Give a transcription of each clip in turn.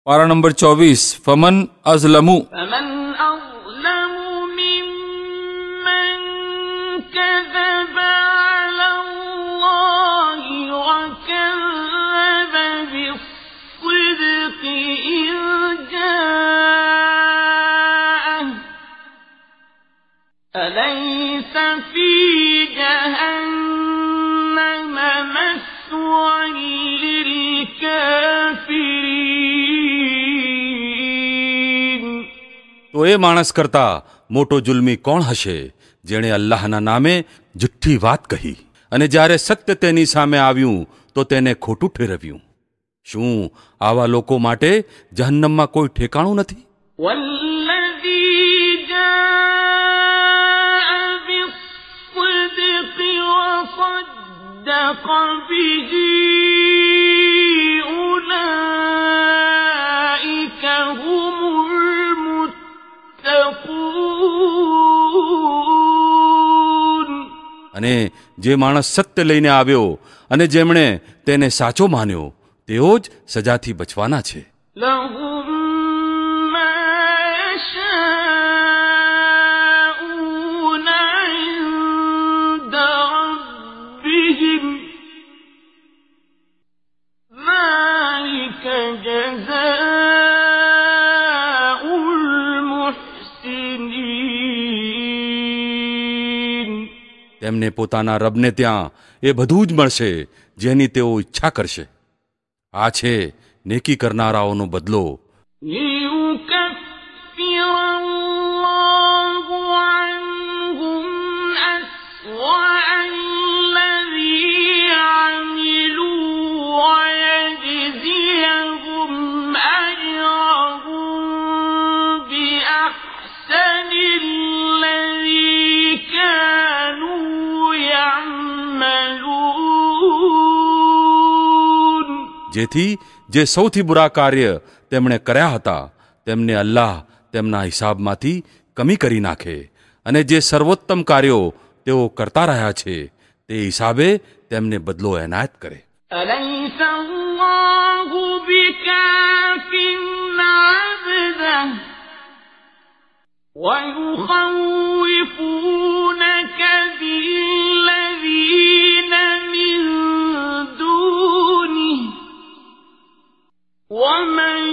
पारा नंबर 24 फमन अज़लमु तो ए माणस करता मोटो जुल्मी कोण हशे जेणे अल्लाहना नामे जुठ्ठी वात कही अने ज्यारे सत्य तेनी सामे आव्युं तो तेने खोटું ठेरव्युं। શું આવા લોકો માટે જહન્નમમાં કોઈ ઠેકાણું નથી? અને જે માણસ સત્ય લઈને આવ્યો અને જેમણે તેને સાચો માન્યો તેઓ જ સજાથી બચવાના છે। તેમને પોતાના રબને ત્યાં એ બધું જ મળશે જેની તેઓ ઈચ્છા કરશે। આ છે નેકી કરનારાઓનો બદલો। જેથી જે સૌથી બુરા કાર્ય તેમણે કર્યા હતા તેમને અલ્લાહ તેમના હિસાબમાંથી કમી કરી નાખે અને જે સર્વોત્તમ કાર્યો તેઓ કરતા રહ્યા છે તે હિસાબે તેમને બદલો એનાયત કરે। ومن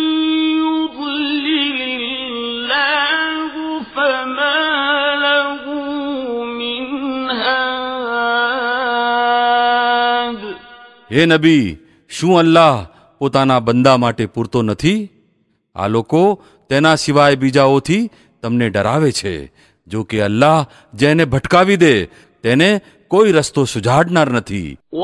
يضلل الله فما له من هاد। હે નબી, શું અલ્લાહ પોતાના બંદા માટે પૂરતો નથી? આ લોકો તેના સિવાય બીજાઓથી તમને ડરાવે છે। જો કે અલ્લાહ જેને ભટકાવી દે તેને કોઈ રસ્તો સુજાડનાર નથી।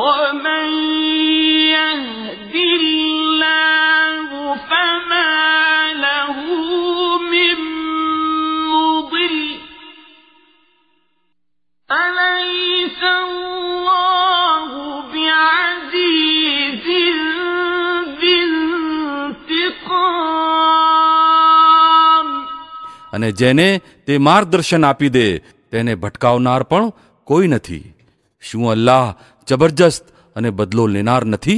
અને જેને તે માર્ગદર્શન આપી દે તેને ભટકાવનાર પણ કોઈ નથી। શું અલ્લાહ જબરજસ્ત અને બદલો લેનાર નથી?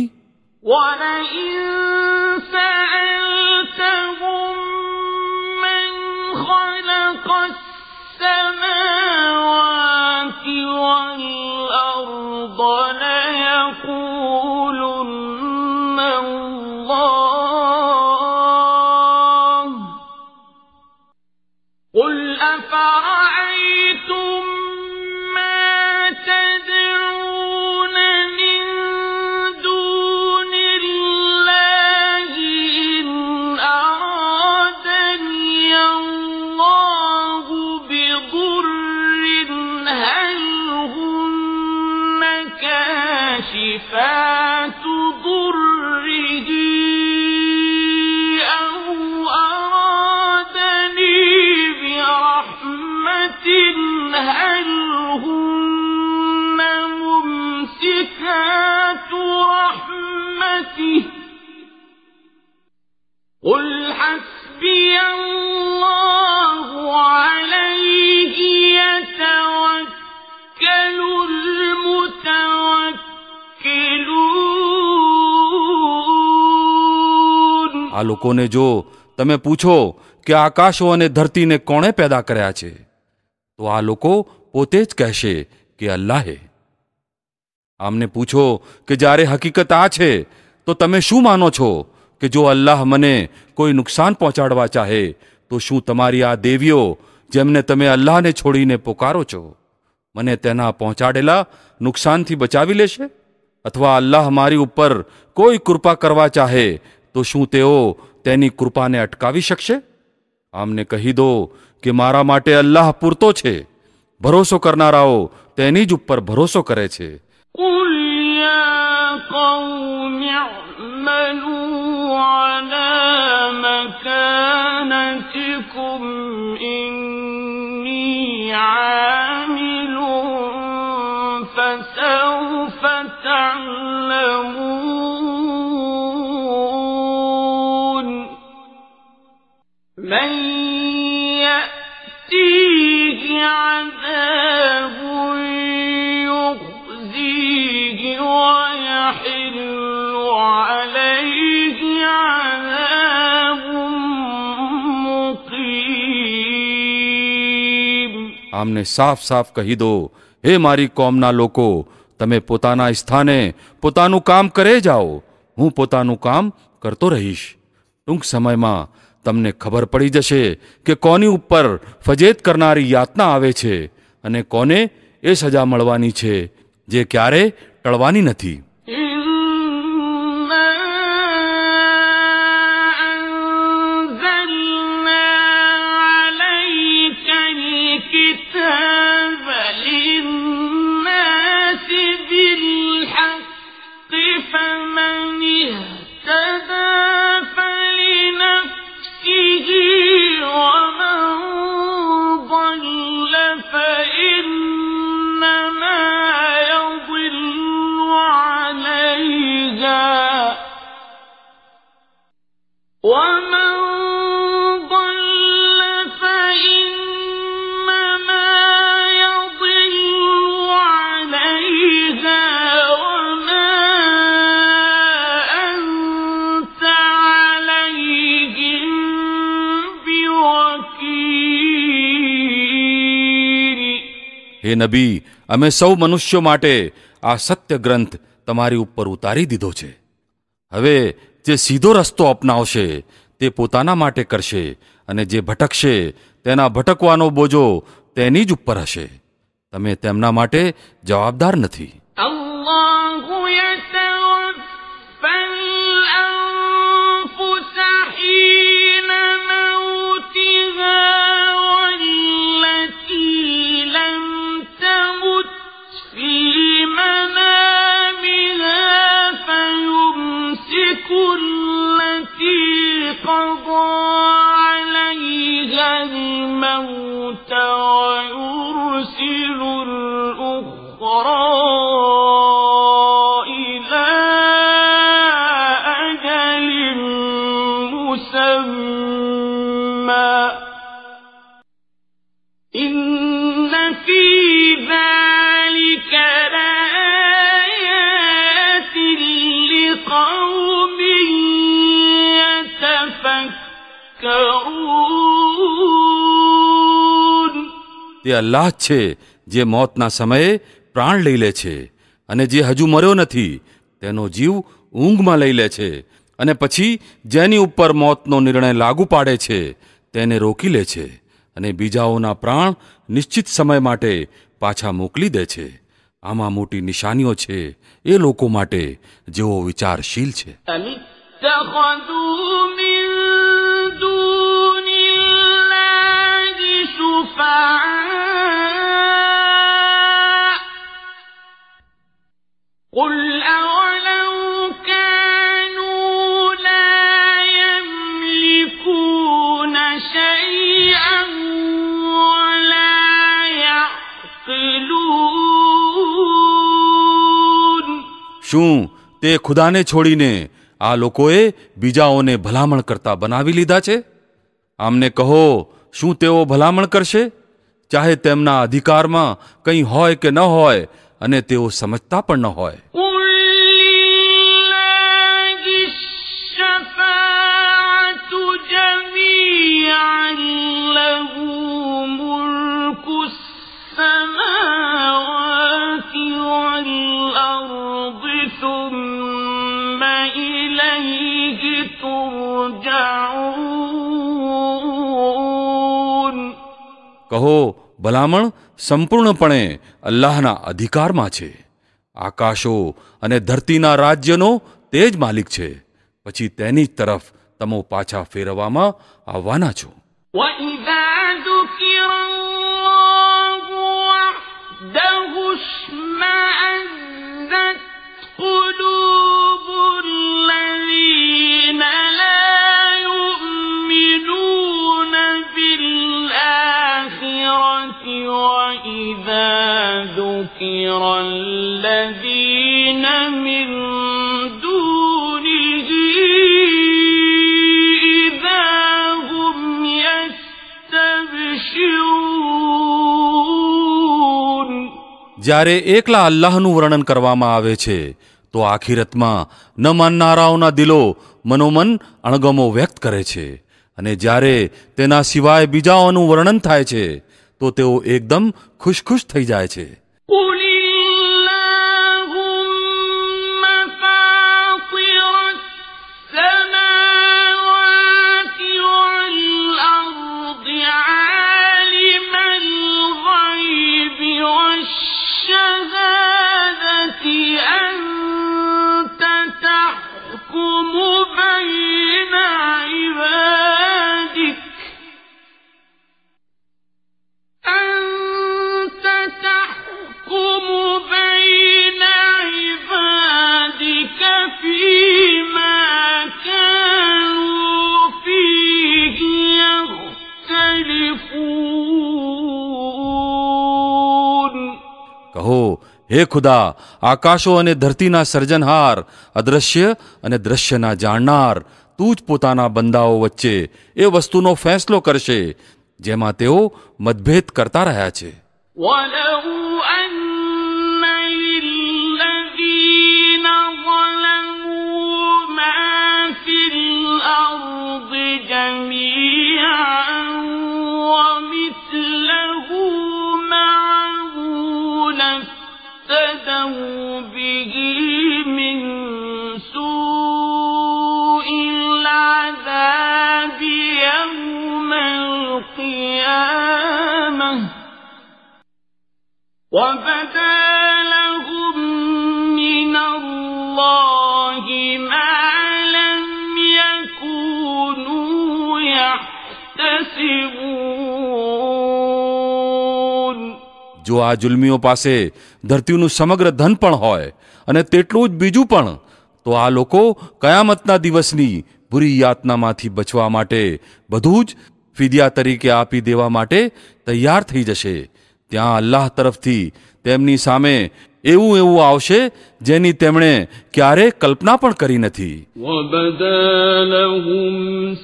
قل أفرأيتم ما تدعون من دون الله إن أرادني الله بضر هل هن كاشفات ضره هل هن ممسكات رحمته قل حسبي الله عليه يتوكل المتوكلون। આ આ લોકોને જો તમે પૂછો કે આકાશો અને ધરતીને કોણે પેદા કર્યા છે, તો આ લોકો પોતે જ કહેશે કે અલ્લાહે. આમને પૂછો કે જ્યારે હકીકત આ છે તો તમે શું માનો છો કે જો અલ્લાહ મને કોઈ નુકસાન પહોંચાડવા ચાહે તો શું તમારી આ દેવીઓ જેમને તમે અલ્લાહને છોડીને પોકારો છો મને તેના પહોંચાડેલા નુકસાનથી બચાવી લેશે? અથવા અલ્લાહ મારી ઉપર કોઈ કૃપા કરવા ચાહે તો શું તેઓ તેની કૃપાને અટકાવી શકશે? આમને કહી દો કે મારા માટે અલ્લાહ પૂરતો છે. ભરોસો કરનારાઓ તેની જ ઉપર ભરોસો કરે છે. قُلْ يَا قَوْمِ اعْمَلُوا عَلَى مَكَانَتِكُمْ إِنِّي عَامِلٌ فَسَوْفَ تَعْلَمُونَ مَن يَأْتِيهِ عَذَابٌ يُخْزِيهِ وَيَحِلُّ عَلَيْهِ عَذَابٌ مُقِيمٌ. આમને સાફ સાફ કહી દો, હે મારી કોમના લોકો, તમે પોતાના સ્થાને પોતાનું કામ કરે જાઓ. હું પોતાનું કામ કરતો રહીશ. ટૂંક સમયમાં તમને ખબર પડી જશે કે કોની ઉપર ફજેત કરનારી યાતના આવે છે અને કોને એ સજા મળવાની છે જે ક્યારે ટળવાની નથી. إِنَّا أَنزَلْنَا عَلَيْكَ الْكِتَابَ لِلنَّاسِ بِالْحَقِّ فَمَنِ اهْتَدَىٰ فَلِنَفْسِهِ وَمَن ضَلَّ فَإِنَّمَا يَضِلُّ عَلَيْهَا وَمَن ضَلَّ فَإِنَّمَا يَضِلُّ عَلَيْهَا وَمَا أَنتَ عَلَيْهِم بِوَكِيلٍ. હે નબી, અમે સૌ મનુષ્યો માટે આ સત્ય ગ્રંથ તમારી ઉપર ઉતારી દીધો છે. હવે જે સીધો રસ્તો અપનાવશે તે પોતાના માટે કરશે અને જે ભટકશે તેના ભટકવાનો બોજો તેની જ ઉપર હશે. તમે તેમના માટે જવાબદાર નથી. الله يتوفى الأنفس حين موتها والتي لم تمت في منامها فيمسك التي قضى عليها الموت ويرسل الأخرى إلى أجل مسمى إن في ذلك لآيات لقوم يتفكرون. તે અલ્લાહ જ છે જે મોતના સમયે પ્રાણ લઈ લે છે અને જે હજુ મર્યો નથી તેનો જીવ ઊંઘમાં લઈ લે છે અને પછી જેની ઉપર મોતનો નિર્ણય લાગુ પાડે છે તેને રોકી લે છે અને બીજાઓના પ્રાણ નિશ્ચિત સમય માટે પાછા મોકલી દે છે. આમાં મોટી નિશાનીઓ છે એ લોકો માટે જેઓ વિચારશીલ છે. أم اتخذوا من دون الله شفعاء قل أولو كانوا لا يملكون شيئا ولا يعقلون. શું તે ખુદાને છોડીને આ લોકોએ બીજાઓને ભલામણ કરતા બનાવી લીધા છે? આમને કહો, શું તેઓ ભલામણ કરશે? ચાહે તેમના અધિકારમાં કંઈ હોય કે ન હોય અને તેઓ સમજતા પણ ન હોય. قل لله الشفاعة يرجعون કહો ભલામણ સંપૂર્ણપણે અલ્લાહના અધિકારમાં છે. આકાશો અને ધરતીના રાજ્યનો તે જ માલિક છે. પછી તેની જ તરફ તમો પાછા ફેરવવામાં આવવાના છો. وإذا ذكر الله وحده اشمأزت قلوب الذين لا يؤمنون بالآخرة وإذا ذكر الذين من دونه إذا هم يستبشرون જ્યારે એકલા અલ્લાહનું વર્ણન કરવામાં આવે છે તો આખિરતમાં ન માનનારાઓના દિલો મનોમન અણગમો વ્યક્ત કરે છે, અને જ્યારે તેના સિવાય બીજાઓનું વર્ણન થાય છે તો તેઓ એકદમ ખુશ થઈ જાય છે. قل اللهم فاطر السماوات والأرض عالم الغيب والشهادة أنت تحكم بين عبادك أنت تحكم بين عبادك فيما كانوا فيه يختلفون કહો, હે ખુદા, આકાશો અને ધરતીના સર્જનહાર, અદ્રશ્ય અને દ્રશ્યના જાણનાર, તું જ પોતાના બંદાઓ વચ્ચે એ વસ્તુનો ફેંસલો કરશે જેમાં તેઓ મતભેદ કરતા રહ્યા છે. ولو أن للذين ظلموا ما في الأرض جميعا ومثله معه لافتدوا به من سوء العذاب يوم القيامة وبدا لهم من الله ما لم يكونوا يحتسبون જો આ જુલ્મીઓ પાસે ધરતીનું સમગ્ર ધન પણ હોય અને તેટલું જ બીજું પણ, તો આ લોકો કયામતના દિવસની બુરી યાતનામાંથી બચવા માટે બધું જ ફિદિયા તરીકે આપી દેવા માટે તૈયાર થઈ જશે. ત્યાં અલ્લાહ તરફથી તેમની સામે એવું આવશે જેની તેમણે ક્યારે કલ્પના પણ કરી નથી. وبدا لهم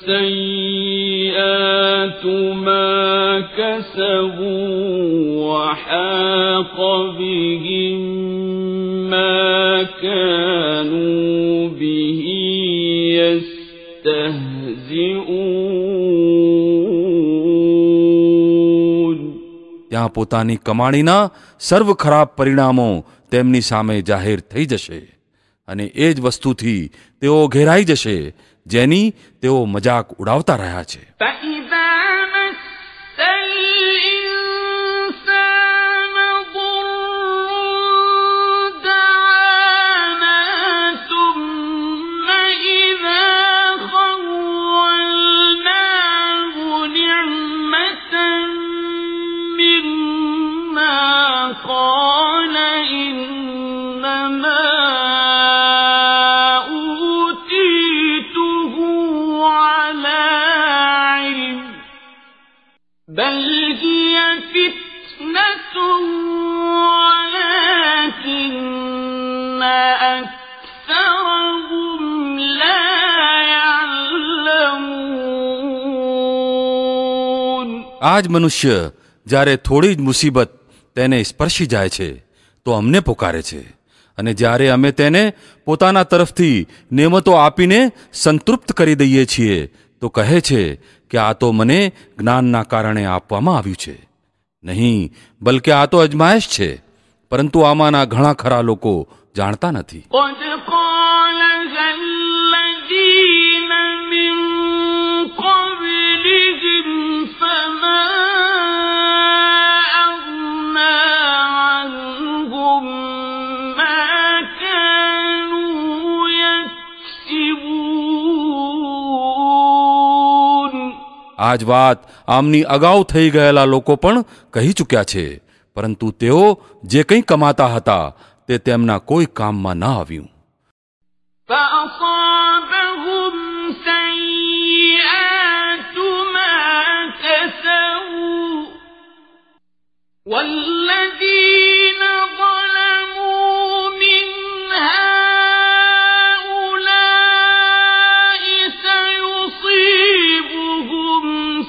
سيئات ما كسبوا وحاق بهم ما كانوا به يستهزئون ત્યાં પોતાની કમાણીના સર્વ ખરાબ પરિણામો તેમની સામે જાહેર થઈ જશે, અને એ જ વસ્તુથી તેઓ ઘેરાઈ જશે જેની તેઓ મજાક ઉડાવતા રહ્યા છે. فإذا مس الإنسان ضر دعانا ثم إذا خولناه نعمة منا قال إنما أوتيته على علم بل هي فتنة ولكن أكثرهم لا يعلمون આ જ મનુષ્ય જ્યારે થોડી જ મુસીબત તેને સ્પર્શી જાય છે તો અમને પુકારે છે, અને જ્યારે અમે તેને પોતાના તરફથી નેમતો આપીને સંતૃપ્ત કરી દઈએ છીએ તો કહે છે કે આ તો મને જ્ઞાનના કારણે આપવામાં આવ્યું છે. નહીં, બલકે આ તો અજમાયશ છે, પરંતુ આમાંના ઘણા ખરા લોકો જાણતા નથી. قد قالها الذين من આ જ વાત આમની અગાઉ થઈ ગયેલા લોકો પણ કહી ચૂક્યા છે, પરંતુ તેઓ જે કંઈ કમાતા હતા તે તેમના કોઈ કામમાં ન આવ્યું. فأصابهم سيئات ما كسبوا والذين ظلموا من هؤلاء سيصيبهم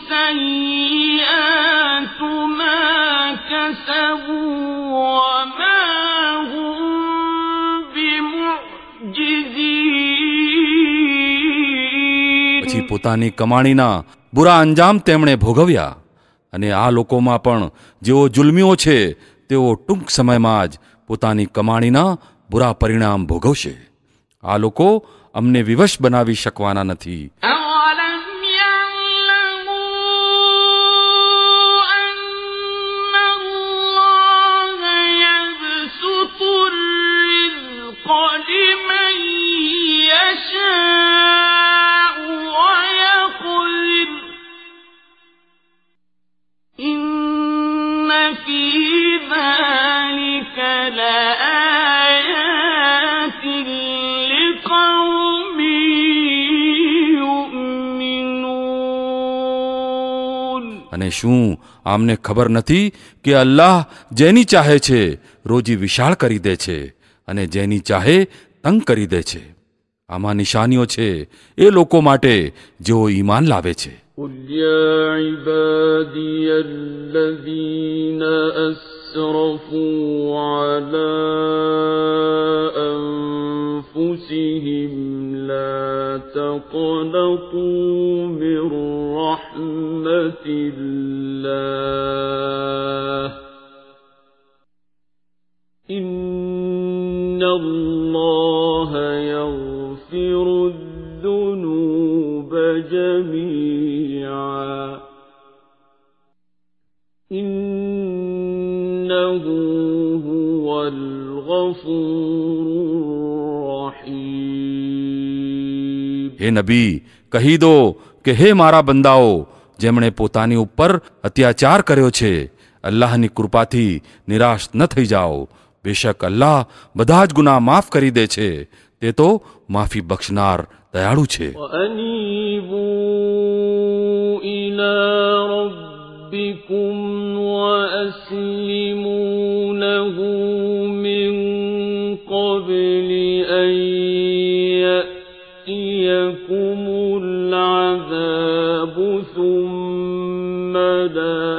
سيئات ما كسبوا وما هم بمعجزين. પછી પોતાની કમાણીના બુરા અંજામ તેમણે ભોગવ્યા, અને આ લોકોમાં પણ જેઓ જુલ્મીઓ છે તેઓ ટૂંક સમયમાં જ પોતાની કમાણીના બુરા પરિણામ ભોગવશે. આ લોકો અમને વિવશ બનાવી શકવાના નથી. أَوَلَمْ يَعْلَمُوا أَنَّ اللَّهَ يَبْسُطُ الرِّزْقَ لِمَن يَشَاءُ وَيَقْدِرُ إِنَّ فِي ذَلِكَ لَآيَاتٍ لِقَوْمٍ يُؤْمِنُونَ. અને શું આમને ખબર નથી કે અલ્લાહ જેની ચાહે છે રોજી વિશાળ કરી દે છે અને જેની ચાહે તંગ કરી દે છે. આમાં નિશાનીઓ છે એ લોકો માટે જેઓ ઈમાન લાવે છે. قل يا عبادي الذين أسرفوا على أنفسهم لا تقنطوا من رحمة الله إن الله يغفر الذنوب جميعا إنه هو الغفور الرحيم. હે નબી, કહી દો કે હે મારા બંદાઓ જેમણે પોતાની ઉપર અત્યાચાર કર્યો છે, અલ્લાહની કૃપાથી નિરાશ ન થઈ જાઓ. બેશક અલ્લાહ બધા જ ગુનાહ માફ કરી દે છે, તે તો માફી બક્ષનાર દયાળુ છે. وأنيبوا إلى ربكم وأسلموا له من قبل أن يأتيكم العذاب ثم لا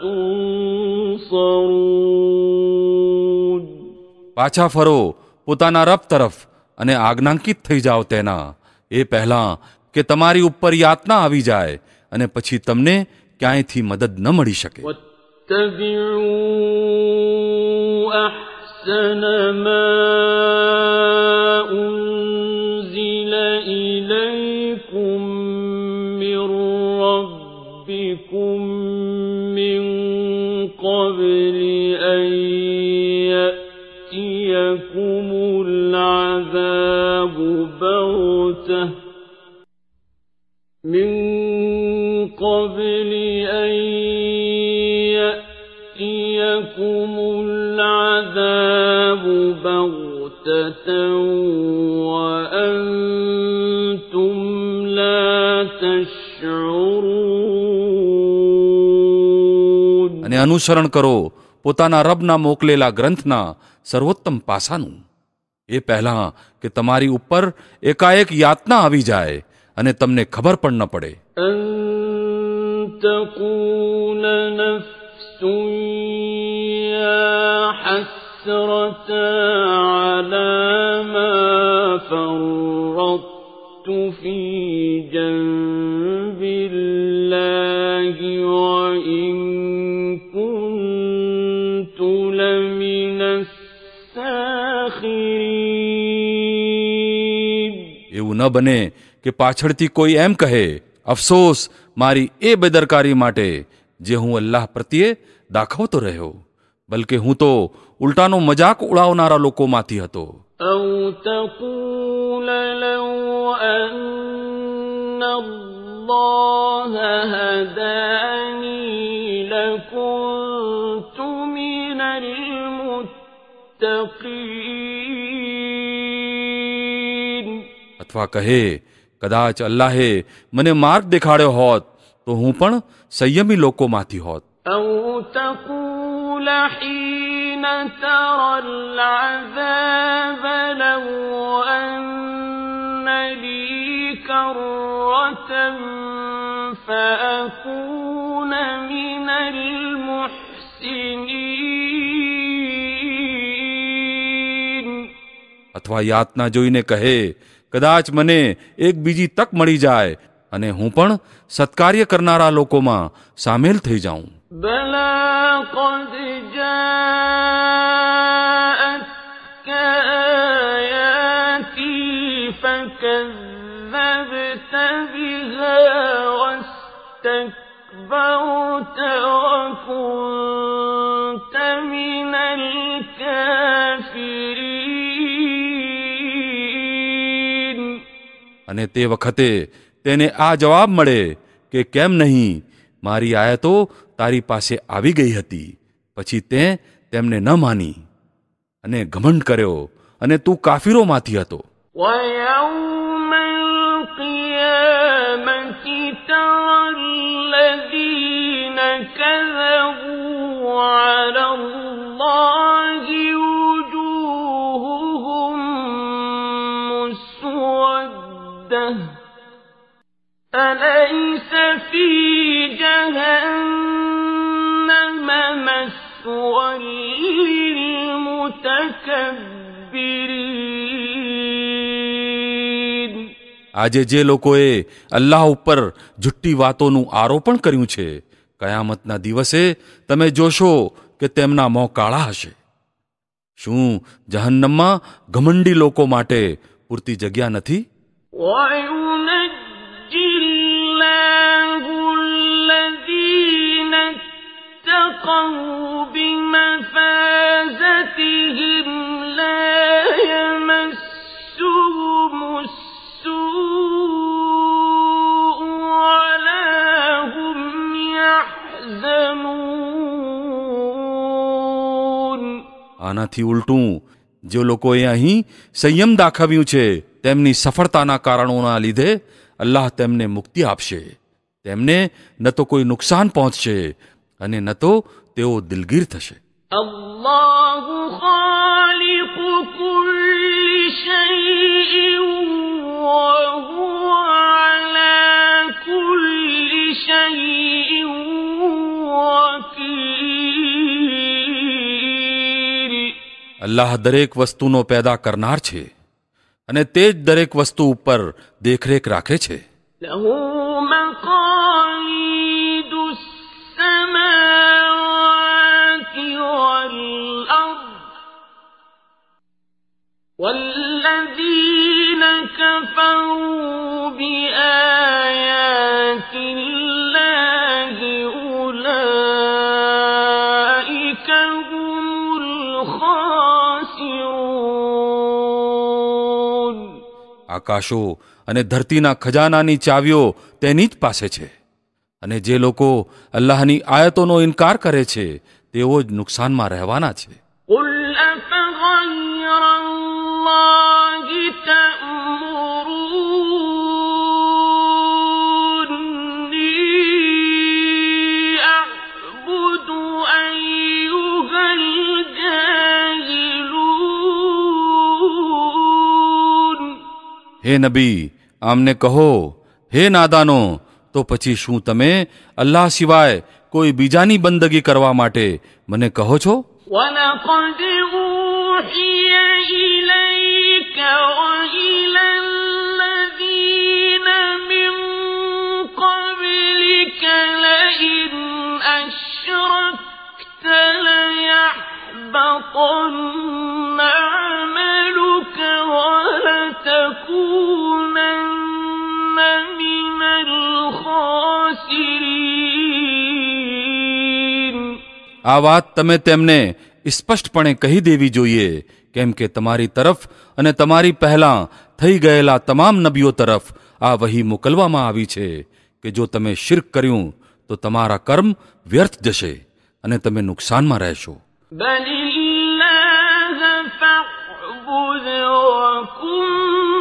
تنصرون. પાછા ફરો પોતાના રબ તરફ અને આજ્ઞાંકિત થઈ જાઓ તેના, એ પહેલાં કે તમારી ઉપર યાતના આવી જાય અને પછી તમને ક્યાંયથી મદદ ન મળી શકે. واتبعوا أحسن ما أنزل إليكم من ربكم من قبل أن يأتيكم العذاب بغتة من قبل أن يأتيكم العذاب بغتة وأنتم لا تشعرون. અને અનુસરણ કરો પોતાના રબના મોકલેલા ગ્રંથના સર્વોત્તમ પાસાનું, એ પહેલાં કે તમારી ઉપર એકાએક યાતના આવી જાય અને તમને ખબર પણ ન પડે. أن تقول نفس يا حسرة على ما فرطت في جنب الله وإن كنت لمن الساخرين. એવું ન બને કે પાછળથી કોઈ એમ કહે, અફસોસ મારી એ બેદરકારી માટે જે હું અલ્લાહ પ્રત્યે દાખવતો રહ્યો, બલકે હું તો ઉલટાનો મજાક ઉડાવનારા લોકોમાંથી હતો. أو تقول لو أن الله الله هداني لكنت من المتقين. અથવા કહે, કદાચ અલ્લાહે મને માર્ગ દેખાડ્યો હોત તો હું પણ સંયમી લોકોમાંથી હોત. أو تقول حين ترى العذاب لو أن لي كرة فأكون من المحسنين. અથવા યાતના જોઈને કહે, કદાચ મને એક બીજી તક મળી જાય અને હું પણ સત્કાર્ય કરનારા લોકોમાં સામેલ થઈ જાઉં. بلى قد جاءتك آياتي فكذبت بها واستكبرت وكنت من الكافرين. અને તે વખતે તેને આ જવાબ મળે કે કેમ નહીં, મારી આયતો તારી પાસે આવી ગઈ હતી, પછી તે તેમને ન માની અને ઘમંડ કર્યો અને તું કાફીરોમાંથી હતો. ويوم القيامة ترى الذين كذبوا على الله وجوههم مسودة أليس في جهنم مثوى للمتكبرين. આજે જે લોકોએ અલ્લાહ ઉપર જુઠ્ઠી વાતોનું આરોપણ કર્યું છે, કયામતના દિવસે તમે જોશો કે તેમના મોં કાળા હશે. શું જહન્નમમાં ઘમંડી લોકો માટે પૂરતી જગ્યા નથી? وينجي الله الذين اتقوا بمفازتهم لا يمسهم السوء ولا هم يحزنون. આનાથી ઉલટું જે લોકોએ અહીં સંયમ દાખવ્યું છે, તેમની સફળતાના કારણોના લીધે અલ્લાહ તેમને મુક્તિ આપશે. તેમને ન તો કોઈ નુકસાન પહોંચશે અને ન તો તેઓ દિલગીર થશે. الله خالق كل شيء وهو على كل شيء وكيل. અલ્લાહ દરેક વસ્તુનો પેદા કરનાર છે અને તે જ દરેક વસ્તુ ઉપર દેખરેખ રાખે છે. له مقاليد السماوات والأرض والذين كفروا بآيات الله أولئك هم الخاسرون. આકાશો અને ધરતીના ખજાનાની ચાવીઓ તેની જ પાસે છે, અને જે લોકો અલ્લાહની આયતોનો ઇનકાર કરે છે તેઓ જ નુકસાનમાં રહેવાના છે. قل أفغير الله تأمروني أعبد أيها الجاهلون. હે નબી, આમને કહો, હે નાદાનો, તો પછી શું તમે અલ્લાહ સિવાય કોઈ બીજાની બંદગી કરવા માટે મને કહો છો? ولقد أوحي إليك وإلى الذين من قبلك لئن أشركت ليحبطن عملك ولتكونن من الخاسرين. આ વાત તમે તેમને સ્પષ્ટપણે કહી દેવી જોઈએ, કેમ કે તમારી તરફ અને તમારી પહેલાં થઈ ગયેલા તમામ નબીઓ તરફ આ વહી મોકલવામાં આવી છે કે જો તમે શિર્ક કર્યું તો તમારા કર્મ વ્યર્થ જશે અને તમે નુકસાનમાં રહેશો. بل الله فاعبد وكن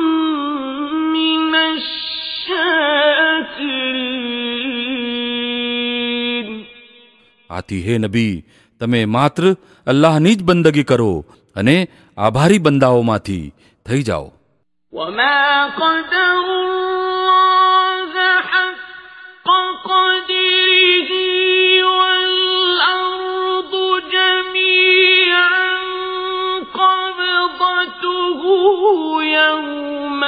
من الشاكرين. આથી હે નબી, તમે માત્ર અલ્લાહની જ બંદગી કરો અને આભારી બંદાઓમાંથી થઈ જાઓ. وما قدر الله حق قدره والأرض جميعا قبضته يوم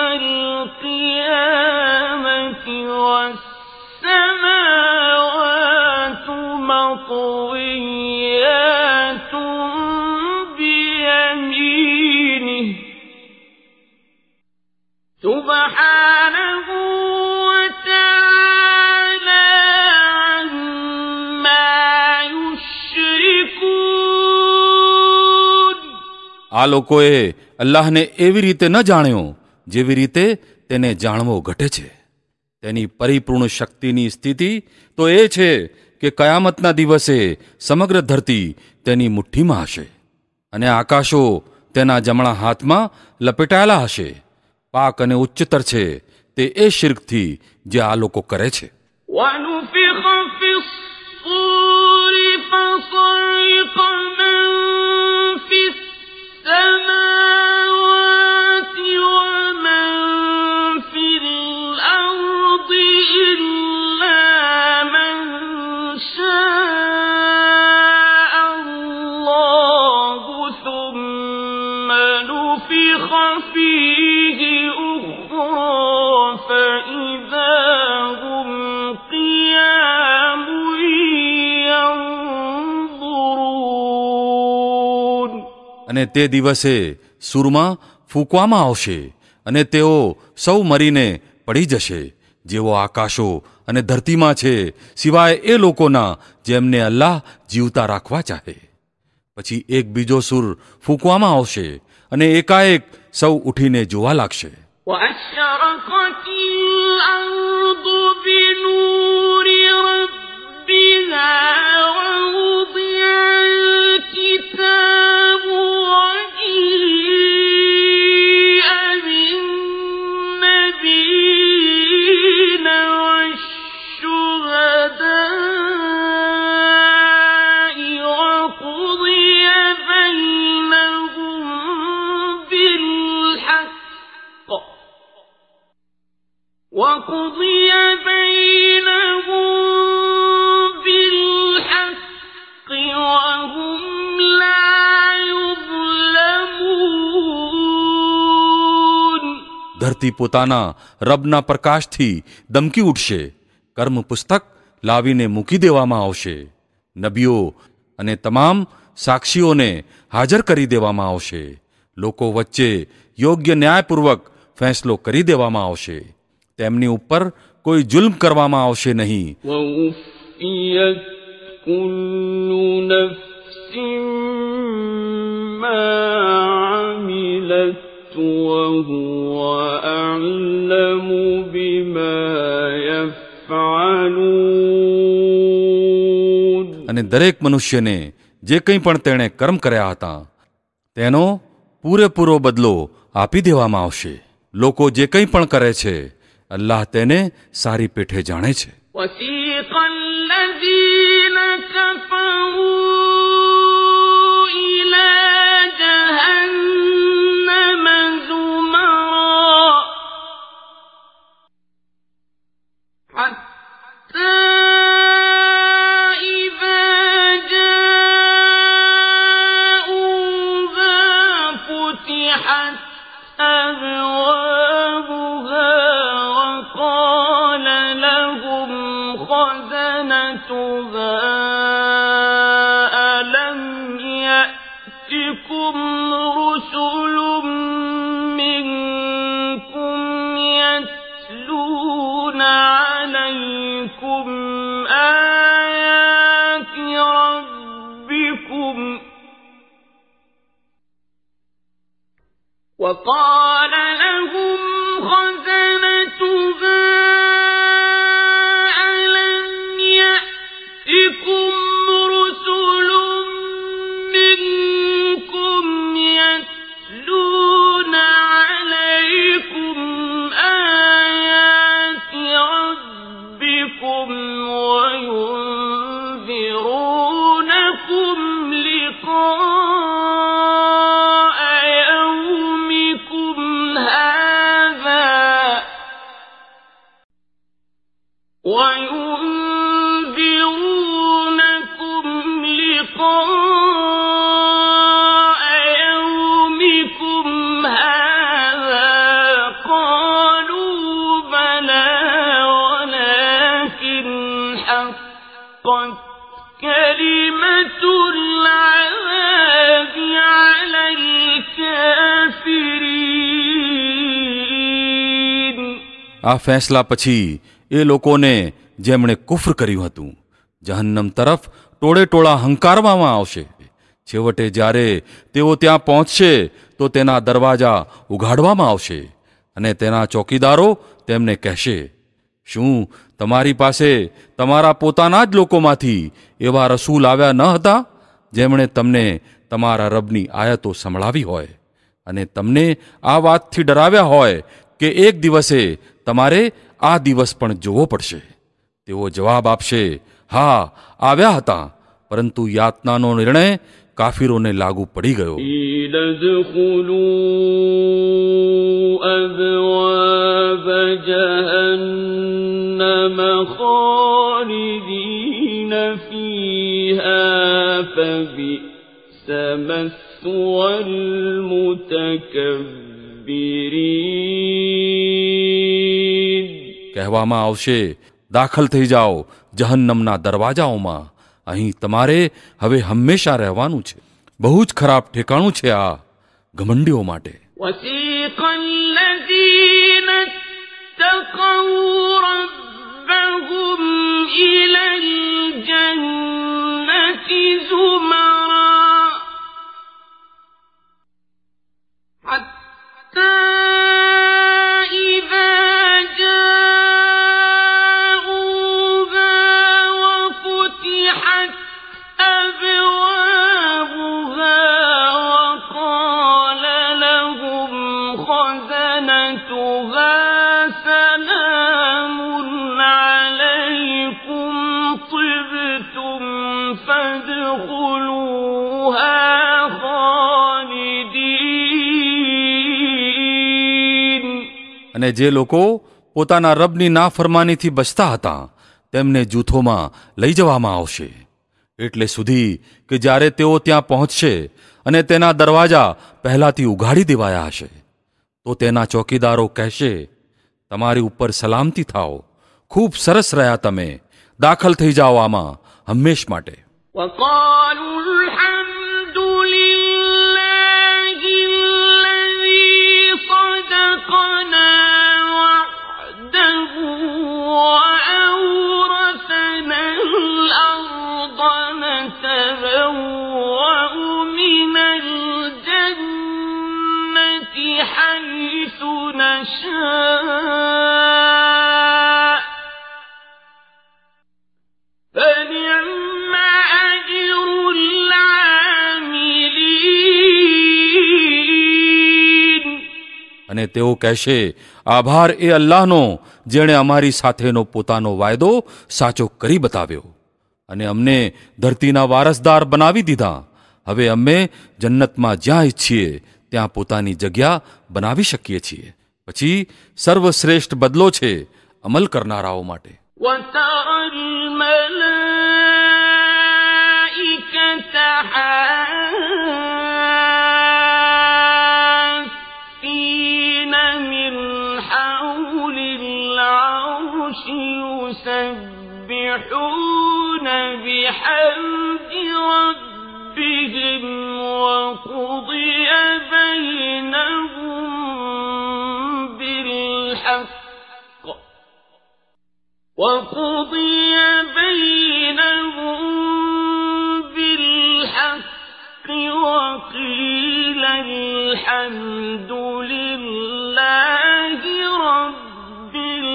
القيامة والسماوات مطويات بيمينه سبحانه وتعالى عما يشركون. આ લોકોએ અલ્લાહને એવી રીતે ન જાણ્યો જેવી રીતે તેને જાણવો ઘટે છે. તેની પરિપૂર્ણ શક્તિની સ્થિતિ તો એ છે કે કયામતના દિવસે સમગ્ર ધરતી તેની મુઠ્ઠીમાં હશે અને આકાશો તેના જમણા હાથમાં લપેટાયેલા હશે. પાક અને ઉચ્ચતર છે તે એ શિર્કથી જે આ લોકો કરે છે. ونفخ في الصور فصعق من في السماوات ومن في الأرض إلا من شاء الله ثم نفخ فيه أخرى فإذا هم قيام ينظرون. અને તે દિવસે સૂરમાં ફૂંકવામાં આવશે અને તેઓ સૌ મરીને પડી જશે જેવો આકાશો અને ધરતીમાં છે, સિવાય એ લોકોના જેમને અલ્લાહ જીવતા રાખવા ચાહે. પછી એક બીજો સૂર ફૂંકવામાં આવશે અને એકાએક સૌ ઉઠીને જોવા લાગશે. وأشرقت الأرض بنور ربها ووضع الكتاب وجيء بالنبيين والشهداء وقضي بينهم بالحق وهم لا يظلمون. ધરતી પોતાના રબના પ્રકાશથી દમકી ઉઠશે. કર્મ પુસ્તક લાવીને મૂકી દેવામાં આવશે. નબીઓ અને તમામ સાક્ષીઓને હાજર કરી દેવામાં આવશે. લોકો વચ્ચે યોગ્ય ન્યાયપૂર્વક ફેંસલો કરી દેવામાં આવશે. તેમની ઉપર કોઈ જુલ્મ કરવામાં આવશે નહીં. ووفيت كل نفس ما عملت وهو أعلم بما يفعلون. અને દરેક મનુષ્યને જે કંઈ પણ તેણે કર્મ કર્યા હતા તેનો પૂરેપૂરો બદલો આપી દેવામાં આવશે. લોકો જે કંઈ પણ કરે છે અલ્લાહ તેને સારી પેઠે જાણે છે. وسيق الذين كفروا إلى جهنم زمرا حتى إذا جاءوها فتحت أبوابها وقال لهم خزنتها ألم يأتكم رسل منكم يتلون عليكم آيات ربكم وقال لهم خزنتها وينذرونكم لقاء يومكم هذا قالوا بلى ولكن حقت كلمة العذاب على الكافرين. આ ફેંસલા પછી એ લોકોને જેમણે કુફર કર્યું હતું જહન્નમ તરફ ટોળે ટોળા હંકારવામાં આવશે. છેવટે જ્યારે તેઓ ત્યાં પહોંચશે તો તેના દરવાજા ઉઘાડવામાં આવશે અને તેના ચોકીદારો તેમને કહેશે, શું તમારી પાસે તમારા પોતાના જ લોકોમાંથી એવા રસૂલ આવ્યા ન હતા જેમણે તમને તમારા રબની આયતો સંભળાવી હોય અને તમને આ વાતથી ડરાવ્યા હોય કે એક દિવસે તમારે આ દિવસ પણ જોવો પડશે? તેઓ જવાબ આપશે, હા, આવ્યા હતા, પરંતુ યાતનાનો નિર્ણય કાફિરોને લાગુ પડી ગયો. أبواب جهنم خالدين فيها فبئس مثوى المتكبرين. કહેવામાં આવશે, દાખલ થઈ જાઓ જહન્નમના દરવાજાઓમાં, અહીં તમારે હવે હંમેશા રહેવાનું છે. બહુ જ ખરાબ ઠેકાણું છે આ ઘમંડીઓ માટે. وسيق الذين اتقوا ربهم إلى الجنة زمرا حتى إذا جاءوها وفتحت أبوابها وقال لهم خزنتها سلام عليكم طبتم فادخلوها خالدين. અને જે લોકો પોતાના રબની નાફરમાનીથી બચતા હતા તેમને જૂથોમાં લઈ જવામાં આવશે, એટલે સુધી કે જ્યારે તેઓ ત્યાં પહોંચશે અને તેના દરવાજા પહેલાથી ઉઘાડી દેવાયા હશે તો તેના ચોકીદારો કહેશે, તમારી ઉપર સલામતી થાઓ, ખૂબ સરસ રહ્યા તમે, દાખલ થઈ જાઓ આમાં હંમેશ માટે. وقالوا الحمد لله الذي صدقنا وعده وأورثنا الأرض نتبوأ من الجنة حيث نشاء فنعم أجر العاملين. અને તેઓ કહેશે, આભાર એ અલ્લાહનો જેણે અમારી સાથેનો પોતાનો વાયદો સાચો કરી બતાવ્યો અને અમને ધરતીના વારસદાર બનાવી દીધા. હવે અમે જન્નતમાં જ્યાં ઈચ્છીએ ત્યાં પોતાની જગ્યા બનાવી શકીએ છીએ. પછી સર્વશ્રેષ્ઠ બદલો છે અમલ કરનારાઓ માટે. وترى الملائكة حافين من حول العرش يسبحون بحمد ربهم وقضي بينهم بالحق وقيل الحمد لله رب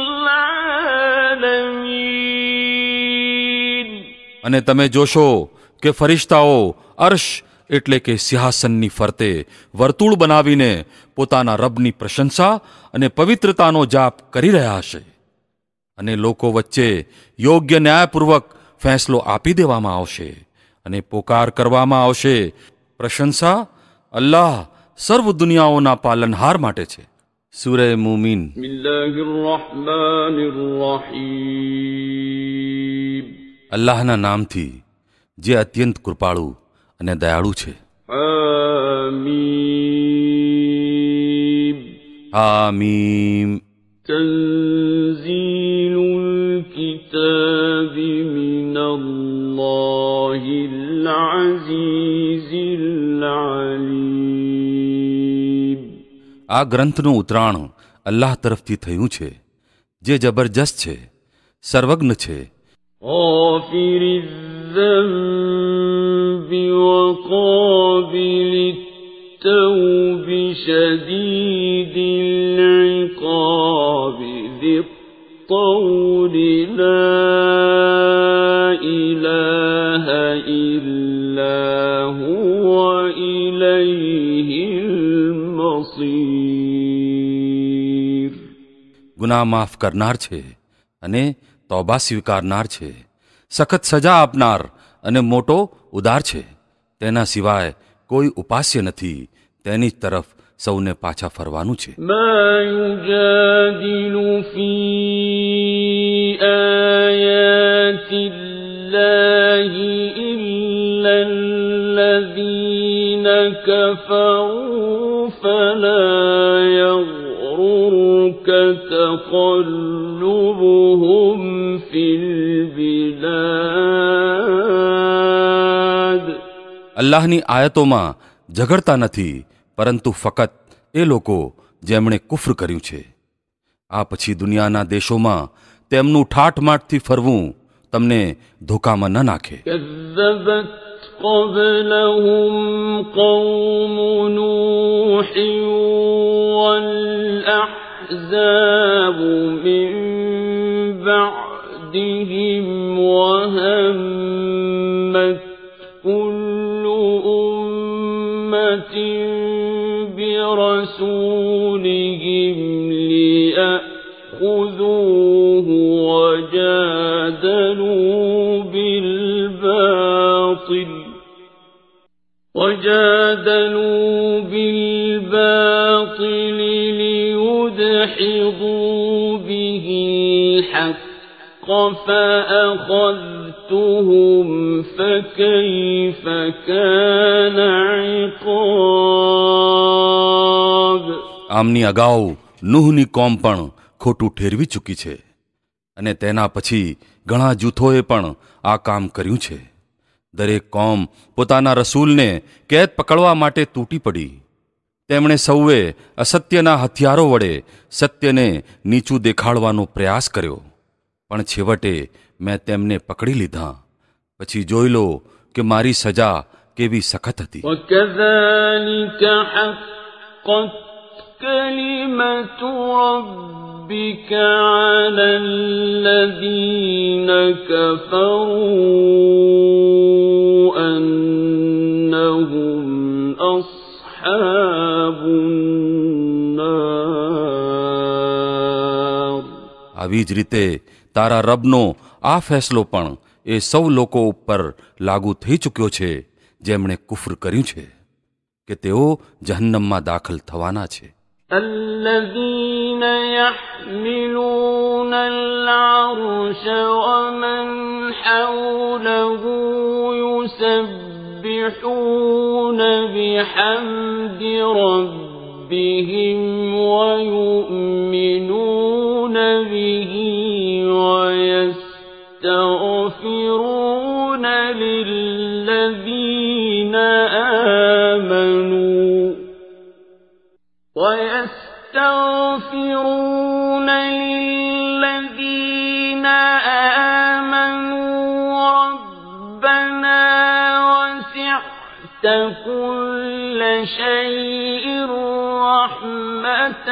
العالمين. અને તમે જોશો કે ફરિશ્તાઓ અર્શ એટલે કે સિંહાસનની ફરતે વર્તુળ બનાવીને પોતાના રબની પ્રશંસા અને પવિત્રતાનો જાપ કરી રહ્યા હશે. અને લોકો વચ્ચે યોગ્ય ન્યાયપૂર્વક ફેંસલો આપી દેવામાં આવશે અને પોકાર કરવામાં આવશે, પ્રશંસા અલ્લાહ સર્વ દુનિયાઓના પાલનહાર માટે છે. સૂરે મુમીન. બિસ્મિલ્લાહિર્રહમાનિર્રહીમ. અલ્લાહના નામથી જે અત્યંત કૃપાળુ અને દયાળુ છે. હામીમ. હામીમ. તંઝીલુલ કિતાબી મિનલ્લાહિલ અઝીઝિલ અલીમ. આ ગ્રંથનું ઉતરાણ અલ્લાહ તરફથી થયું છે, જે જબરજસ્ત છે, સર્વજ્ઞ છે. غافر الذنب وقابل التوب شديد العقاب ذي الطول لا إله إلا هو إليه المصير. ગુનાહ માફ કરનાર છે અને તૌબા સ્વીકારનાર છે, સખત સજા આપનાર અને મોટો ઉદાર છે. તેના સિવાય કોઈ ઉપાસ્ય નથી, તેની જ તરફ સૌને પાછા ફરવાનું છે. ما يجادل في آيات الله إلا الذين كفروا فلا يغررك تقلبهم في البلاد. અલ્લાહની આયતોમાં ઝઘડતા નથી, પરંતુ ફકત એ લોકો જેમણે કુફર કર્યું છે. આ પછી દુનિયાના દેશોમાં તેમનું ઠાઠમાઠથી ફરવું તમને ધોકામાં ન નાખે. كذبت قبلهم قوم نوح والأحزاب من بعدهم وهمت كل أمة برسولهم ليأخذوه وجادلوا بالباطل ليدحضوا به الحق فأخذتهم فكيف كان عقاب. આમની અગાઉ નૂહની કોમ પણ ખોટું ઠેરવી ચૂકી છે અને તેના પછી ઘણા જૂથોએ પણ આ કામ કર્યું છે. દરેક કોમ પોતાના રસૂલને કેદ પકડવા માટે તૂટી પડી. તેમણે સૌએ અસત્યના હથિયારો વડે સત્યને નીચું દેખાડવાનો પ્રયાસ કર્યો, પણ છેવટે મેં તેમને પકડી લીધા. પછી જોઈ લો કે મારી સજા કેવી સખત હતી. وكذلك حقت كلمة ربك على الذين كفروا أنهم أصحاب النار. આવી જ રીતે તારા રબનો આ ફેસલો પણ એ સૌ લોકો ઉપર લાગુ થઈ ચૂક્યો છે જેમણે કુફર કર્યું છે કે તેઓ જહન્નમમાં દાખલ થવાના છે. الذين يحملون العرش ومن حوله يسبحون بحمد ربهم ويؤمنون به ويستغفرون للذين آمنوا ربنا وسعت كل شيء رحمة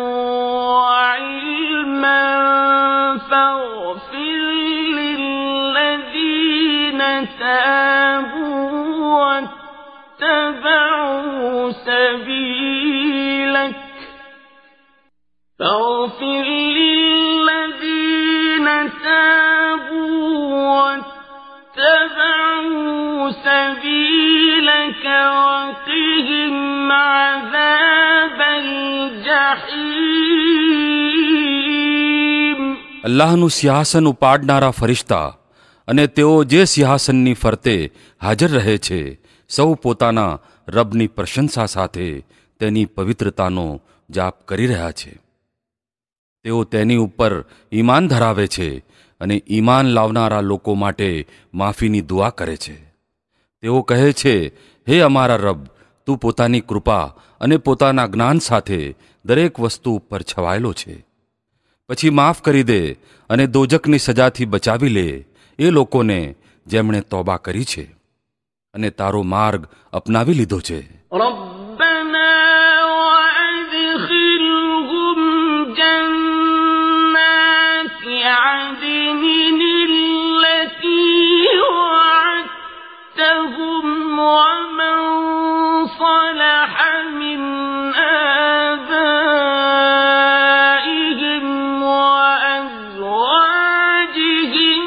وعلما فاغفر للذين تابوا واتبعوا سبيلك فاغفر للذين وقهم عذاب الجحيم. અલ્લાહનું સિંહાસન ઉપાડનારા ફરિશ્તા અને તેઓ જે સિંહાસનની ફરતે હાજર રહે છે, સૌ પોતાના રબની પ્રશંસા સાથે તેની પવિત્રતાનો જાપ કરી રહ્યા છે. તેઓ તેની ઉપર ઈમાન ધરાવે છે અને ઈમાન લાવનારા લોકો માટે માફીની દુઆ કરે છે. તેઓ કહે છે, હે અમારા રબ, તું પોતાની કૃપા અને પોતાના જ્ઞાન સાથે દરેક વસ્તુ ઉપર છવાયેલો છે. પછી માફ કરી દે અને દોજકની સજાથી બચાવી લે એ લોકોને જેમણે તોબા કરી છે અને તારો માર્ગ અપનાવી લીધો છે. ربنا وأدخلهم جنات عدن التي وعدتهم ومن صلح من آبائهم وأزواجهم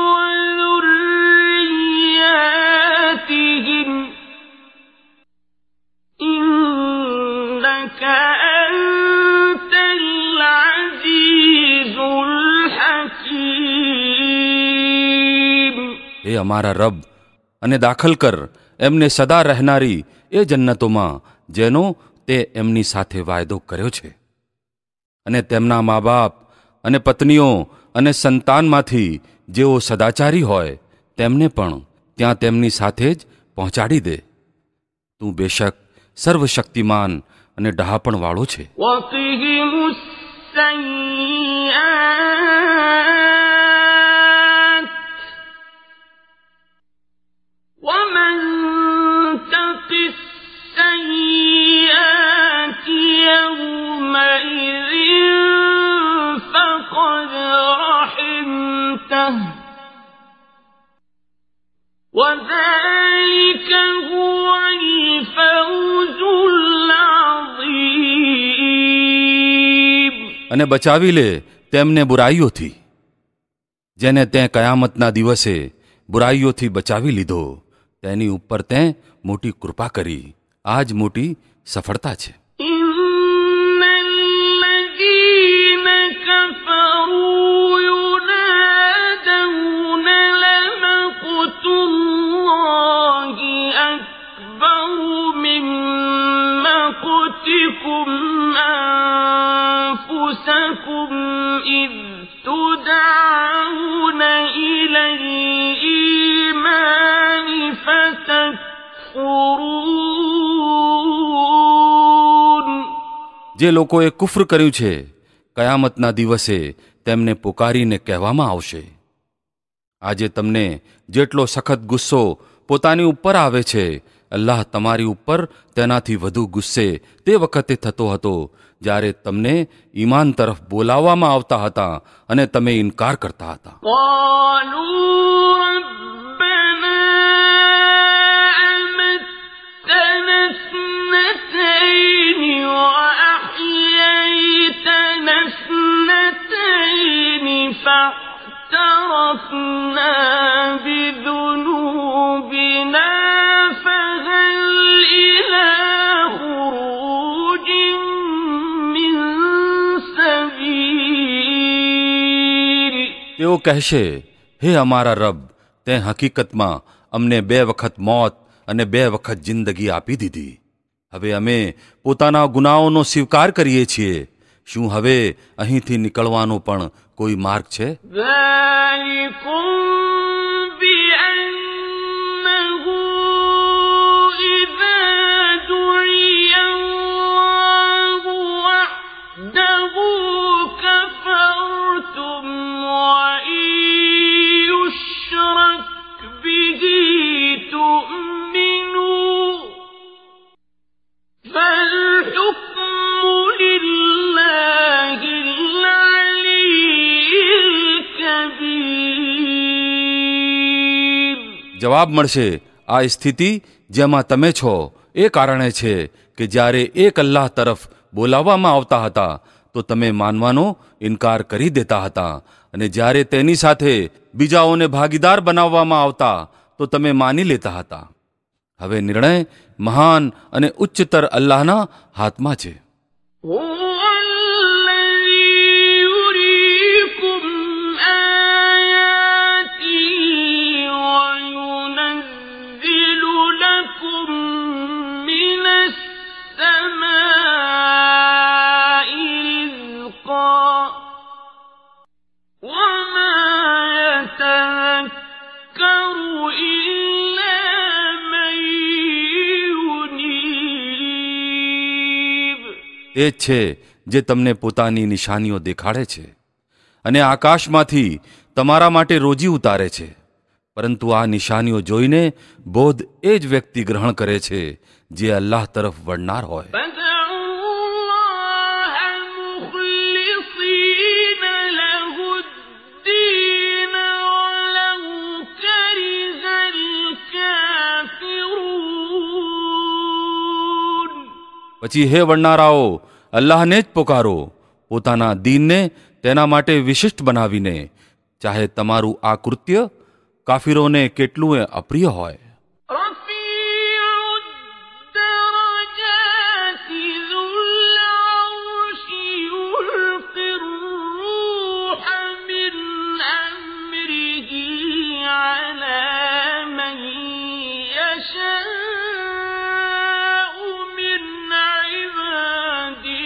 وذرياتهم إنك أنت العزيز الحكيم. એ અમારા રબ, અને દાખલ કર એમને સદા રહેનારી એ જન્નતોમાં જેનો તે એમની સાથે વાયદો કર્યો છે. અને તેમના મા બાપ અને પત્નીઓ અને સંતાનમાંથી જેઓ સદાચારી હોય તેમને પણ ત્યાં તેમની સાથે જ પહોંચાડી દે. તું બેશક સર્વશક્તિમાન અને ડહાપણવાળો છે. وقهم السيئات ومن تق السيئات يومئذ فقد رحمته وذلك هو الفوز العظيم. અને બચાવી લે તેમને બુરાઈઓથી, જેને તે કયામતના દિવસે બુરાઈઓથી બચાવી લીધો તેની ઉપર તે મોટી કૃપા કરી. આ જ મોટી સફળતા છે. إن الذين كفروا ينادون لمقت الله أكبر من مقتكم أنفسكم إذ تدعون إلى الإيمان فتكفرون. જે લોકોએ કુફ્ર કર્યું છે, કયામતના દિવસે તેમને પુકારીને કહેવામાં આવશે, આજે તમને જેટલો સખત ગુસ્સો પોતાની ઉપર આવે છે, અલ્લાહ તમારી ઉપર તેનાથી વધુ ગુસ્સે તે વખતે થતો હતો જ્યારે તમને ઈમાન તરફ બોલાવવામાં આવતા હતા અને તમે ઇનકાર કરતા હતા. قالوا ربنا أمتنا اثنتين وأحييتنا اثنتين فاعترفنا بذنوبنا فهل إلى خروج من سبيل. તેઓ કહેશે, હે અમારા રબ, તે હકીકતમાં અમને 2 વખત મોત અને 2 વખત જિંદગી આપી દીધી. હવે અમે પોતાના ગુનાહોનો સ્વીકાર કરીએ છીએ. શું હવે અહીંથી નીકળવાનો પણ કોઈ માર્ગ છે? ذلكم بأنه إذا دعي الله وحده كفرتم وإن يشرك به تؤمنوا فالحكم لله العلي الكبير. જવાબ મળશે, આ સ્થિતિ જેમાં તમે છો એ કારણે છે કે જ્યારે એક અલ્લાહ તરફ બોલાવવામાં આવતા હતા તો તમે માનવાનો ઇનકાર કરી દેતા હતા, અને જ્યારે તેની સાથે બીજાઓને ભાગીદાર બનાવવામાં આવતા તો તમે માની લેતા હતા. હવે નિર્ણય મહાન અને ઉચ્ચતર અલ્લાહના હાથમાં છે. هو الذي يريكم آياته وينزل لكم من السماء رزقا وما يتذكر إلا من ينيب. તે જ છે જે તમને પોતાની નિશાનીઓ દેખાડે છે અને આકાશમાંથી તમારા માટે રોજી ઉતારે છે. પરંતુ આ નિશાનીઓ જોઈને બોધ એ જ વ્યક્તિ ગ્રહણ કરે છે જે અલ્લાહ તરફ વળનાર હોય. فادعوا الله مخلصين له الدين ولو كره الكافرون. પછી હે વણનારાઓ, અલ્લાહને જ પોકારો, પોતાના દીનને તેના માટે વિશિષ્ટ બનાવીને, ચાહે તમારું આ કૃત્ય કાફિરોને કેટલું અપ્રિય હોય. رفيع الدرجات ذو العرش يلقي الروح من أمره على من يشاء من عباده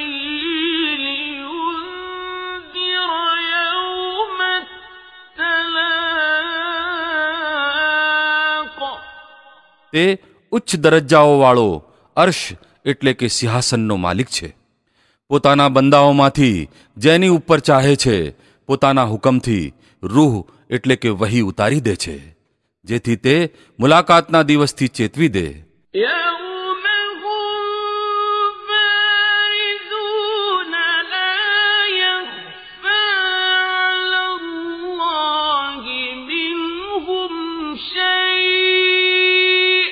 لينذر يوم التلاق. તે ઉચ્ચ દરજ્જાઓવાળો અર્શ એટલે કે સિંહાસનનો માલિક છે. પોતાના બંદાઓમાંથી જેની ઉપર ચાહે છે પોતાના હુકમથી રૂહ એટલે કે વહી ઉતારી દે છે, જેથી તે મુલાકાતના દિવસથી ચેતવી દે. يوم هم بارزون لا يخفى على الله منهم شيء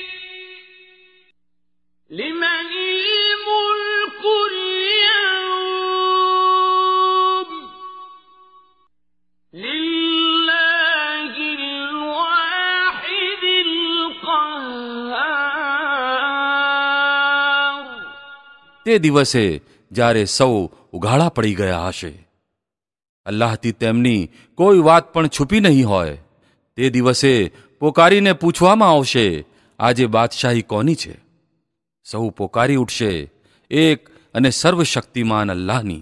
لمن الملك اليوم لله الواحد القهار. તે દિવસે જ્યારે સૌ ઉઘાડા પડી ગયા હશે, અલ્લાહથી તેમની કોઈ વાત પણ છુપી નહીં હોય, તે દિવસે પોકારીને પૂછવામાં આવશે, આજે બાદશાહી કોની છે? સૌ પોકારી ઉઠશે એક અને સર્વશક્તિમાન અલ્લાહની.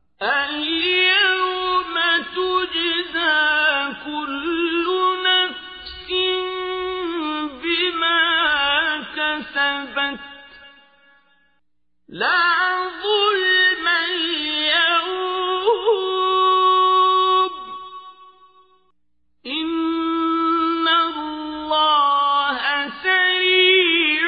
اليوم تجزى كل نفس بما كسبت لا ظلم اليوم إن الله سريع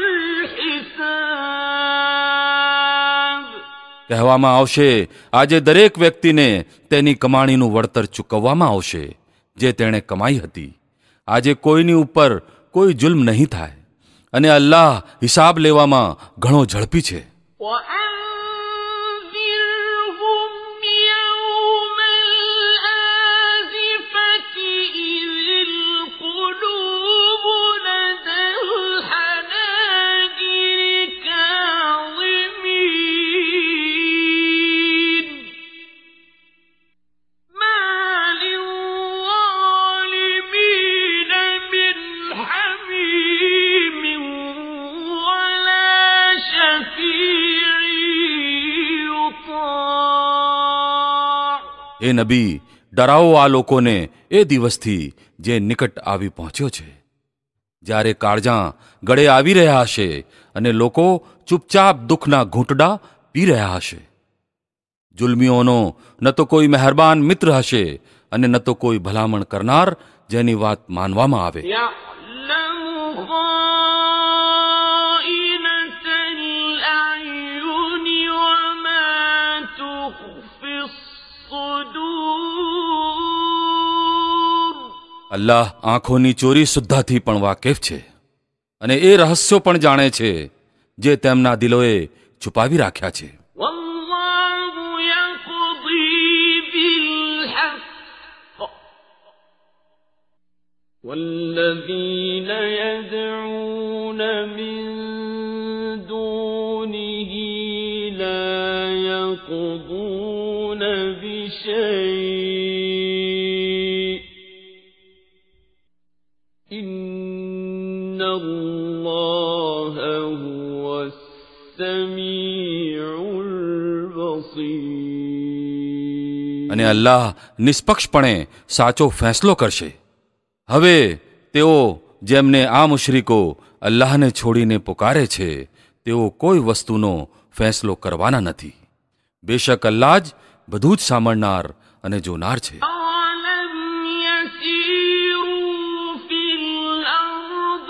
الحساب. કહેવામાં આવશે, આજે દરેક વ્યક્તિને તેની કમાણીનું વળતર ચૂકવવામાં આવશે જે તેણે કમાઈ હતી. આજે કોઈની ઉપર કોઈ જુલ્મ નહીં થાય અને અલ્લાહ હિસાબ લેવામાં ઘણો ઝડપી છે. وأنذرهم يوم الآزفة إذ القلوب لدى الحناجر كاظمين ما للظالمين من حميم ولا شفيع يطاع. એ નબી, ડરાવો આ લોકોને એ દિવસથી જે નિકટ આવી પહોંચ્યો છે, જ્યારે કાળજાં ગળે આવી રહ્યા હશે અને લોકો ચૂપચાપ દુઃખના ઘૂંટડા પી રહ્યા હશે. જુલ્મીઓનો ન તો કોઈ મહેરબાન મિત્ર હશે અને ન તો કોઈ ભલામણ કરનાર જેની વાત માનવામાં આવે. يعلم خائنة الأعين وما تخفي الصدور. અલ્લાહ આંખોની ચોરી સુદ્ધાથી પણ વાકેફ છે અને એ રહસ્યો પણ જાણે છે જે તેમના દિલોએ છુપાવી રાખ્યા છે. والله يقضي بالحق والذين يدعون إن الله هو السميع البصير. અને અલ્લાહ નિષ્પક્ષપણે સાચો ફેંસલો કરશે. હવે તેઓ જેમને આ મુશરિકો અલ્લાહને છોડીને પુકારે છે તેઓ કોઈ વસ્તુનો ફેંસલો કરવાના નથી. બેશક અલ્લાહ જ બધું જ સાંભળનાર અને જોનાર છે. أَوَلَمْ يَسِيرُوا فِي الْأَرْضِ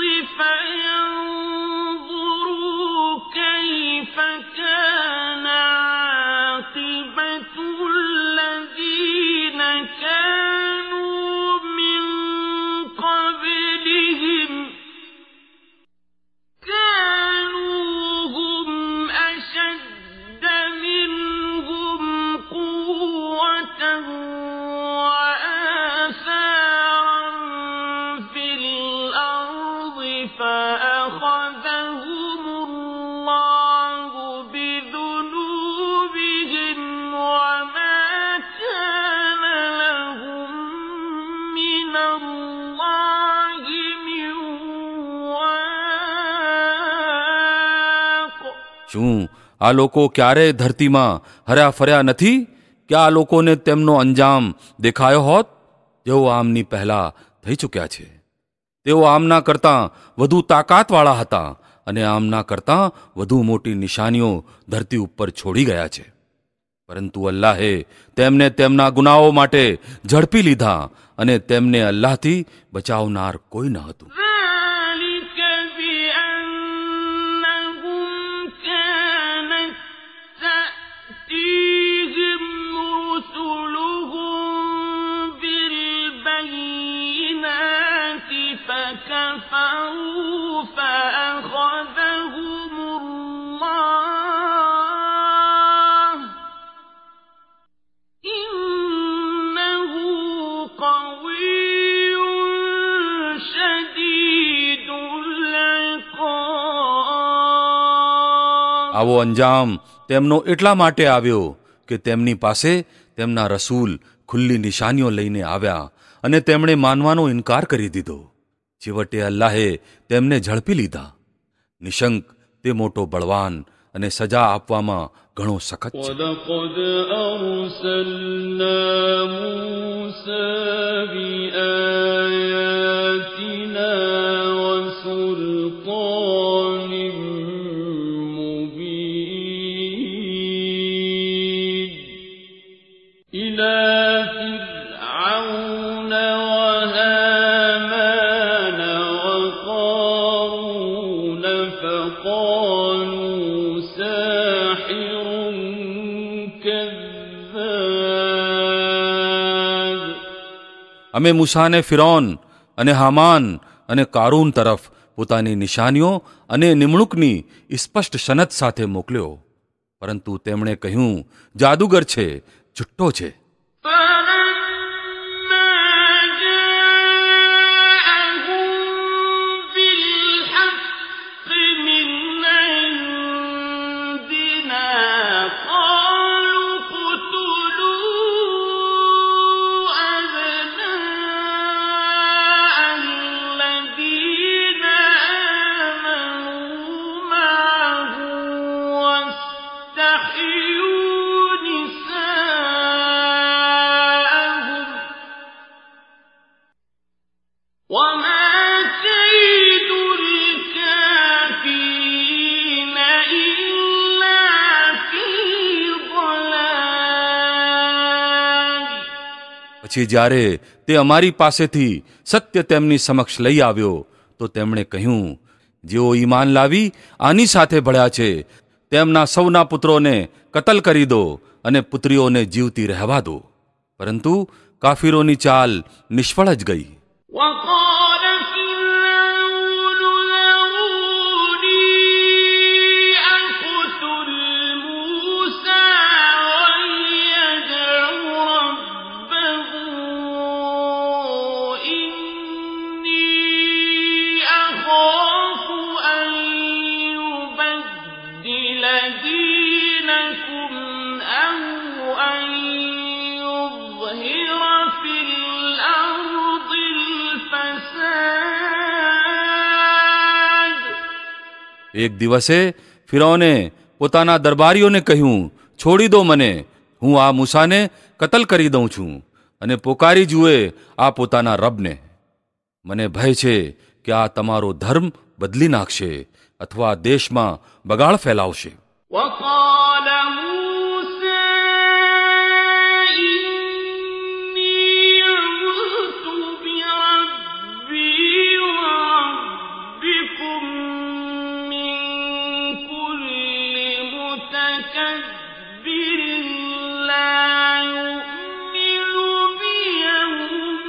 فَيَنظُرُوا كَيْفَ كَانَ عَاقِبَةُ الَّذِينَ كَانُوا مِن قَبْلِهِمْ كَانُوا هُمْ أَشَدَّ مِنْهُمْ قُوَّةً وَآثَارًا فِي الْأَرْضِ فَأَخَذَهُمُ اللَّهُ بِذُنُوبِهِمْ وَمَا كَانَ لَهُم مِّنَ اللَّهِ مِن وَاقٍ. શું આ લોકો ક્યારેય ધરતીમાં હર્યા ફર્યા નથી કે આ લોકોને તેમનો અંજામ દેખાયો હોત? જેઓ આમની પહેલા થઈ ચૂક્યા છે તેઓ આમના કરતાં વધુ તાકાતવાળા હતા અને આમના કરતાં વધુ મોટી નિશાનીઓ ધરતી ઉપર છોડી ગયા છે. પરંતુ અલ્લાહે તેમને તેમના ગુનાઓ માટે ઝડપી લીધા અને તેમને અલ્લાહથી બચાવનાર કોઈ ન હતું. ذلك بأنهم كانت تأتيهم رسلهم بالبينات فكفروا فأخذهم الله إنه قوي شديد العقاب. આવો અંજામ તેમનો એટલા માટે આવ્યો કે તેમની પાસે તેમના રસૂલ ખુલ્લી નિશાનીઓ લઈને આવ્યા અને તેમણે માનવાનો ઇનકાર કરી દીધો. છેવટે અલ્લાહે તેમને ઝડપી લીધા. નિશંક તે મોટો બળવાન અને સજા આપવામાં ઘણો સખત છે. ولقد أرسلنا موسى بآياتنا وسلطان مبين إلى فرعون وهامان وقارون فقالوا ساحر كذاب. અમે મૂસાને ફિરૌન અને હામાન અને કારૂન તરફ પોતાની નિશાનીઓ અને નિમણૂકની સ્પષ્ટ સનદ સાથે મોકલ્યો, પરંતુ તેમણે કહ્યું જાદુગર છે, છુટ્ટો છે. فَلَمَّا جَاءَهُم بِالْحَقِّ مِنْ عِندِنَا قَالُوا اقْتُلُوا أَبْنَاءَ الَّذِينَ آمَنُوا مَعَهُ وَاسْتَحْيُوا نِسَاءَهُمْ وَمَا كَيْدُ الْكَافِرِينَ إِلَّا فِي ضَلَالٍ. પછી જ્યારે તે અમારી પાસેથી સત્ય તેમની સમક્ષ લઈ આવ્યો તો તેમણે કહ્યું, જેઓ ઈમાન લાવી આની સાથે ભળ્યા છે તેમના સૌના પુત્રોને કતલ કરી દો અને પુત્રીઓને જીવતી રહેવા દો. પરંતુ કાફીરોની ચાલ નિષ્ફળ જ ગઈ. وقال فرعون ذروني أقتل موسى وليدع ربه إني أخاف أن يبدل دينكم أو أن يظهر في الأرض الفساد એક દિવસે ફિરૌને પોતાના દરબારીઓને કહ્યું, છોડી દો મને, હું આ મૂસાને કતલ કરી દઉં છું અને પોકારી જુએ આ પોતાના રબને. મને ભય છે કે આ તમારો ધર્મ બદલી નાખશે અથવા દેશમાં બગાડ ફેલાવશે. وقال موسى إني عذت بربي وربكم من كل متكبر لا يؤمن بيوم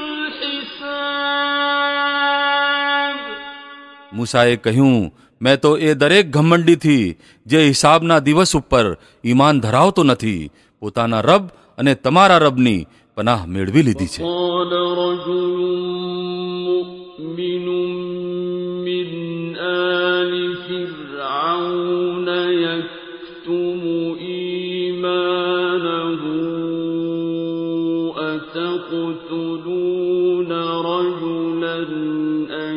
الحساب. મૂસાએ કહ્યું, મેં તો એ દરેક ઘમંડીથી જે હિસાબના દિવસ ઉપર ઈમાન ધરાવતો નથી, પોતાના રબ અને તમારા રબની પનાહ મેળવી લીધી છે. قال رجل مؤمن من آل فرعون يكتم إيمانه أتقتلون رجلا أن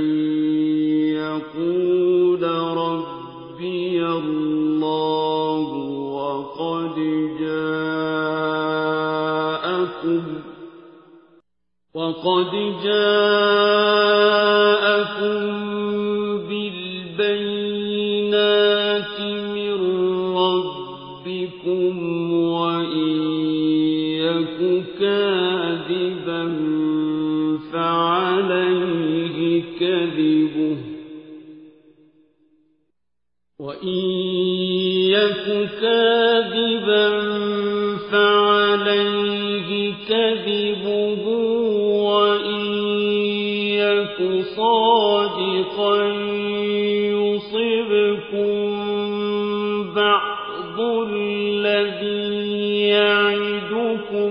يقول ربي الله وقد جاءكم بالبينات من ربكم وإن يك كاذبا فعليه كذبه وإن يك كاذبا فعليه كذبه وإن يك صادقا يصبكم بعض الذي يعدكم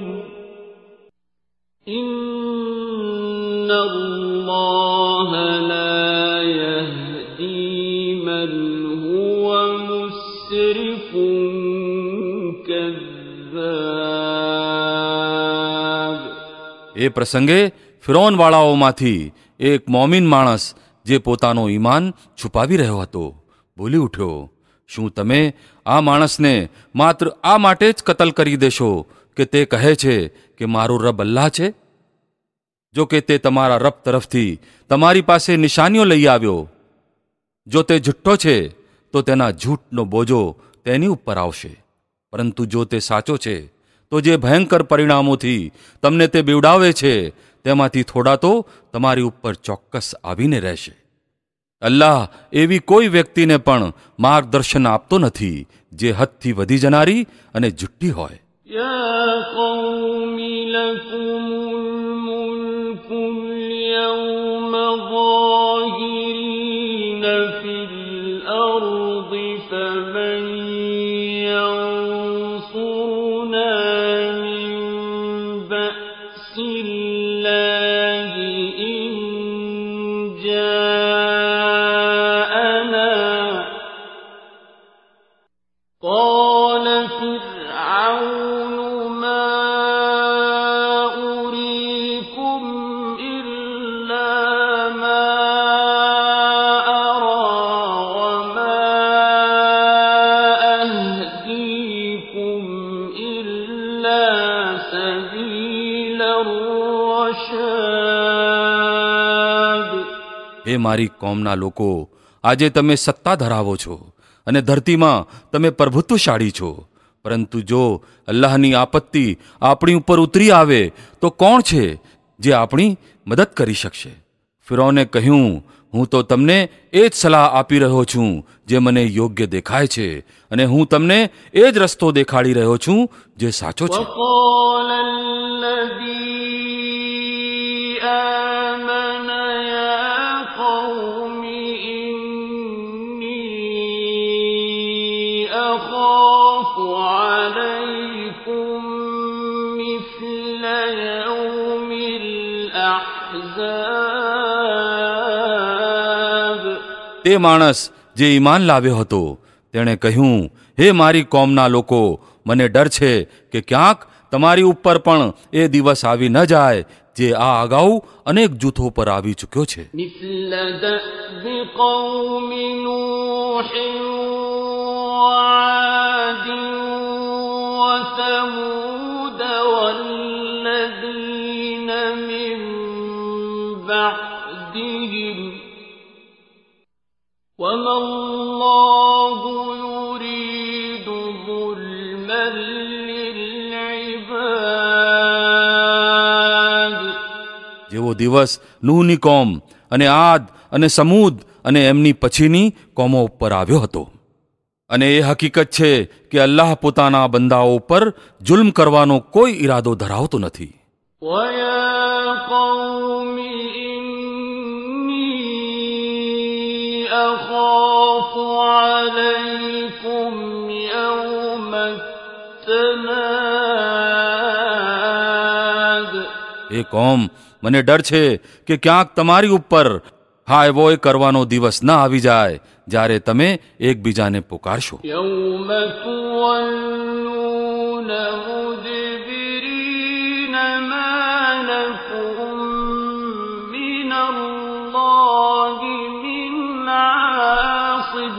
إن الله لا يهدي من هو مسرف كذاب. એ પ્રસંગે ફિરૌનવાળાઓમાંથી એક મોમીન માણસ જે પોતાનો ઈમાન છુપાવી રહ્યો હતો બોલી ઉઠ્યો, શું તમે આ માણસને માત્ર આ માટે જ કતલ કરી દેશો કે તે કહે છે કે મારું રબ અલ્લાહ છે? જો કે તે તમારા રબ તરફથી તમારી પાસે નિશાનીઓ લઈ આવ્યો. જો તે જુઠ્ઠો છે તો તેના જૂઠનો બોજો તેની ઉપર આવશે, પરંતુ જો તે સાચો છે તો જે ભયંકર પરિણામોથી તમને તે બીવડાવે છે તેમાંથી થોડા તો તમારી ઉપર ચોક્કસ આવીને રહેશે. અલ્લાહ એવી કોઈ વ્યક્તિને પણ માર્ગદર્શન આપતો નથી જે હદથી વધી જનારી અને જુઠ્ઠી હોય. يا قوم لكم الملك اليوم ظاهرين في الأرض فمن ينصرنا من بأس الله إن جاءنا قال فرعون ما أريكم إلا ما أرى وما أهديكم إلا سبيل الرشاد. હે મારી કોમના લોકો, આજે તમે સત્તા ધરાવો છો અને ધરતીમાં તમે પ્રભુત્વશાળી છો, પરંતુ જો અલ્લાહની આપત્તિ આપણી ઉપર ઉતરી આવે તો કોણ છે જે આપણી મદદ કરી શકશે? ફિરૌને કહ્યું, હું તો તમને એ જ સલાહ આપી રહ્યો છું જે મને યોગ્ય દેખાય છે અને હું તમને એ જ રસ્તો દેખાડી રહ્યો છું જે સાચો છે. وقال الذي آمن يا قوم إني أخاف عليكم مثل يوم الأحزاب. તે માણસ જે ઈમાન લાવ્યો હતો તેણે કહ્યું, હે મારી કોમના લોકો, મને ડર છે કે ક્યાંક તમારી ઉપર પણ એ દિવસ આવી ન જાય જે આ અગાઉ અનેક જૂથો પર આવી ચૂક્યો છે. مثل دأب قوم نوح وعاد وثمود والذين من بعدهم وما الله يريد ظلما للعباد. જેવો દિવસ નૂહની કોમ અને આદ અને સમૂદ અને એમની પછીની કોમો ઉપર આવ્યો હતો. અને એ હકીકત છે કે અલ્લાહ પોતાના બંદાઓ ઉપર જુલ્મ કરવાનો કોઈ ઈરાદો ધરાવતો નથી. وَيَا قَوْمِ إِنِّي أَخَافُ عَلَيْكُمْ يَوْمَ التَّنَادِ. એ કોમ, મને ડર છે કે ક્યાંક તમારી ઉપર હા એવો એ કરવાનો દિવસ ન આવી જાય જ્યારે તમે એકબીજાને પુકારશો. يَوْمَ تُوَلُّونَ مُدْبِرِينَ مَا لَكُمْ مِنَ اللَّهِ مِنْ عَاصِمٍ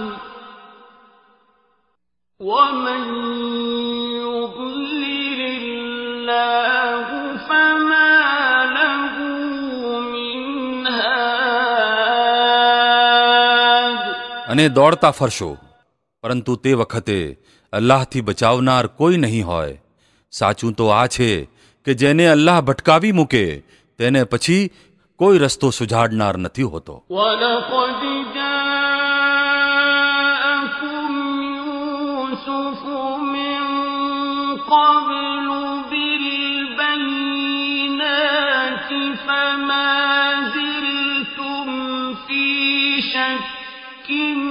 وَمَنْ يُضْلِلِ اللَّهُ فَمَا لَهُ مِنْ هَادٍ. અને દોડતા ફરશો, પરંતુ તે વખતે અલ્લાહથી બચાવનાર કોઈ નહીં હોય. સાચું તો આ છે કે જેને અલ્લાહ ભટકાવી મૂકે તેને પછી કોઈ રસ્તો સુઝાડનાર નથી હોતો. وَلَقَدْ جَاءَكُمْ يُوسُفُ مِنْ قَبْلُ بِالْبَيِّنَاتِ فَمَا زِلْتُمْ فِي شَكٍّ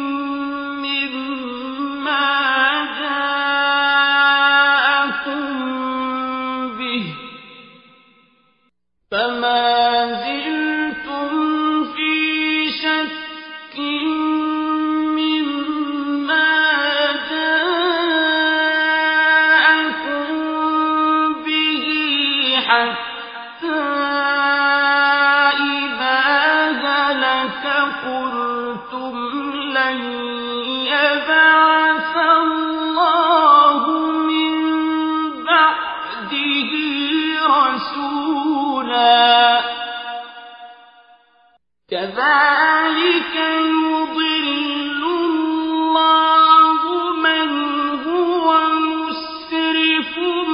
مِّمَّا جَاءَكُمْ بِهِ حتى إذا هلك قلتم لن يبعث الله من بعده رسولا كذلك يضل الله من هو مسرف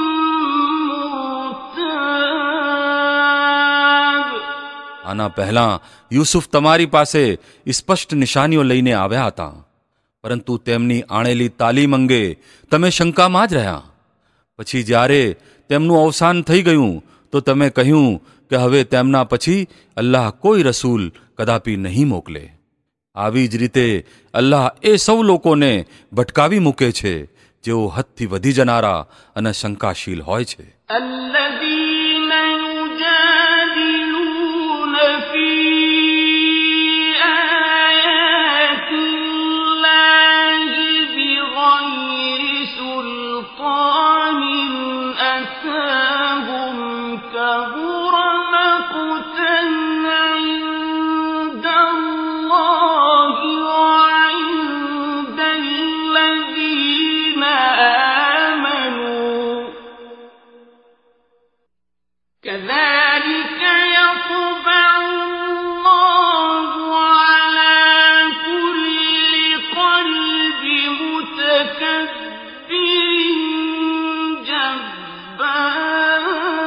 مرتاب. આના પહેલાં યુસુફ તમારી પાસે સ્પષ્ટ નિશાનીઓ લઈને આવ્યા હતા, પરંતુ તેમની આણેલી તાલીમ અંગે તમે શંકામાં જ રહ્યા. પછી જ્યારે તેમનું અવસાન થઈ ગયું તો તમે કહ્યું કે હવે તેમના પછી અલ્લાહ કોઈ રસૂલ કદાપી નહીં મોકલે. આવી જ રીતે અલ્લાહ એ સૌ લોકોને ભટકાવી મૂકે છે જેઓ હદથી વધી જનારા અને શંકાશીલ હોય છે. الذين يجادلون في آيات الله بغير سلطان أتاهم كبر مقتا عند الله وعند الذين آمنوا كذلك يطبع الله على كل قلب متكبر جبار.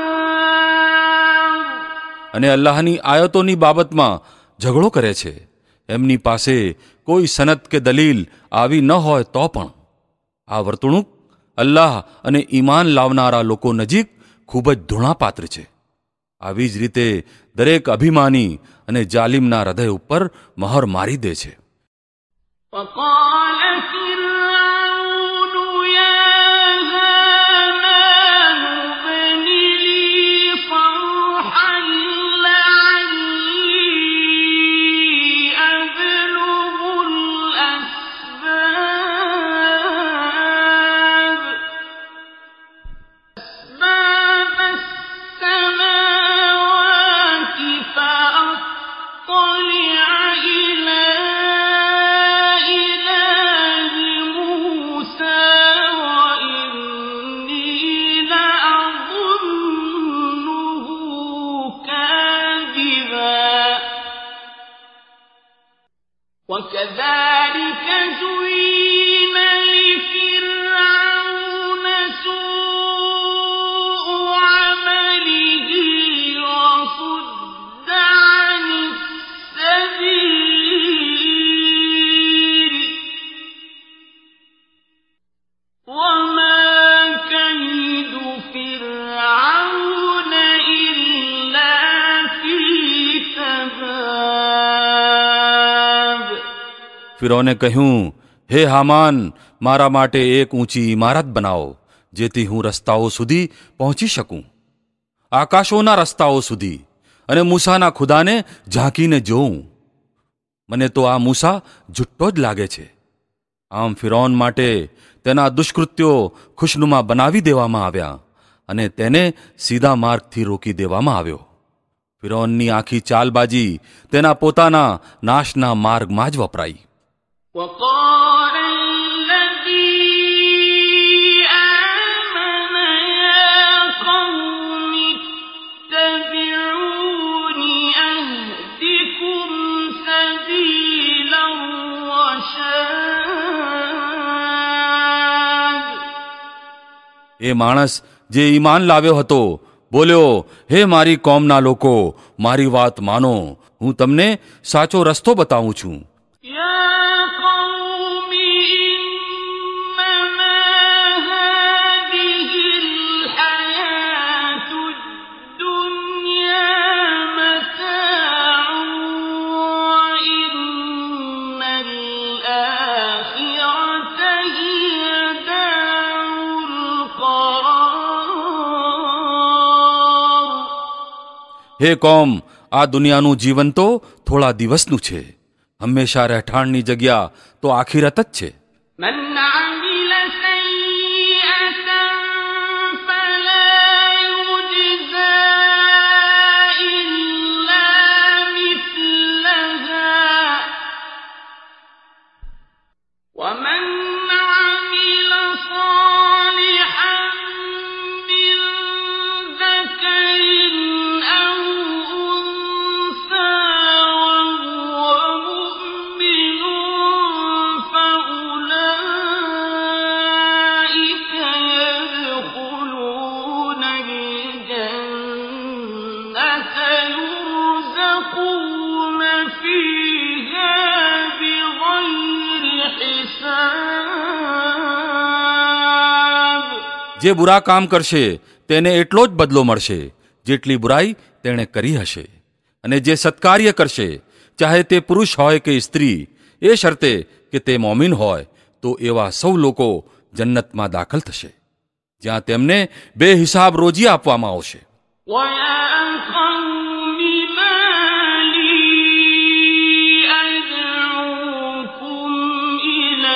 અને અલ્લાહની આયતોની બાબતમાં ઝઘડો કરે છે. એમની પાસે કોઈ સનદ કે દલીલ આવી ન હોય તો પણ આ વર્તણૂક અલ્લાહ અને ઈમાન લાવનારા લોકો નજીક ખૂબ જ ધૂણાપાત્ર છે. આવી જ રીતે દરેક અભિમાની અને જાલિમના હૃદય ઉપર મહોર મારી દે છે. وقال فرعون يا هامان ابن لي صرحا لعلي أبلغ أسباب السماوات وكذلك زين لفرعون سوء عمله وصد عن السبيل وما كيد فرعون إلا في تباب. ફિરૌને કહ્યું, હે હામાન, મારા માટે એક ઊંચી ઇમારત બનાવો, જેથી હું રસ્તાઓ સુધી પહોંચી શકું, આકાશોના રસ્તાઓ સુધી, અને મૂસાના ખુદાને ઝાંકીને જોઉં. મને તો આ મૂસા જુઠ્ઠો જ લાગે છે. આમ ફિરૌન માટે તેના દુષ્કૃત્યો ખુશનુમા બનાવી દેવામાં આવ્યા અને તેને સીધા માર્ગથી રોકી દેવામાં આવ્યો. ફિરૌનની આખી ચાલબાજી તેના પોતાના નાશના માર્ગમાં જ વપરાઈ. وقال الذي آمن يا قوم اتبعون أهدكم سبيل الرشاد. એ માણસ જે ઈમાન લાવ્યો હતો બોલ્યો, હે મારી કોમના લોકો, મારી વાત માનો, હું તમને સાચો રસ્તો બતાવું છું. يا قوم إنما هذه الحياة الدنيا متاع وإن الآخرة هي دار القرار. હે કોમ, આ દુનિયાનું જીવન તો થોડા દિવસનું છે, હંમેશા રહેઠાણની જગ્યા તો આખિરત જ છે. من عمل سيئة فلا يجزى إلا مثلها ومن عمل صالحا من ذكر أو أنثى وهو مؤمن فأولئك يدخلون الجنة يرزقون فيها بغير حساب. જે બુરા કામ કરશે તેને એટલો જ બદલો મળશે જેટલી બુરાઈ તેણે કરી હશે, અને જે સત્કાર્ય કરશે, ચાહે તે પુરુષ હોય કે સ્ત્રી, એ શરતે કે તે મોમિન હોય, તો એવા સૌ લોકો જન્નતમાં દાખલ થશે, જ્યાં તેમને બેહિસાબ રોજી આપવામાં આવશે. ويا قوم ما لي أدعوكم إلى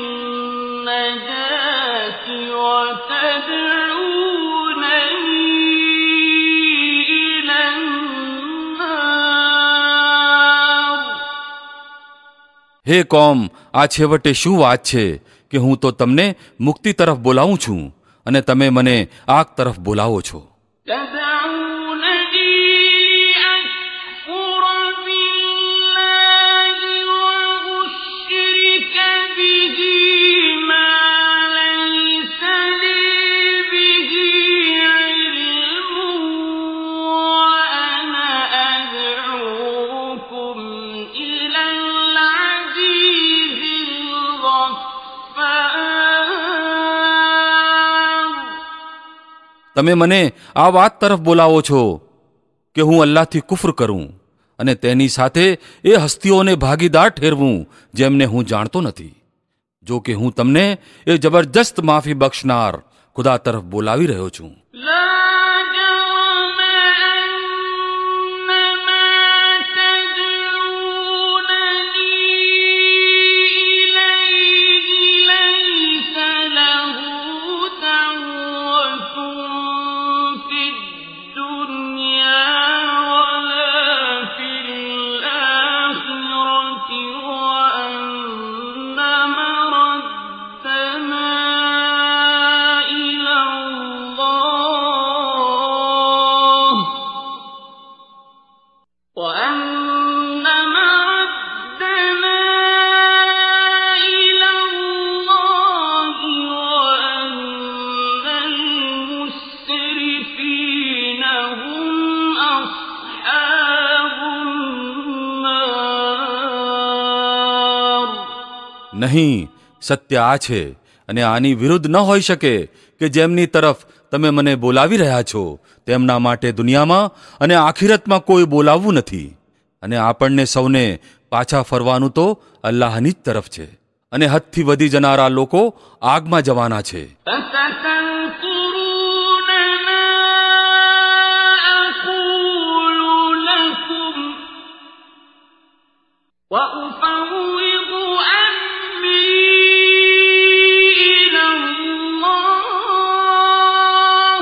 النجاة وتدعونني إلى النار. હે કોમ, આ છેવટે શું વાત છે કે હું તો તમને મુક્તિ તરફ બોલાવું છું અને તમે મને આગ તરફ બોલાવો છો. تدعونني لأكفر بالله وأشرك به ما ليس لي به علم وأنا أدعوكم إلى العزيز الغفار. તમે મને આ વાત તરફ બોલાવો છો કે હું અલ્લાહથી કુફર કરું અને તેની સાથે એ હસ્તીઓને ભાગીદાર ઠેરવું જેમને હું જાણતો નથી. જો કે હું તમને એ જબરજસ્ત માફી બક્ષનાર ખુદા તરફ બોલાવી રહ્યો છું. لا جرم أن ما تدعونني إليه ليس له دعوة في الدنيا ولا في الآخرة وأن مردنا إلى الله નહીં, સત્ય આ છે અને આની વિરુદ્ધ ન હોઈ શકે કે જેમની તરફ તમે મને બોલાવી રહ્યા છો તેમના માટે દુનિયામાં અને આખિરતમાં કોઈ બોલાવવું નથી. અને આપણને સૌને પાછા ફરવાનું તો અલ્લાહની જ તરફ છે અને હદથી વધી જનારા લોકો આગમાં જવાના છે. فستذكرون ما أقول لكم وأفوض أمري إلى الله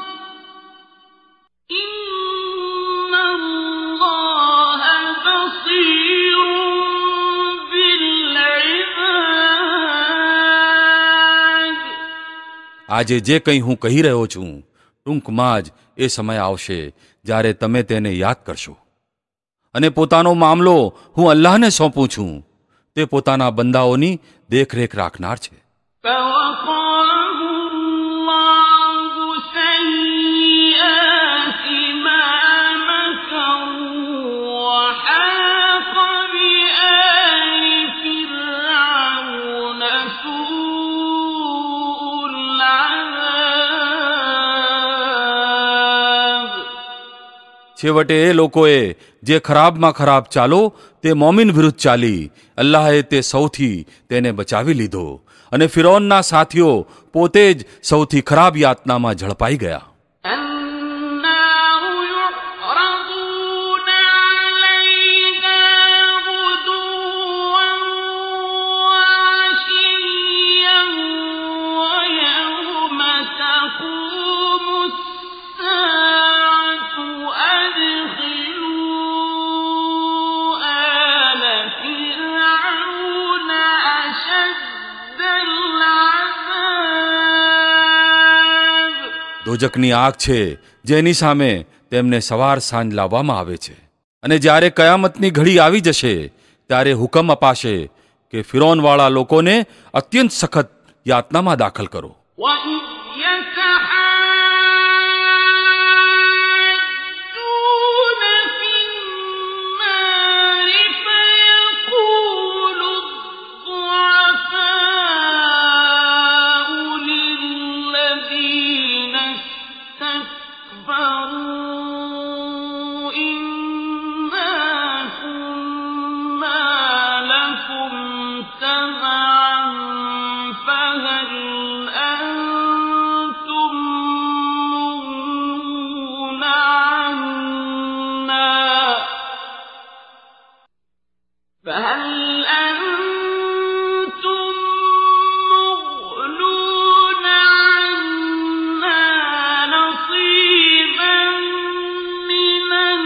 إن الله بصير بالعباد. આજે જે કંઈ હું કહી રહ્યો છું ટૂંકમાં જ એ સમય આવશે જ્યારે તમે તેને યાદ કરશો અને પોતાનો મામલો હું અલ્લાહને સોંપું છું. તે પોતાના બંદાઓની દેખરેખ રાખનાર છે. فوقاه الله سيئات ما مكروا وحاق بآل فرعون سوء العذاب. છેવટે એ લોકોએ જે ખરાબમાં ખરાબ ચાલો તે મોમિન વિરુદ્ધ ચાલી અલ્લાહે તે સૌથી તેને બચાવી લીધો અને ફિરૌનના સાથીઓ પોતે જ સૌથી ખરાબ યાતનામાં ઝડપાઈ ગયા. النار يعرضون عليها غدوا وعشيا ويوم تقوم الساعة أدخلوا آل فرعون أشد العذاب. દોજકની આગ છે જેની સામે તેમને સવાર સાંજ લાવવામાં આવે છે અને જ્યારે કયામતની ઘડી આવી જશે ત્યારે હુકમ અપાશે કે ફિરૌનવાળા લોકોને અત્યંત સખત યાતનામાં દાખલ કરો. وإذ يتحاجون في النار فيقول الضعفاء للذين استكبروا إنا كنا لكم تبعا فهل أنتم مغنون عنا فهل أنتم مغنون عنا نصيبا من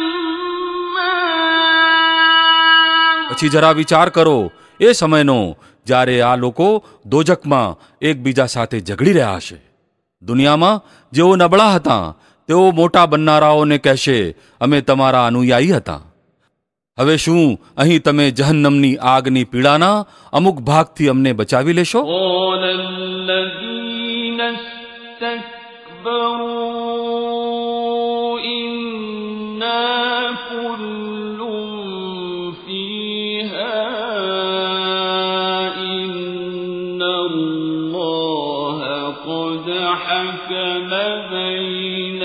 النار. પછી જરા વિચાર કરો એ સમયનો જ્યારે આ લોકો દોજકમાં એકબીજા સાથે ઝઘડી રહ્યા હશે. દુનિયામાં જેઓ નબળા હતા તેઓ મોટા બનનારાઓને કહેશે અમે તમારા અનુયાયી હતા. હવે શું અહીં તમે જહન્નમની આગની પીડાના અમુક ભાગથી અમને બચાવી લેશો? قال الذين استكبروا إنا كل فيها إن الله قد حكم بين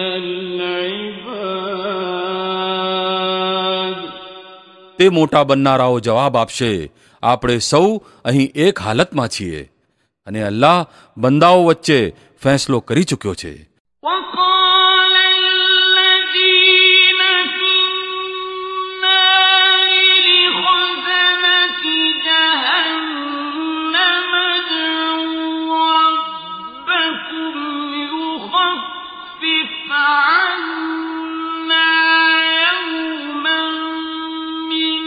العباد. તે મોટા બનનારાઓ જવાબ આપશે આપણે સૌ અહીં એક હાલતમાં છીએ અને અલ્લાહ બંદાઓ વચ્ચે ફેંસલો કરી ચૂક્યો છે. وقال الذين في النار لخزنة جهنم ادعوا ربكم يخفف عنا يوما من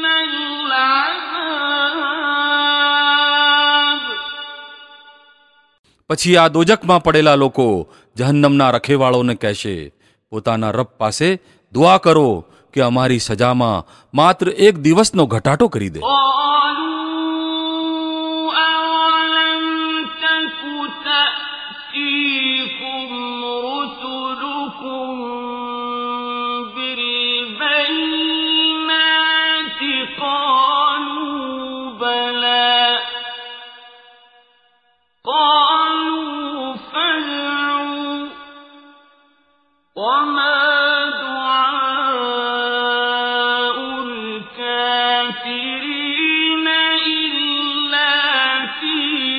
العذاب. પછી આ દોજકમાં પડેલા લોકો જહન્નમના રખેવાળોને કહેશે પોતાના રબ પાસે દુઆ કરો કે અમારી સજામાં માત્ર એક દિવસનો ઘટાટો કરી દે. قالوا أولم تك تأتيكم رسلكم بالبينات قالوا بلى الكافرين إلا في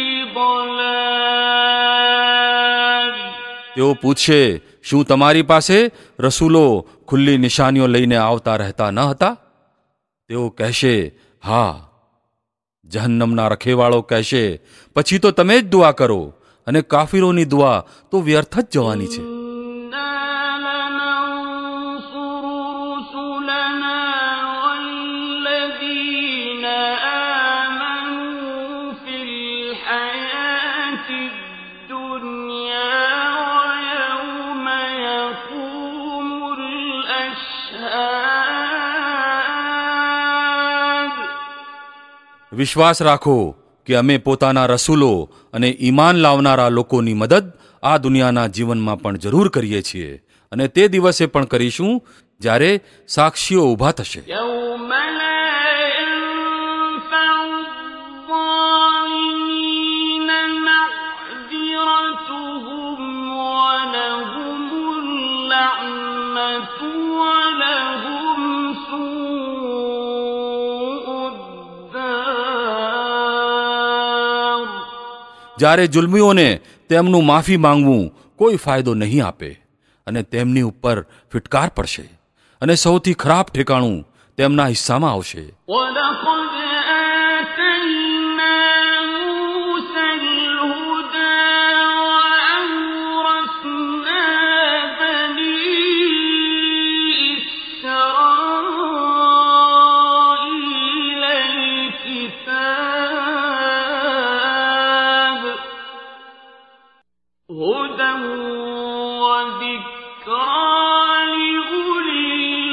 ضلال. તેઓ પૂછશે, શું તમારી પાસે રસૂલો ખુલ્લી નિશાનીઓ લઈને આવતા રહેતા ન હતા? તેઓ કહેશે, હા. જહન્નમના રખેવાળો કહેશે, પછી તો તમે જ દુઆ કરો, અને કાફિરોની દુઆ તો વ્યર્થ જ જવાની છે. વિશ્વાસ રાખો કે અમે પોતાના રસૂલો અને ઈમાન લાવનારા લોકોની મદદ આ દુનિયાના જીવનમાં પણ જરૂર કરીએ છીએ, અને તે દિવસે પણ કરીશું જ્યારે સાક્ષીઓ ઊભા થશે. يوم لا ينفع الظالمين معذرتهم ولهم اللعنة ولهم سوء الدار. જ્યારે જુલ્મીઓને તેમનું માફી માંગવું કોઈ ફાયદો નહીં આપે, અને તેમની ઉપર ફિટકાર પડશે, અને સૌથી ખરાબ ઠેકાણું તેમના હિસ્સામાં આવશે. ولقد آتينا موسى الهدى وأورثنا بني إسرائيل الكتاب هدى وذكرى لأولي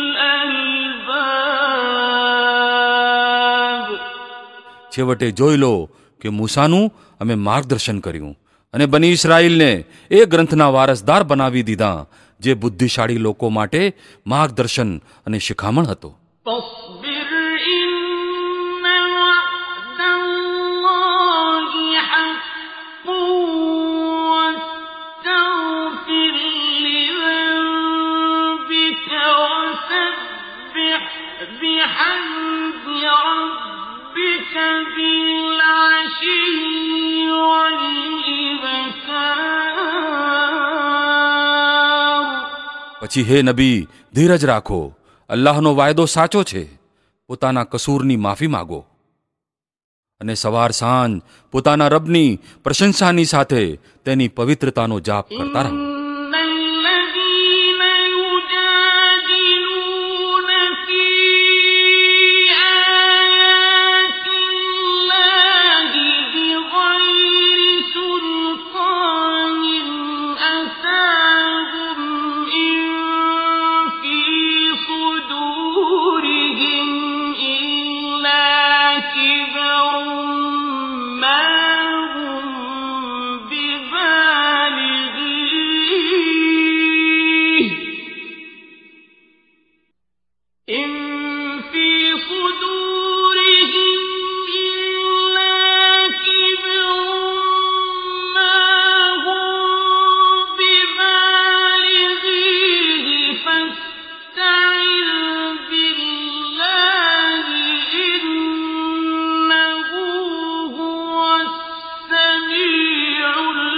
الألباب. છેવટે જોઈ લો કે મૂસાનું અમે માર્ગદર્શન કર્યું, અને બની ઇસ્રાઈલને એ ગ્રંથના વારસદાર બનાવી દીધા જે બુદ્ધિશાળી લોકો માટે માર્ગદર્શન અને શિખામણ હતો. فاصبر إن وعد الله حق واستغفر لذنبك وسبح بحمد ربك بالعشي والإبكار. પછી હે નબી, ધીરજ રાખો, અલ્લાહનો વાયદો સાચો છે, પોતાના કસૂરની માફી માગો, અને સવાર સાંજ પોતાના રબની પ્રશંસાની સાથે તેની પવિત્રતાનો જાપ કરતા રહો. إن الذين يجادلون في آيات الله بغير سلطان أتاهم إن في صدورهم إلا كبر ما هم ببالغيه إن في صدورهم إلا كبر ما هم ببالغيه فاستعذ بالله إنه هو السميع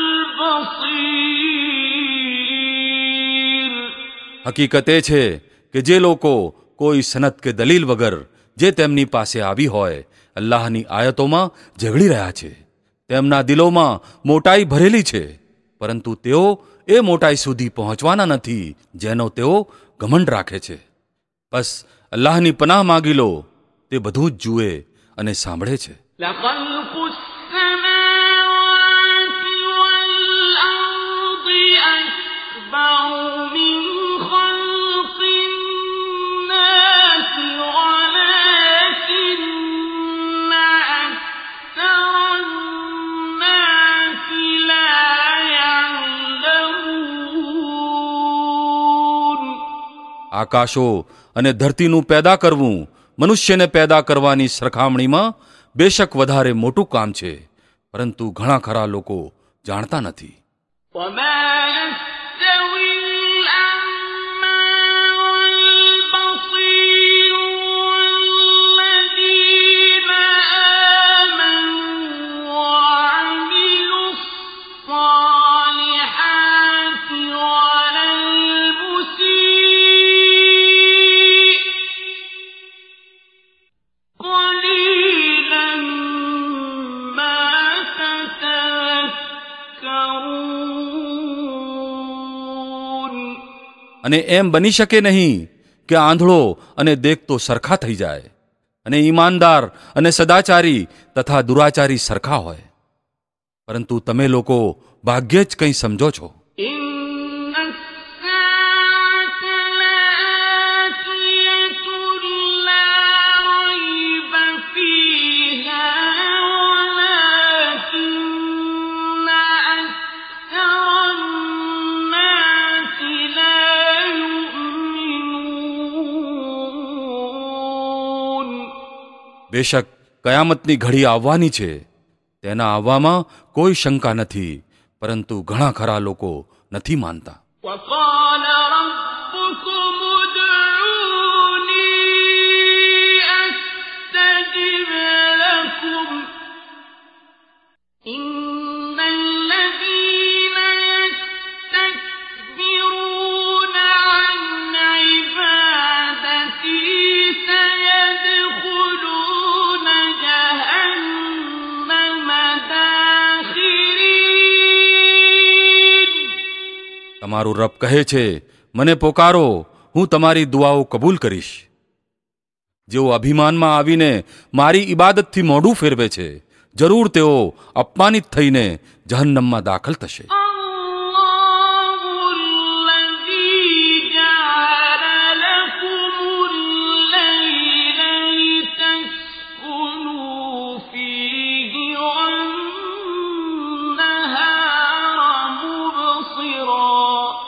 البصير. હકીકત એ છે કે જે લોકો કોઈ સનદ કે દલીલ વગર જે તેમની પાસે આવી હોય અલ્લાહની આયતોમાં ઝઘડી રહ્યા છે, તેમના દિલોમાં મોટાઈ ભરેલી છે, પરંતુ તેઓ એ મોટાઈ સુધી પહોંચવાના નથી જેનો તેઓ ઘમંડ રાખે છે. બસ અલ્લાહની પનાહ માગી લો, તે બધું જ જુએ અને સાંભળે છે. لخلق السماوات والأرض أكبر من خلق الناس ولكن أكثر الناس لا يعلمون. આકાશો અને ધરતીનું પેદા કરવું મનુષ્યને પેદા કરવાની સરખામણીમાં બેશક વધારે મોટું કામ છે, પરંતુ ઘણા ખરા લોકો જાણતા નથી. وما يستوي الأعمى والبصير والذي અને એમ બની શકે નહીં કે આંધળો અને દેખતો સરખા થઈ જાય, અને ઈમાનદાર અને સદાચારી તથા દુરાચારી સરખા હોય. પરંતુ તમે લોકો ભાગ્યે જ કંઈ સમજો છો. إن الساعة لآتية لا ريب فيها ولكن أكثر الناس لا يؤمنون. બેશક કયામતની ઘડી આવવાની છે, તેના આવવામાં કોઈ શંકા નથી, પરંતુ ઘણા ખરા લોકો નથી માનતા. وقال ربكم ادعوني أستجب لكم إن الذين يستكبرون عن عبادتي سيدخلون جهنم داخرين. તમારું રબ કહે છે, મને પોકારો, હું તમારી દુઆઓ કબૂલ કરીશ. જેઓ અભિમાનમાં આવીને મારી ઇબાદતથી મોઢું ફેરવે છે, જરૂર તેઓ અપમાનિત થઈને જહન્નમમાં દાખલ થશે. الله الذي جعل لكم الليل لتسكنوا فيه والنهار مبصرا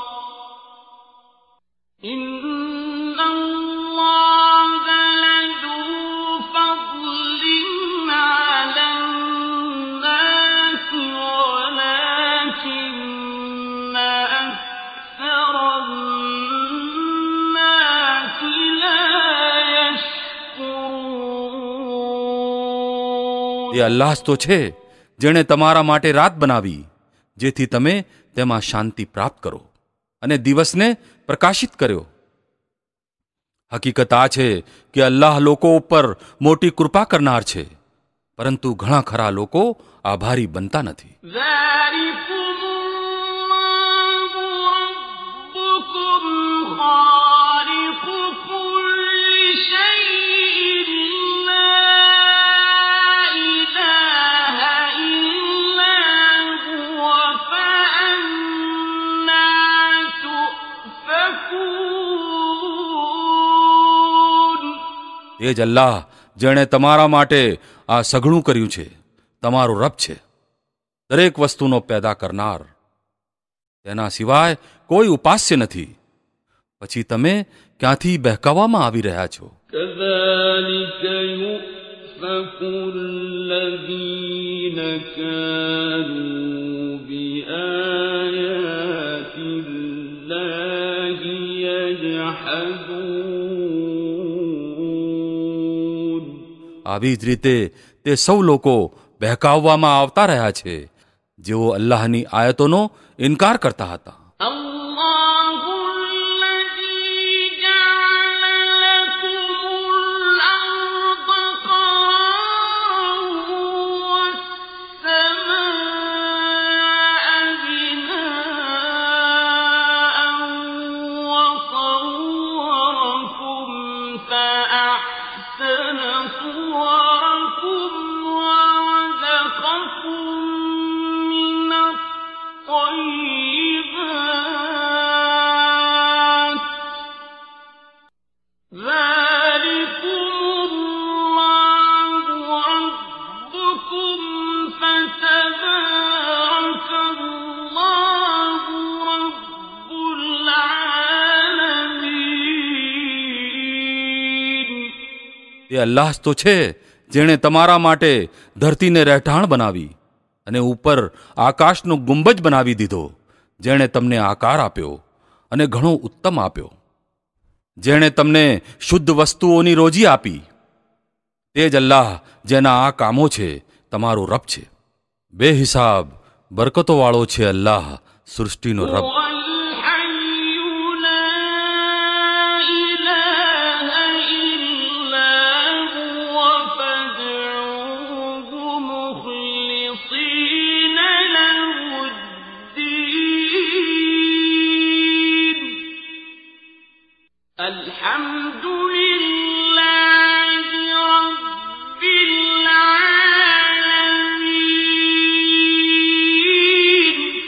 إن الله لذو فضل على الناس ولكن أكثر الناس لا يشكرون. એ અલ્લાહ જ તો છે જેણે તમારા માટે રાત બનાવી, જેથી તમે તેમાં શાંતિ પ્રાપ્ત કરો, અને દિવસને પ્રકાશિત કર્યો. હકીકત આ છે કે અલ્લાહ લોકો ઉપર મોટી કૃપા કરનાર છે, પરંતુ ઘણા ખરા લોકો આભારી બનતા નથી. ذلكم الله ربكم خالق كل شيء لا إله إلا هو فأنا تؤفكون. એ જ અલ્લાહ જેણે તમારા માટે આ સઘળું કર્યું છે, તમારો રબ છે, દરેક વસ્તુનો પેદા કરનાર. તેના સિવાય કોઈ ઉપાસ્ય નથી. પછી તમે ક્યાંથી બહેકાવવામાં આવી રહ્યા છો? كذلك يؤفك الذين كانوا بآيات الله يجحدون. આવી જ રીતે તે સૌ લોકો બહેકાવવામાં આવતા રહ્યા છે, જેઓ અલ્લાહની આયતોનો ઇનકાર કરતા હતા. الله الذي جعل لكم الأرض قرارا والسماء بناء وصوركم فأحسن صوركم ورزقكم من الطيبات ذلكم الله ربكم فتبارك الله رب العالمين. તે અલ્લાહ જ તો છે જેણે તમારા માટે ધરતીને રહેઠાણ બનાવી અને ઉપર આકાશનો ગુંબજ બનાવી દીધો, જેણે તમને આકાર આપ્યો અને ઘણો ઉત્તમ આપ્યો, જેણે તમને શુદ્ધ વસ્તુઓની રોજી આપી. તે જ અલ્લાહ જેના આ કામો છે, તમારો રબ છે. બેહિસાબ બરકતોવાળો છે અલ્લાહ, સૃષ્ટિનો રબ. هو الحي لا إله إلا هو فادعوه مخلصين له الدين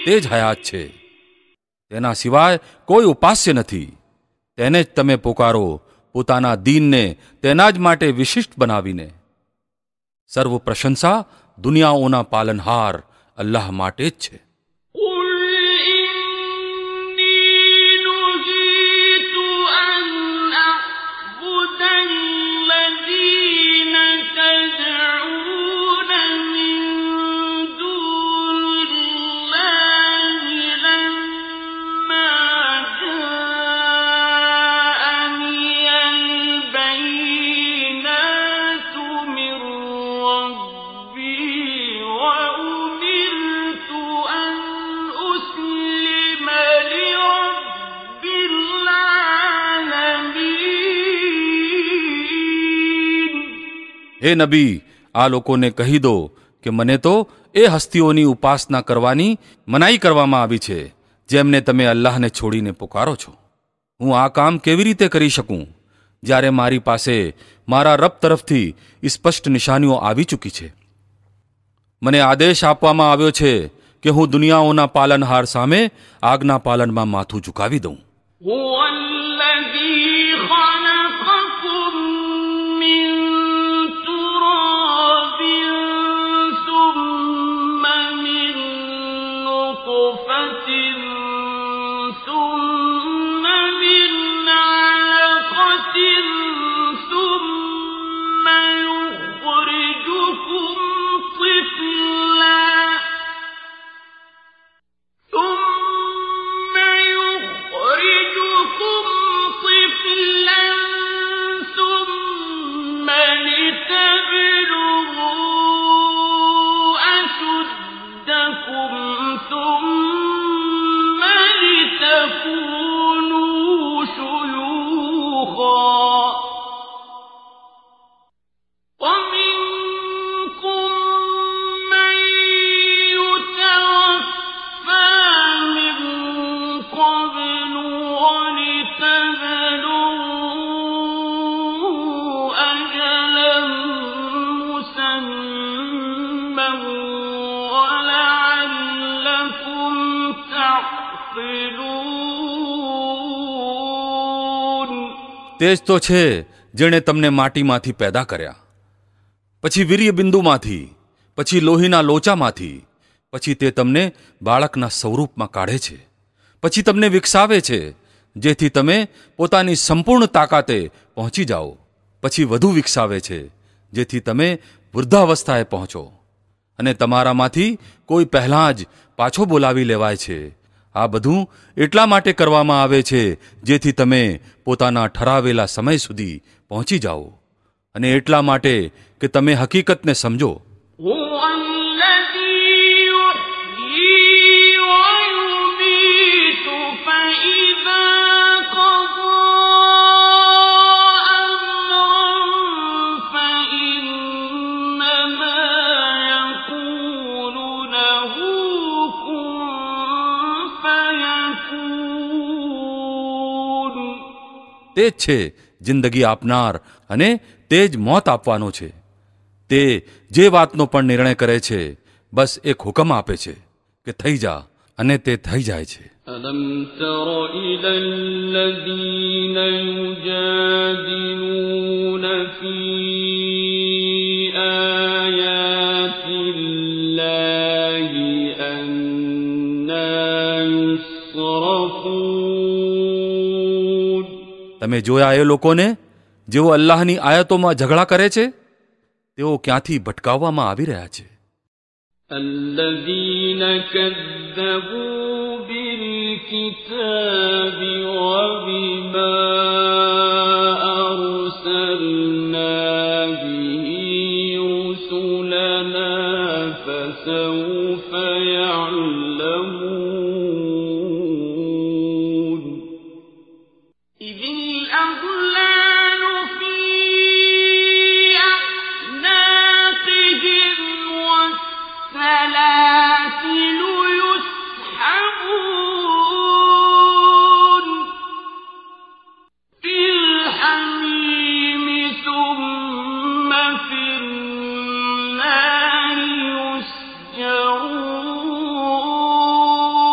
તે જ હયાત છે. તેના સિવાય કોઈ ઉપાસ્ય નથી. તેને જ તમે પોકારો, પોતાના દીનને તેના જ માટે વિશિષ્ટ બનાવીને. સર્વ પ્રશંસા દુનિયાઓના પાલનહાર અલ્લાહ માટે જ છે. قل إني نهيت أن أعبد الذين تدعون من دون الله لما جاءني البينات من ربي وأمرت أن أسلم لرب العالمين. હે નબી, આ લોકોને કહી દો કે મને તો એ હસ્તીઓની ઉપાસના કરવાની મનાઈ કરવામાં આવી છે જેમને તમે અલ્લાહને છોડીને પુકારો છો. હું આ કામ કેવી રીતે કરી શકું જ્યારે મારી પાસે મારા રબ તરફથી સ્પષ્ટ નિશાનીઓ આવી ચૂકી છે. મને આદેશ આપવામાં આવ્યો છે કે હું દુનિયાઓના પાલનહાર સામે આજ્ઞા પાલનમાં માથું ઝુકાવી દઉં. هو الذي خلقكم من تراب ثم من نطفة ثم من علقة ثم يخرجكم طفلا ثم يخرجكم طفلا ثم لتبلغوا أشدكم ثم لتكونوا شيوخا ومنكم من يتوفى من قبل ولتبلغوا أجلا مسمى ولعلكم تعقلون. તે જ તો છે જેણે તમને માટીમાંથી પેદા કર્યા, પછી વીર્ય બિંદુમાંથી, પછી લોહીના લોચામાંથી, પછી તે તમને બાળકના સ્વરૂપમાં કાઢે છે, પછી તમને વિકસાવે છે જેથી તમે પોતાની સંપૂર્ણ તાકાતે પહોંચી જાઓ, પછી વધુ વિકસાવે છે જેથી તમે વૃદ્ધાવસ્થાએ પહોંચો, અને તમારામાંથી કોઈ પહેલાં જ પાછો બોલાવી લેવાય છે. આ બધું એટલા માટે કરવામાં આવે છે જેથી તમે પોતાના ઠરાવેલા સમય સુધી પહોંચી જાઓ, અને એટલા માટે કે તમે હકીકતને સમજો. هو الذي يحيي ويميت فإذا قضى أمرا فإنما يقول له كن فيكون. તે જ છે જિંદગી આપનાર અને તે જ મોત આપવાનો છે. તે જે વાતનો પણ નિર્ણય કરે છે બસ એક હુકમ આપે છે કે થઈ જા, અને તે થઈ જાય છે. ألم تر إلى الذين يجادلون في آيات الله أنى يصرفون. તમે જોયા એ લોકોને જેઓ અલ્લાહની આયતોમાં ઝઘડા કરે છે? તેઓ ક્યાંથી ભટકાવવામાં આવી રહ્યા છે. الذين كذبوا بالكتاب وبما أرسلنا به رسلنا فسوف يعلمون. إذ الأغلال في أعناقهم والسلاسل يسحبون في الحميم ثم في النار يسجرون.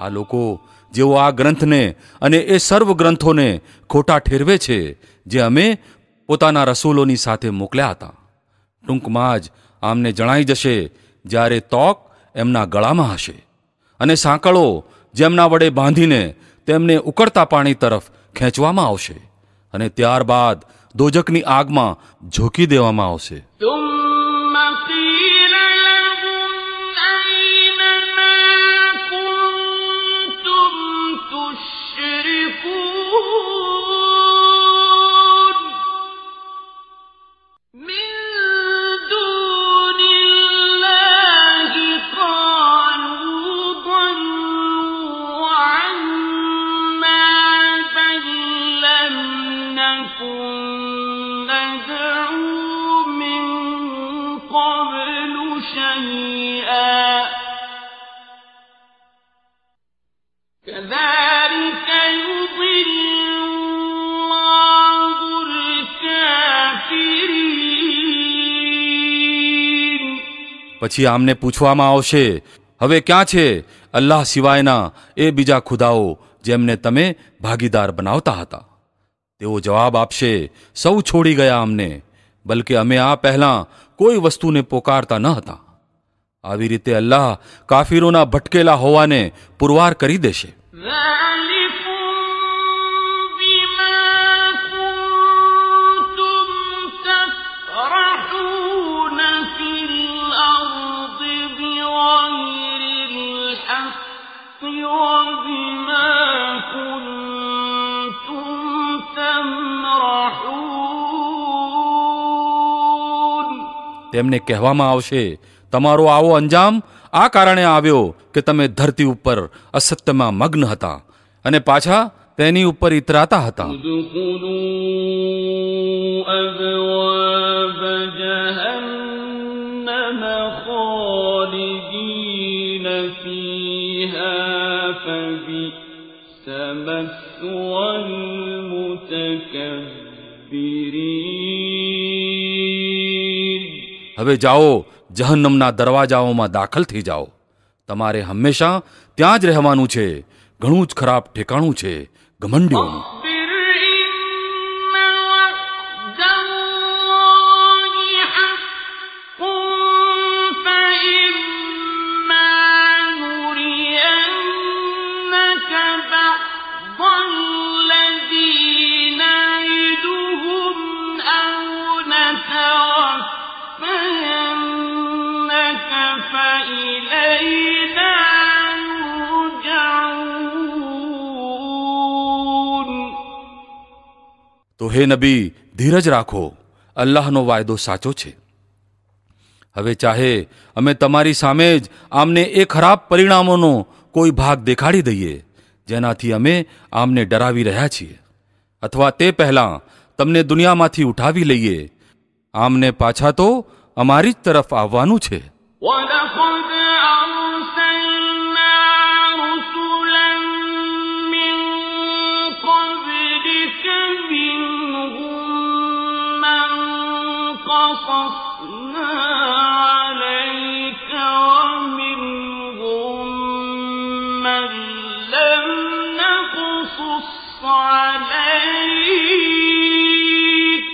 આ લોકો જેઓ આ ગ્રંથને અને એ સર્વ ગ્રંથોને ખોટા ઠેરવે છે જે અમે પોતાના રસૂલોની સાથે મોકલ્યા હતા. ટૂંકમાં જ આમને જણાઈ જશે જ્યારે તોક એમના ગળામાં હશે અને સાંકળો જેમના વડે બાંધીને તેમને ઉકળતા પાણી તરફ ખેંચવામાં આવશે અને ત્યારબાદ દોજકની આગમાં ઝોકી દેવામાં આવશે. ثم قيل لهم أين ما كنتم تشركون من دون الله قالوا ضلوا عنا بل لم نكن ندعو من قبل شيئا كذلك يضل الله الكافرين. પછી આમને પૂછવામાં આવશે, હવે ક્યાં છે અલ્લાહ સિવાયના એ બીજા ખુદાઓ જેમને તમે ભાગીદાર બનાવતા હતા? તેઓ જવાબ આપશે, સૌ છોડી ગયા અમને, બલકે અમે આ પહેલાં કોઈ વસ્તુને પોકારતા ન હતા. આવી રીતે અલ્લાહ કાફીરોના ભટકેલા હોવાને પુરવાર કરી દેશે. ذلكم بما كنتم تفرحون في الأرض بغير الحق وبما كنتم تمرحون. તેમને કહેવામાં આવશે, તમારો આવો અંજામ આ કારણે આવ્યો કે તમે ધરતી ઉપર અસત્યમાં મગ્ન હતા અને પાછા તેની ઉપર ઇતરાતા હતા. ادخلوا أبواب جهنم خالدين فيها فبئس مثوى المتكبرين. હવે જાઓ, જહન્નમના દરવાજાઓમાં દાખલ થઈ જાઓ. તમારે હંમેશા ત્યાં જ રહેવાનું છે. ઘણું જ ખરાબ ઠેકાણું છે ઘમંડીઓનું. واصبر إن وعد الله حق فإما نرينك بعض الذي نعدهم أو نتوفينك فإلينا يرجعون. તો હે નબી, ધીરજ રાખો, અલ્લાહનો વાયદો સાચો છે. હવે ચાહે અમે તમારી સામે જ આમને એ ખરાબ પરિણામોનો કોઈ ભાગ દેખાડી દઈએ જેનાથી અમે આમને ડરાવી રહ્યા છીએ, અથવા તે પહેલાં તમને દુનિયામાંથી ઉઠાવી લઈએ. આમને પાછા તો અમારી જ તરફ આવવાનું છે. ولقد أرسلنا رسلا من قبلك منهم من قصصنا عليك ومنهم من لم نقصص عليك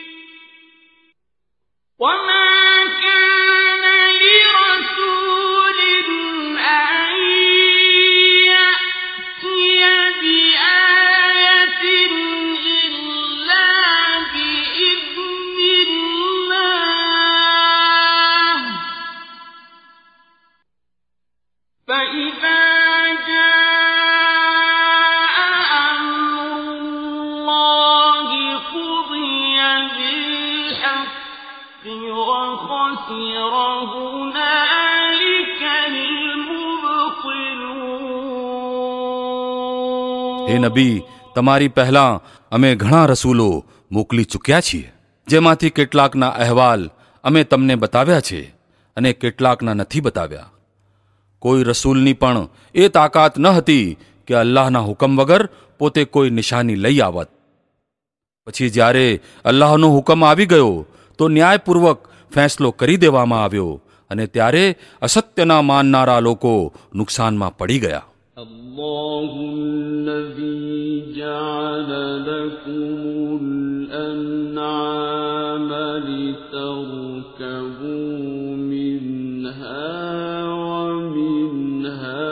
وما كان لرسول أن يأتي بآية إلا بإذن الله فإذا جاء أمر الله قضي بالحق وخسر هنالك المبطلون. હે નબી, તમારી પહેલાં અમે ઘણા રસૂલો મોકલી ચૂક્યા છીએ, જેમાંથી કેટલાકના અહેવાલ અમે તમને બતાવ્યા છે અને કેટલાકના નથી બતાવ્યા. કોઈ રસૂલની પણ એ તાકાત ન હતી કે અલ્લાહના હુકમ વગર પોતે કોઈ નિશાની લઈ આવત. પછી જ્યારે અલ્લાહનો હુકમ આવી ગયો તો ન્યાયપૂર્વક ફેંસલો કરી દેવામાં આવ્યો અને ત્યારે અસત્યના માનનારા લોકો નુકસાનમાં પડી ગયા. الله الذي جعل لكم الأنعام لتركبوا منها ومنها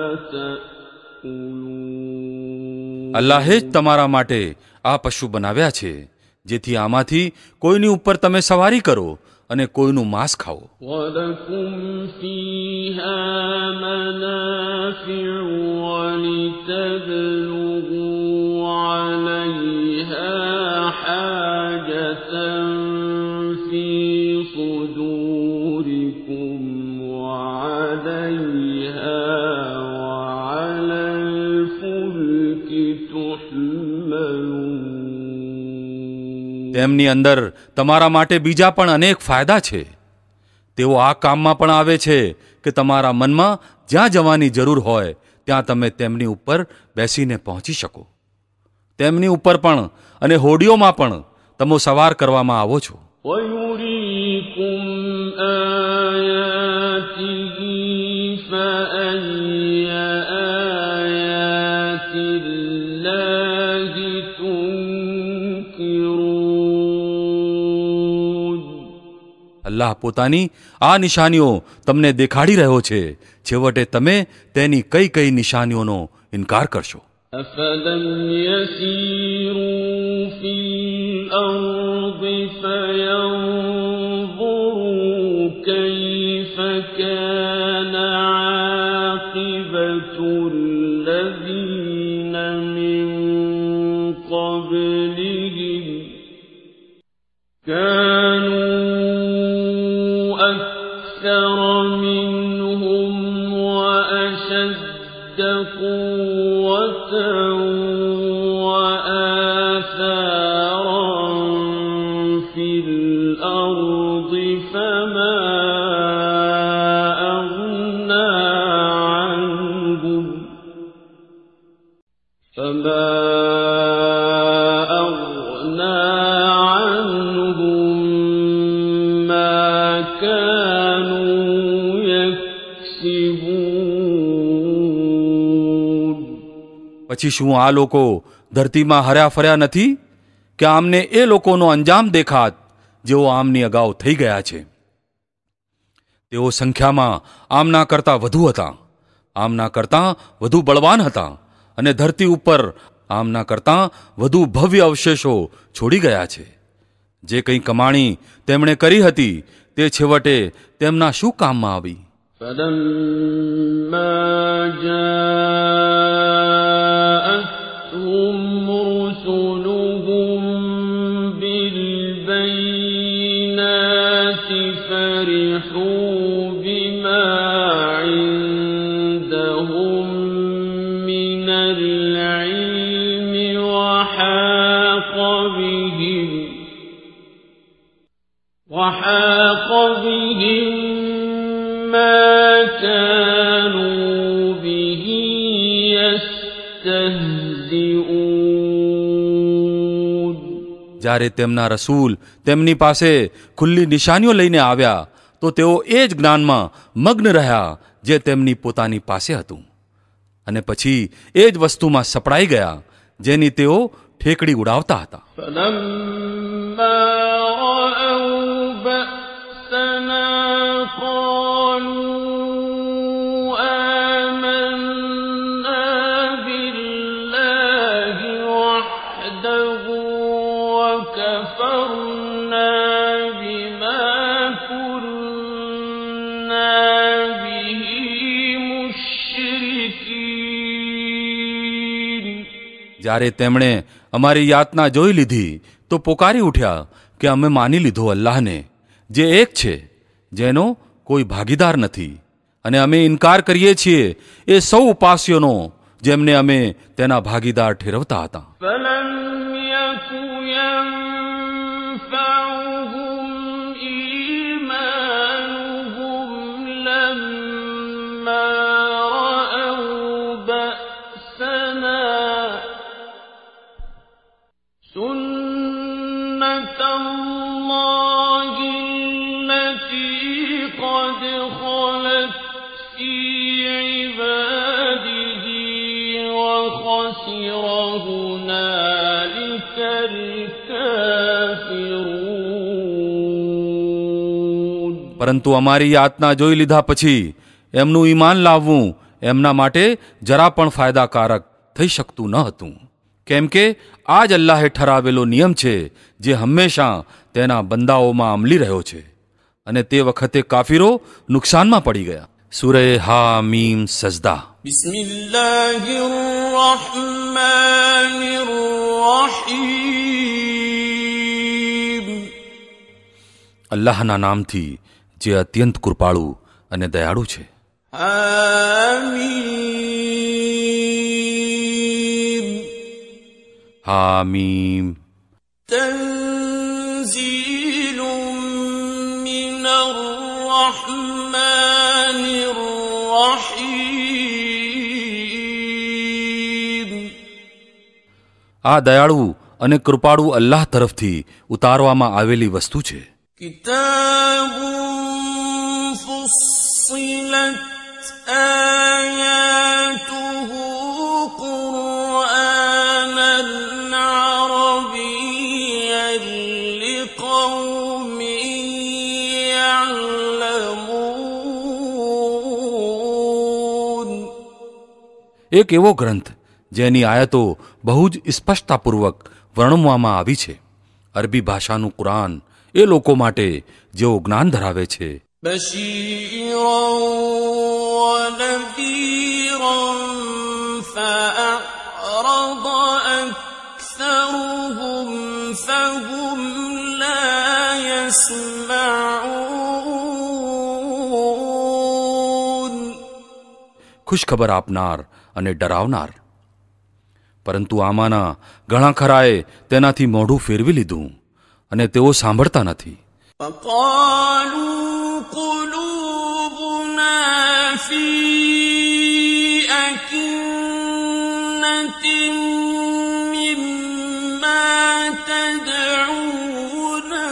تأكلون અલ્લાહે જ તમારા માટે આ પશુ બનાવ્યા છે, જેથી આમાંથી કોઈની ઉપર તમે સવારી કરો અને કોઈનું માંસ ખાઓ. وَلَكُمْ فِيهَا مَنَافِعُ وَلِتَبْلُغُوا عَلَيْهَا حَاجَةً فِي صُدُورِكُمْ وَعَلَيْهَا وَعَلَى الْفُلْكِ تُحْمَلُونَ તેમની અંદર તમારા માટે બીજા પણ અનેક ફાયદા છે. તેઓ આ કામમાં પણ આવે છે કે તમારા મનમાં જ્યાં જવાની જરૂર હોય ત્યાં તમે તેમની ઉપર બેસીને પહોંચી શકો. તેમની ઉપર પણ અને હોડીઓમાં પણ તમે સવાર કરવામાં આવો છો. وَيُرِيكُمْ آيَاتِهِ فَأَيَّ آيَاتِ اللَّهِ تُنْكِرُونَ અલ્લાહ પોતાની આ નિશાનીઓ તમને દેખાડી રહ્યો છે. છેવટે તમે તેની કઈ કઈ નિશાનીઓનો ઇનકાર કરશો. أَفَلَمْ يَسِيرُوا فِي الْأَرْضِ فَيَنظُرُوا كَيْفَ كَانَ عَاقِبَةُ الَّذِينَ مِن قَبْلِهِمْ كَانُوا أَكْثَرَ مِنْهُمْ وَأَشَدَّ قُوَّةً وَآثَارًا فِي الْأَرْضِ فَمَا أَغْنَى عَنْهُمْ مَا كَانُوا يَكْسِبُونَ પછી શું આ લોકો ધરતીમાં હર્યા ફર્યા નથી કે આમને એ લોકોનો અંજામ દેખાત જેઓ આમની અગાઉ થઈ ગયા છે. તેઓ સંખ્યામાં આમના કરતાં વધુ હતા, આમના કરતાં વધુ બળવાન હતા અને ધરતી ઉપર આમના કરતાં વધુ ભવ્ય અવશેષો છોડી ગયા છે. જે કંઈ કમાણી તેમણે કરી હતી તે છેવટે તેમના શું કામમાં આવી. فَلَمَّا جَاءَتْهُمْ رُسُلُهُم بِالْبَيِّنَاتِ فَرِحُوا بِمَا عِندَهُم مِّنَ الْعِلْمِ وَحَاقَ بِهِم مَّا كَانُوا بِهِ يَسْتَهْزِئُونَ જ્યારે તેમના રસૂલ તેમની પાસે ખુલ્લી નિશાનીઓ લઈને આવ્યા તો તેઓ એ જ જ્ઞાનમાં મગ્ન રહ્યા જે તેમની પોતાની પાસે હતું, અને પછી એ જ વસ્તુમાં સપડાઈ ગયા જેની તેઓ ઠેકડી ઉડાવતા હતા. فَلَمَّا رَأَوْا بَأْسَنَا قَالُوا آمَنَّا بِاللَّهِ وَحْدَهُ وَكَفَرْنَا بِمَا كُنَّا بِهِ مُشْرِكِينَ જ્યારે તેમણે અમારી યાતના જોઈ લીધી તો પોકારી ઉઠ્યા કે અમે માની લીધો અલ્લાહને, જે એક છે, જેનો કોઈ ભાગીદાર નથી, અને અમે ઇનકાર કરીએ છીએ એ સૌ ઉપાસ્યોનો જેમને અમે તેના ભાગીદાર ઠેરવતા હતા. فَلَمْ يَكُ يَنفَعُهُمْ إِيمَانُهُمْ لَمَّا رَأَوْا بَأْسَنَا سُنَّةَ اللَّهِ الَّتِي قَدْ خَلَتْ فِي عِبَادِهِ પરંતુ અમારી યાતના જોઈ લીધા પછી એમનું ઈમાન લાવવું એમના માટે જરા પણ ફાયદાકારક થઈ શકતું ન હતું, કેમ કે આ જ અલ્લાહે ઠરાવેલો નિયમ છે જે હંમેશા તેના બંદાઓમાં અમલી રહ્યો છે. અને તે વખતે કાફીરો નુકસાનમાં પડી ગયા. સૂરે હા મીમ સજદા. بسم الله الرحمن الرحيم અલ્લાહના નામથી જે અત્યંત કૃપાળુ અને દયાળુ છે. حميم હા મીમ. تنزيل من الرحمن الرحيم આ દયાળુ અને કૃપાળુ અલ્લાહ તરફથી ઉતારવામાં આવેલી વસ્તુ છે. كتاب فصلت آياته قرآنا عربيا لقوم يعلمون એક એવો ગ્રંથ જેની આયતો બહુ જ સ્પષ્ટતાપૂર્વક વર્ણવવામાં આવી છે. અરબી ભાષાનું કુરાન એ લોકો માટે જેઓ જ્ઞાન ધરાવે છે. بشيرا ونذيرا فأعرض أكثرهم فهم لا يسمعون ખુશખબર આપનાર અને ડરાવનાર. પરંતુ આમાંના ઘણા ખરાએ તેનાથી મોઢું ફેરવી લીધું અને તેઓ સાંભળતા નથી. فقالوا قلوبنا في أكنة مما تدعونا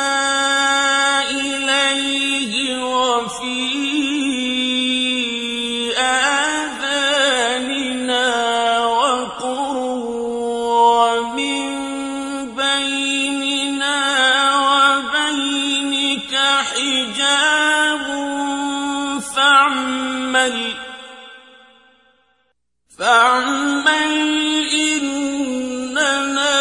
إليه وفي آذاننا وقر ومن بيننا وبينك حجاب فاعمل إننا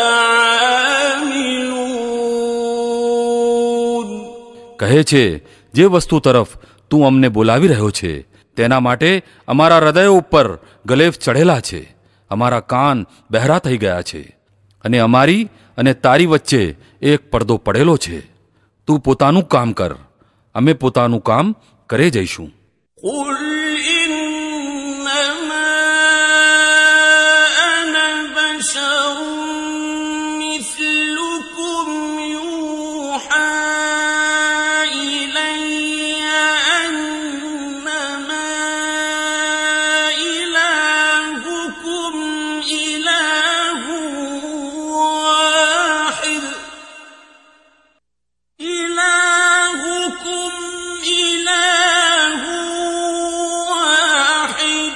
عاملون કહે છે, જે વસ્તુ તરફ તું અમને બોલાવી રહ્યો છે તેના માટે અમારા હૃદયો ઉપર ગલેફ ચઢેલા છે, અમારા કાન બહેરા થઈ ગયા છે અને અમારી અને તારી વચ્ચે એક પડદો પડેલો છે. તું પોતાનું કામ કર, અમે પોતાનું કામ કરે જઈશું. قل إنما أنا بشر مثلكم يوحى إلي أنما إلهكم إله واحد إلهكم إله واحد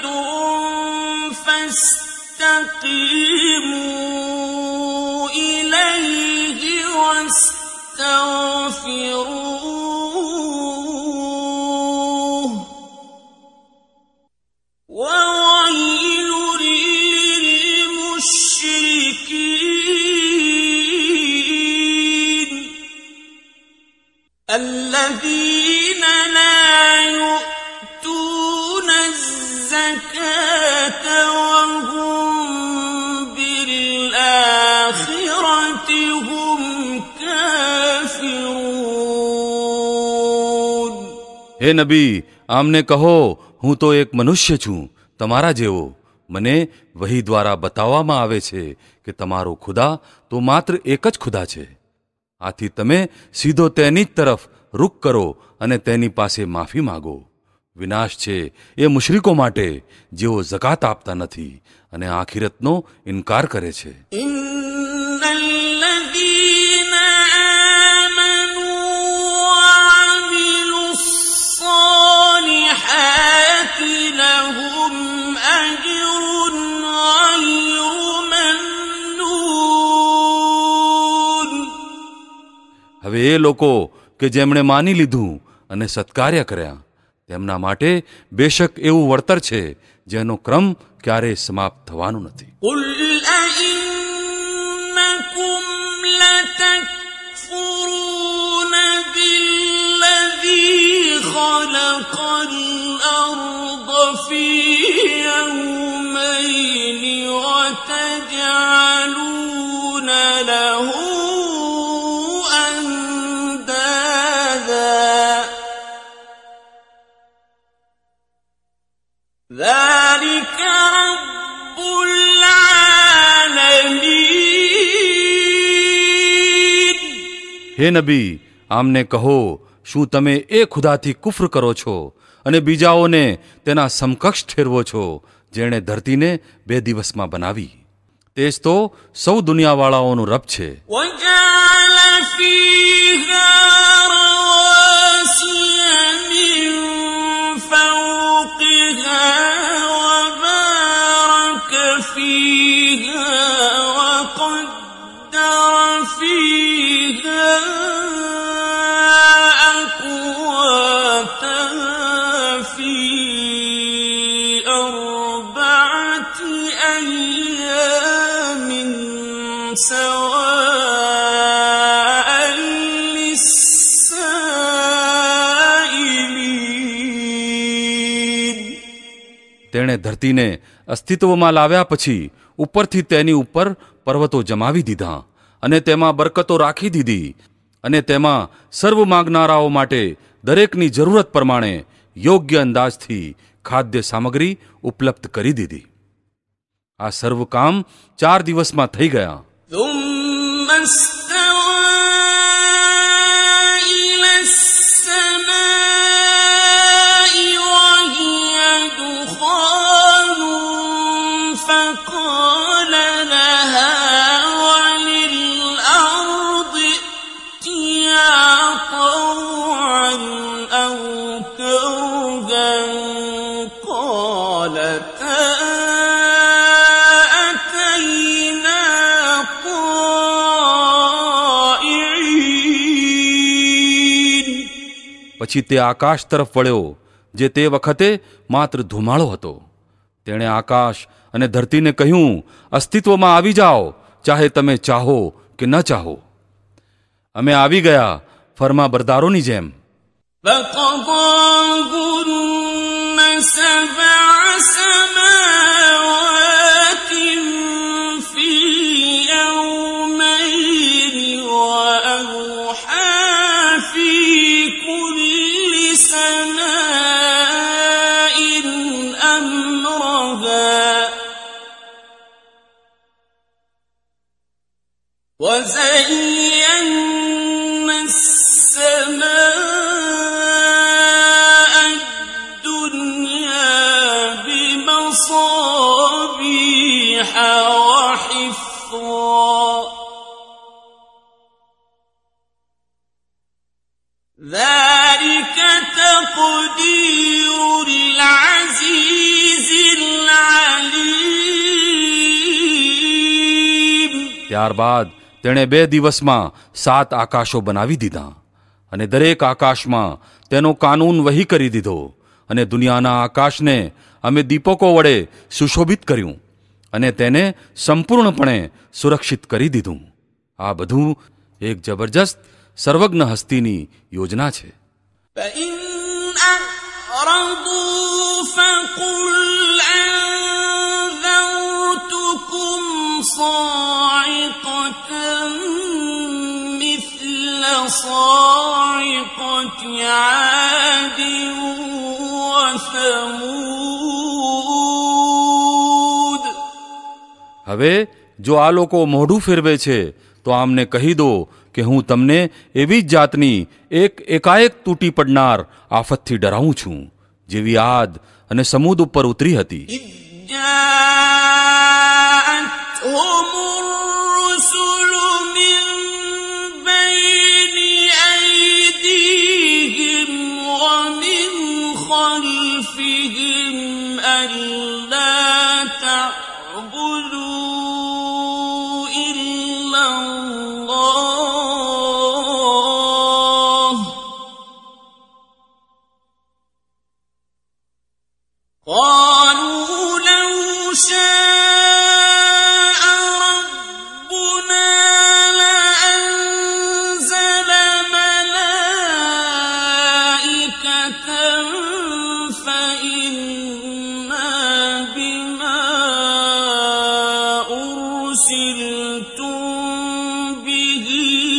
فاستقيموا إليه واستغفروه وويل للمشركين الذين لا يؤتون الزكاة وهم بالآخرة هم كافرون હે નબી, આમને કહો, હું તો એક મનુષ્ય છું તમારા જેવો. મને વહી દ્વારા બતાવવામાં આવે છે કે તમારો ખુદા તો માત્ર એક જ ખુદા છે. આથી તમે સીધો તેની જ તરફ રૂખ કરો અને તેની પાસે માફી માગો. વિનાશ છે એ મુશરિકો માટે જેઓ ઝકાત આપતા નથી અને આખિરતનો ઇનકાર કરે છે. إن الذين آمنوا وعملوا الصالحات لهم أجر غير ممنون હવે એ લોકો કે જેમણે માની લીધું અને સત્કાર્ય કર્યા, તેમના માટે બેશક એવું વળતર છે જેનો ક્રમ ક્યારેય સમાપ્ત થવાનો નથી. قل أئنكم لتكفرون بالذي خلق الأرض في يومين وتجعلون له ذلك رب العالمين. હે નબી, આમને કહો, શું તમે એ ખુદાથી કુફર કરો છો અને બીજાઓને તેના સમકક્ષ ઠેરવો છો જેણે ધરતીને 2 દિવસમાં બનાવી? તે જ તો સૌ દુનિયાવાળાઓનું રબ છે. وجعل فيها رواسي من فوقها وبارك فيها وقدر فيها أقواتها في 4 أيام سواء للسائلين. તેણે ધરતીને અસ્તિત્વમાં લાવ્યા પછી ઉપરથી તેની ઉપર પર્વતો જમાવી દીધા અને તેમાં બરકતો રાખી દીધી અને તેમાં સર્વ માંગનારાઓ માટે દરેકની જરૂરત પ્રમાણે યોગ્ય અંદાજથી ખાદ્ય સામગ્રી ઉપલબ્ધ કરી દીધી. આ સર્વ કામ 4 દિવસમાં થઈ ગયા. ثم استوى إلى السماء وهي دخان فقال لها وللأرض ائتيا طوعا أو كرها قالتا أتينا طائعين. પછી તે આકાશ તરફ વળ્યો જે તે વખતે માત્ર ધુમાળો હતો. તેણે આકાશ અને ધરતીને કહ્યું, અસ્તિત્વમાં આવી જાઓ, ચાહે તમે ચાહો કે ન ચાહો. અમે આવી ગયા ફરમાબરદારોની જેમ. فقضاهن 7 سماوات في يومين وأوحى في كل سماء أمرها وزينا السماء الدنيا بمصابيح وحفظا ذلك تقدير العزيز العليم. ત્યારબાદ તેણે 2 દિવસમાં 7 આકાશો બનાવી દીધા અને દરેક આકાશમાં તેનો કાનૂન વહી કરી દીધો અને દુનિયાના આકાશને અમે દીપકો વડે સુશોભિત કર્યું અને તેને સંપૂર્ણપણે સુરક્ષિત કરી દીધું. આ બધું એક જબરજસ્ત સર્વજ્ઞ હસ્તીની યોજના છે. فإن أعرضوا فقل أنذرتكم صاعقة مثل صاعقة عاد وثمود. હવે જો આ લોકો મોઢું ફેરવે છે તો આમને કહી દો કે હું તમને એવી જ જાતની એકાએક તૂટી પડનાર આફતથી ડરાવું છું જેવી આદ અને સમૂદ ઉપર ઉતરી હતી. إذ جاءتهم الرسل من بين أيديهم ومن خلفهم ألا تعبدوا إلا الله قالوا لو شاء ربنا لأنزل ملائكة فإنا بما أرسلتم به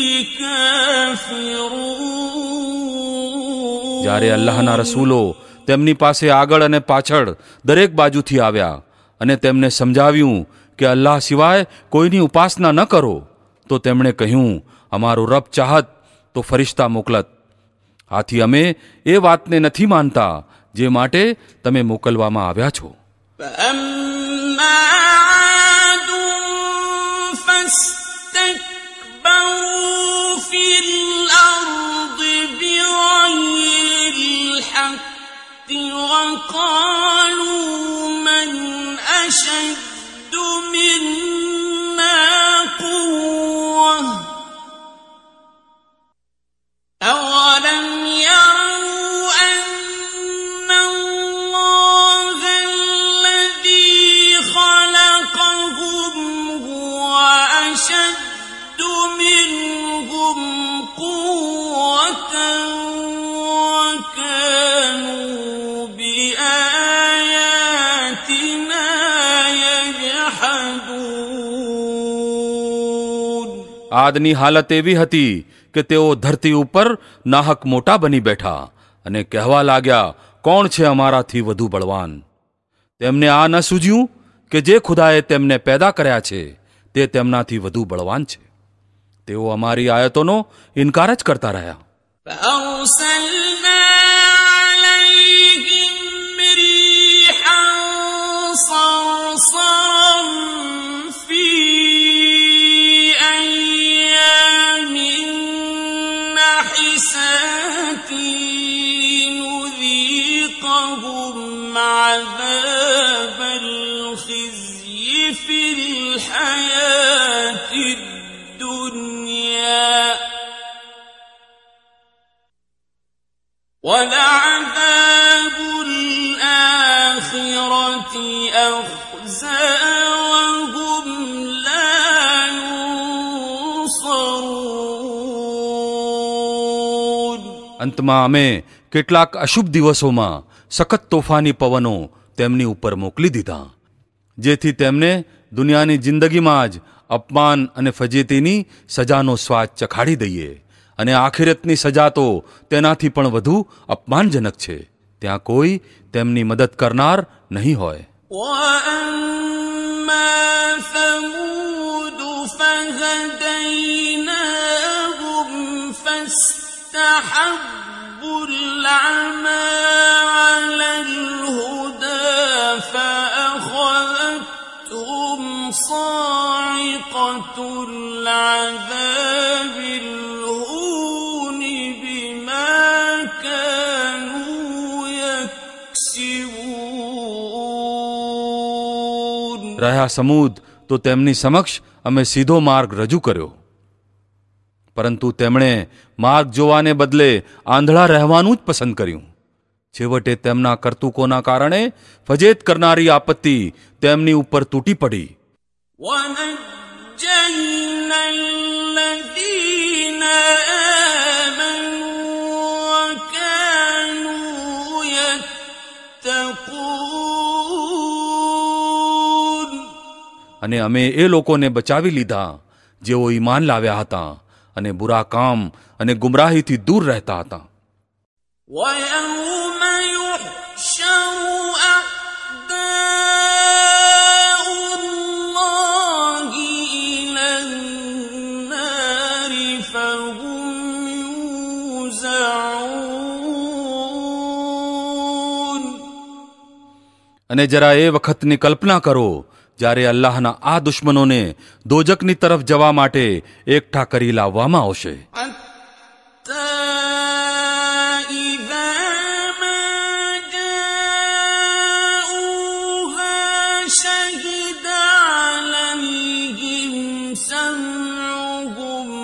كافرون. જ્યારે અલ્લાહના રસૂલો તેમની પાસે આગળ અને પાછળ દરેક બાજુથી આવ્યા અને તેમને સમજાવ્યું કે અલ્લાહ સિવાય કોઈની ઉપાસના ન કરો, તો તેમણે કહ્યું, અમારું રબ ચાહત તો ફરિશ્તા મોકલત. આથી અમે એ વાતને નથી માનતા જે માટે તમે મોકલવામાં આવ્યા છો. فأما عاد فاستكبروا في الأرض بغير الحق وقالوا من أشد منا قوة أولم يروا أن الله الذي خلقهم هو أشد منهم قوة وكانوا بآياتنا يجحدون. આદની હાલત એવી હતી કે તેઓ ધરતી ઉપર નાહક મોટા બની બેઠા અને કહેવા લાગ્યા, કોણ છે અમારાથી વધુ બળવાન? તેમને આ ન સૂઝ્યું કે જે ખુદાએ તેમને પેદા કર્યા છે તે તેમનાથી વધુ બળવાન છે. તેઓ અમારી આયતોનો ઇનકાર જ કરતા રહ્યા. فأرسلنا عليهم ريحا صرصرا في أيام نحسات نذيقهم عذاب الخزي في الحياة الدنيا ولعذاب الآخرة أخزى وهم لا ينصرون. અંતમાં અમે કેટલાક અશુભ દિવસોમાં સખત તોફાની પવનો તેમની ઉપર મોકલી દીધા, જેથી તેમને દુનિયાની જિંદગીમાં જ અપમાન અને ફજેતીની સજાનો સ્વાદ ચખાડી દઈએ, અને આખિરતની સજા તો તેનાથી પણ વધુ અપમાનજનક છે. ત્યાં કોઈ તેમની મદદ કરનાર નહીં હોય. وأما ثمود فهديناهم فاستحبوا العمى على الهدى فأخذتهم صاعقة العذاب الهون بما كانوا يكسبون. રહ્યા સમૂદ તો તેમની સમક્ષ અમે સીધો માર્ગ રજૂ કર્યો, પરંતુ તેમણે માર્ગ જોવાને બદલે આંધળા રહેવાનું જ પસંદ કર્યું. છેવટે તેમના કરતૂકોના કારણે ફજેત કરનારી આપત્તિ તેમની ઉપર તૂટી પડી. ونجينا الذين آمنوا وكانوا يتقون. અને અમે એ લોકોને બચાવી લીધા જેઓ ઈમાન લાવ્યા હતા અને બુરા કામ અને ગુમરાહીથી દૂર રહેતા હતા. ويوم يحشر أعداء الله إلى النار فهم يوزعون. અને જરા એ વખતની કલ્પના કરો જ્યારે અલ્લાહના આ દુશ્મનોને દોજકની તરફ જવા માટે એકઠા કરી લાવવામાં આવશે. حتى إذا ما جاءوها شهد عليهم سمعهم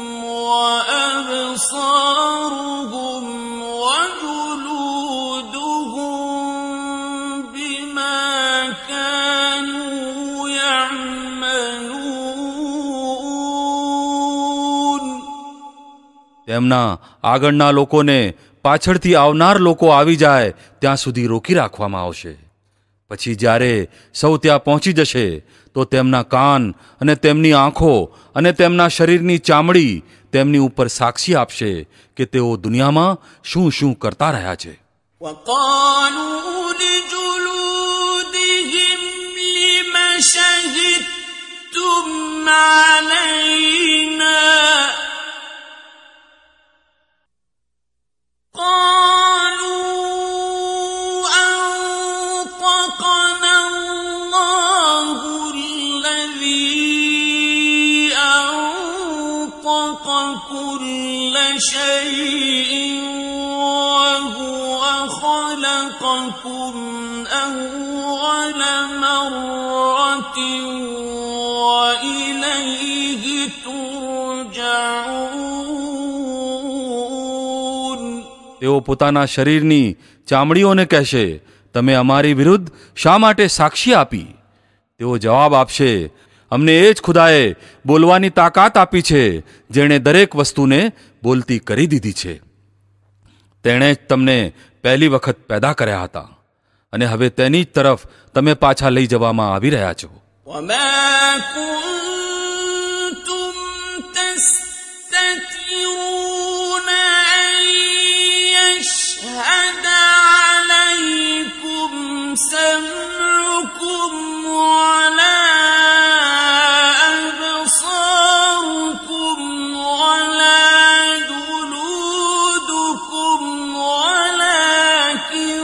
وأبصارهم وجلودهم بما તેમના આગળના લોકોને પાછળથી આવનાર લોકો આવી જાય ત્યાં સુધી રોકી રાખવામાં આવશે. પછી જ્યારે સૌ ત્યાં પહોંચી જશે તો તેમના કાન અને તેમની આંખો અને તેમના શરીરની ચામડી તેમની ઉપર સાક્ષી આપશે કે તેઓ દુનિયામાં શું શું કરતા રહ્યા છે. وقالوا لجلودهم لم شهدتم علينا قالوا أنطقنا الله الذي أنطق كل شيء وهو خلقكم أول مرة وإليه ترجعون. તેઓ પોતાના શરીરની ચામડીઓને કહેશે, તમે અમારી વિરુદ્ધ શા માટે સાક્ષી આપી? તેઓ જવાબ આપશે, અમને એ જ ખુદાએ બોલવાની તાકાત આપી છે જેણે દરેક વસ્તુને બોલતી કરી દીધી છે. તેણે જ તમને પહેલી વખત પેદા કર્યા હતા અને હવે તેની જ તરફ તમે પાછા લઈ જવામાં આવી રહ્યા છો. وما كنتم تستترون أن يشهد عليكم سمعكم ولا أبصاركم ولا جلودكم ولكن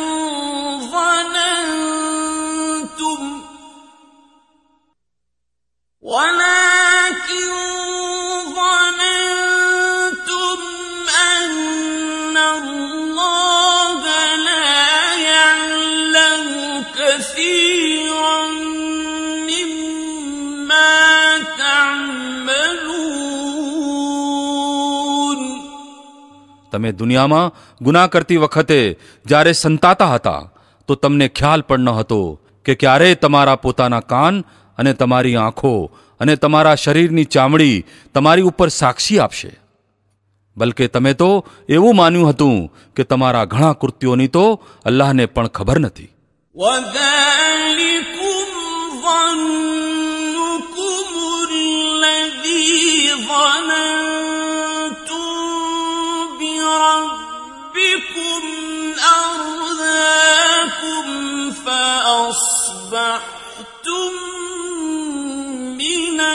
ظننتم أن الله لا يعلم كثيرا مما تعملون. તમે દુનિયામાં ગુનાહ કરતી વખતે જ્યારે સંતાતા હતા તો તમને ખ્યાલ પણ ન હતો કે ક્યારે તમારા પોતાના કાન અને તમારી આંખો અને તમારા શરીરની ચામડી તમારી ઉપર સાક્ષી આપશે. બલકે તમે તો એવું માન્યું હતું કે તમારા ઘણા કૃત્યોની તો અલ્લાહને પણ ખબર નથી. وذلكم ظنكم الذي ظننتم بربكم أرداكم فأصبحتم من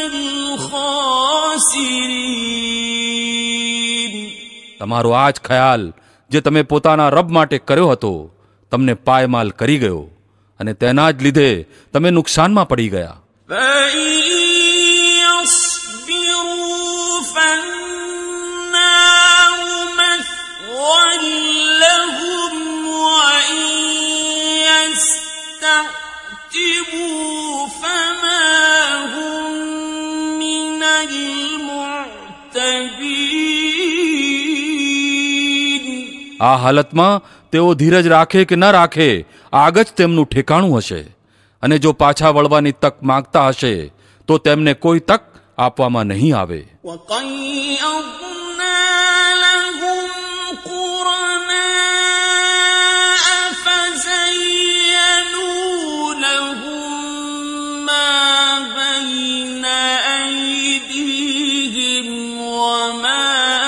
الخاسرين. તમારો આ જ ખ્યાલ જે તમે પોતાના રબ માટે કર્યો હતો તમને પાયમાલ કરી ગયો અને તેના જ લીધે તમે નુકસાનમાં પડી ગયા. فإن يصبروا فالنار مثوى لهم وإن يستعتبوا فما هم من المعتبين. આ હાલતમાં તેઓ ધીરજ રાખે કે ન રાખે આગ જ તેમનું ઠેકાણું હશે અને જો પાછા વળવાની તક માંગતા હશે તો તેમને કોઈ તક આપવામાં નહીં આવે. وقيضنا لهم قرناء فزينوا لهم ما بين أيديهم وما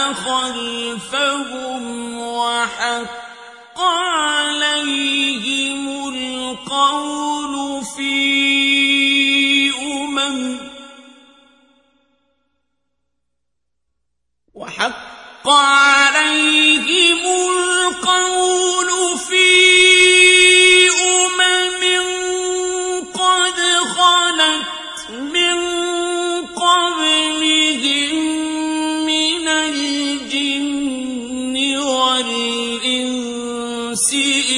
خلفهم وحق عليهم القول في وحق عليهم القول في قد خلت من قبلهم من الجن والإنس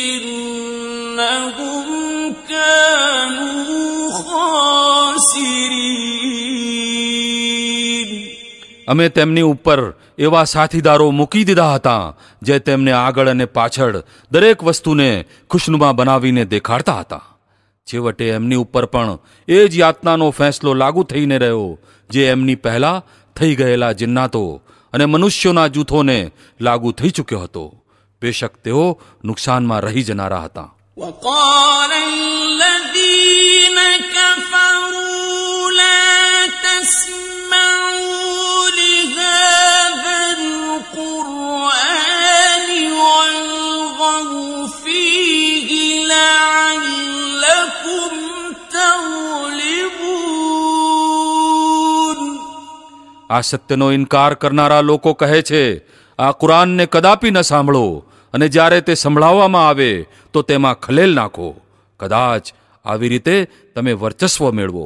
إنهم كانوا خاسرين. અમે તેમની ઉપર એવા સાથીદારો મૂકી દીધા હતા જે તેમને આગળ અને પાછળ દરેક વસ્તુને ખુશનુમા બનાવીને દેખાડતા હતા. છેવટે એમની ઉપર પણ એ જ યાતનાનો ફેંસલો લાગુ થઈને રહ્યો જે એમની પહેલા થઈ ગયેલા જિન્નાતો અને મનુષ્યોના જૂથોને લાગુ થઈ ચૂક્યો હતો. બેશક તેઓ નુકસાનમાં રહી જનારા હતા. وقال الذين كفروا لا تسمعوا لهذا القرآن والغوا فيه لعلكم تغلبون. આ સત્યનો ઇનકાર કરનારા લોકો કહે છે, આ કુરાનને કદાપી ન સાંભળો, અને જ્યારે તે સંભળાવવામાં આવે તો તેમાં ખલેલ નાખો. કદાચ આવી રીતે તમે વર્ચસ્વ મેળવો.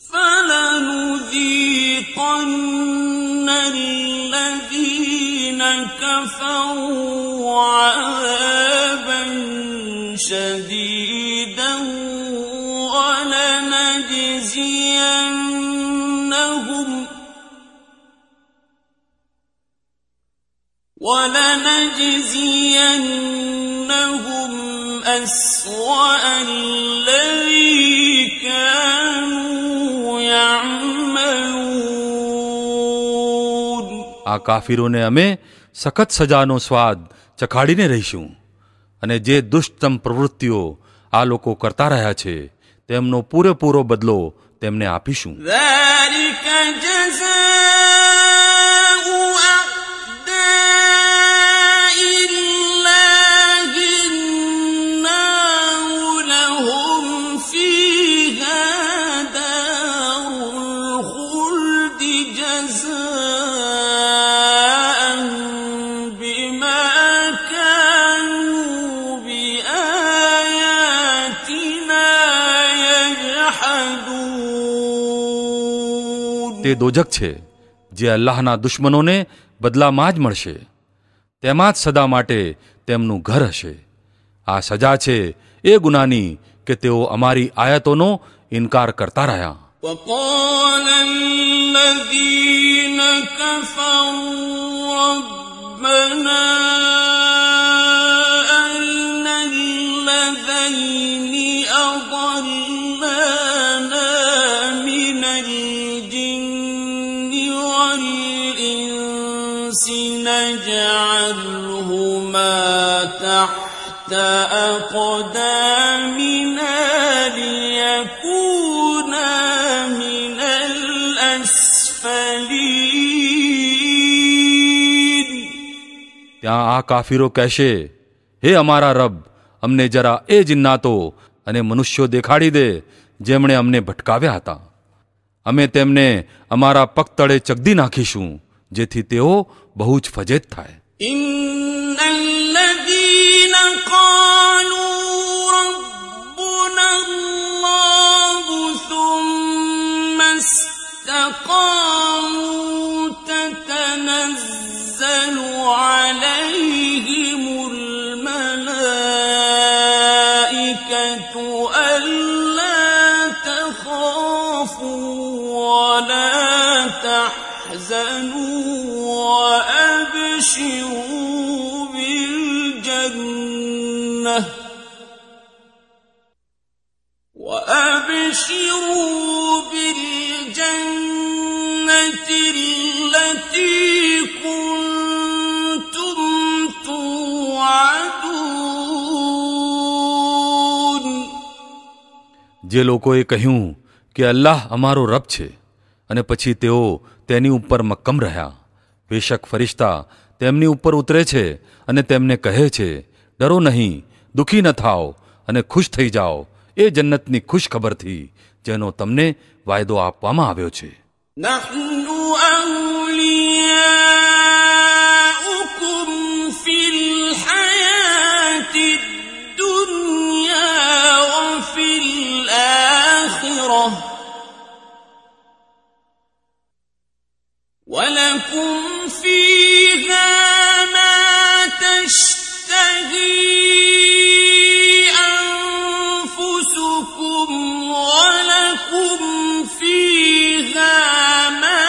فَلَنُذِيقَنَّ الَّذِينَ كَفَرُوا عَذَابًا شَدِيدًا وَلَنَجْزِيَنَّهُمْ أَسْوَأَ الَّذِي كَانُوا يَعْمَلُونَ. આ કાફીરોને અમે સખત સજાનો સ્વાદ ચખાડીને રહીશું, અને જે દુષ્ટતમ પ્રવૃત્તિઓ આ લોકો કરતા રહ્યા છે તેમનો પૂરેપૂરો બદલો તેમને આપીશું. ذَلِكَ جَزَاءُ أَعْدَاءِ اللَّهِ النَّارُ لَهُمْ فِيهَا دَارُ الْخُلْدِ جَزَاءً بِمَا كَانُوا بِآيَاتِنَا يَجْحَدُونَ. તે દોજખ છે જે અલ્લાહના દુશ્મનોને બદલામાં જ મળશે, તેમાં જ સદા માટે તેમનું ઘર હશે. આ સજા છે એ ગુનાની કે તેઓ અમારી આયતોનો ઇનકાર કરતા રહ્યા. وقال الذين كفروا ربنا أرنا الذين أضلانا من الجن والإنس نجعلهما تحت أقدامنا ليكونا من الأسفلين. ત્યાં આ કાફીરો કહેશે, હે અમારા રબ, અમને જરા એ જિન્નાતો અને મનુષ્યો દેખાડી દે જેમણે અમને ભટકાવ્યા હતા. અમે તેમને અમારા પગ તળે ચગદી નાખીશું, જેથી તેઓ બહુ જ ફજેત થાય. إن الذين قالوا ربنا الله ثم استقاموا تتنزل عليهم الملائكة ألا تخافوا ولا تحزنوا وأبشروا بالجنة التي كنتم توعدون. જે લોકોએ કહ્યું કે અલ્લાહ અમારો રબ છે, અને પછી તેઓ તેની ઉપર મક્કમ રહ્યા, બેશક ફરિશ્તા તેમની ઉપર ઉતરે છે અને તેમને કહે છે, ડરો નહીં, દુઃખી ન થાઓ અને ખુશ થઈ જાઓ એ જન્નતની ખુશ ખબરથી જેનો તમને વાયદો આપવામાં આવ્યો છે. نحن أولياؤكم في الحياة الدنيا وفي الآخرة ولكم فيها ما تشتهي أنفسكم ولكم فيها ما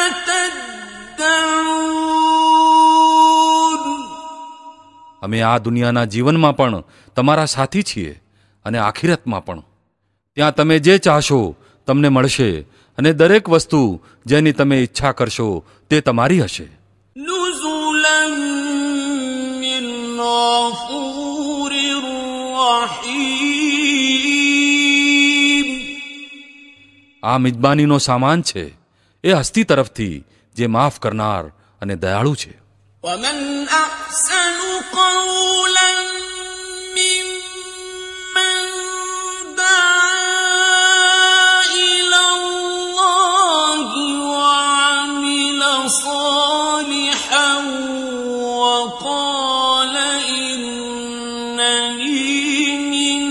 تدعون. અમે આ દુનિયાના જીવનમાં પણ તમારા સાથી છીએ અને આખિરતમાં પણ. ત્યાં તમે જે ચાહશો તમને મળશે, અને દરેક વસ્તુ જેની તમે ઈચ્છા કરશો તે તમારી હશે. الغفور الرحيم. આ મિજબાનીનો સામાન છે એ હસ્તી તરફથી જે માફ કરનાર અને દયાળુ છે. ومن أحسن قولا ممن دعا إلى الله وعمل صالحا وقال إنني من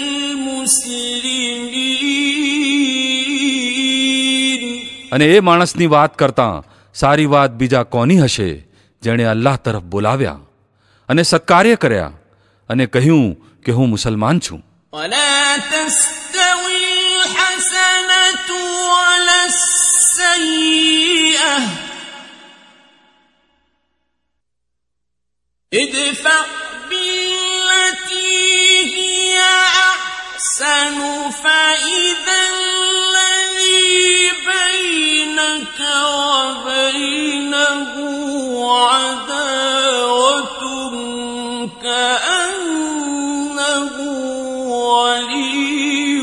المسلمين. અને એ માણસની વાત કરતાં સારી વાત બીજા કોની હશે જેણે અલ્લાહ તરફ બોલાવ્યા અને સત્કાર્ય કર્યા અને કહ્યું કે હું મુસલમાન છું. ولا تستوي الحسنة ولا السيئة ادفع بالتي هي أحسن فإذا الذي بينك وبينه عداوة كأنه ولي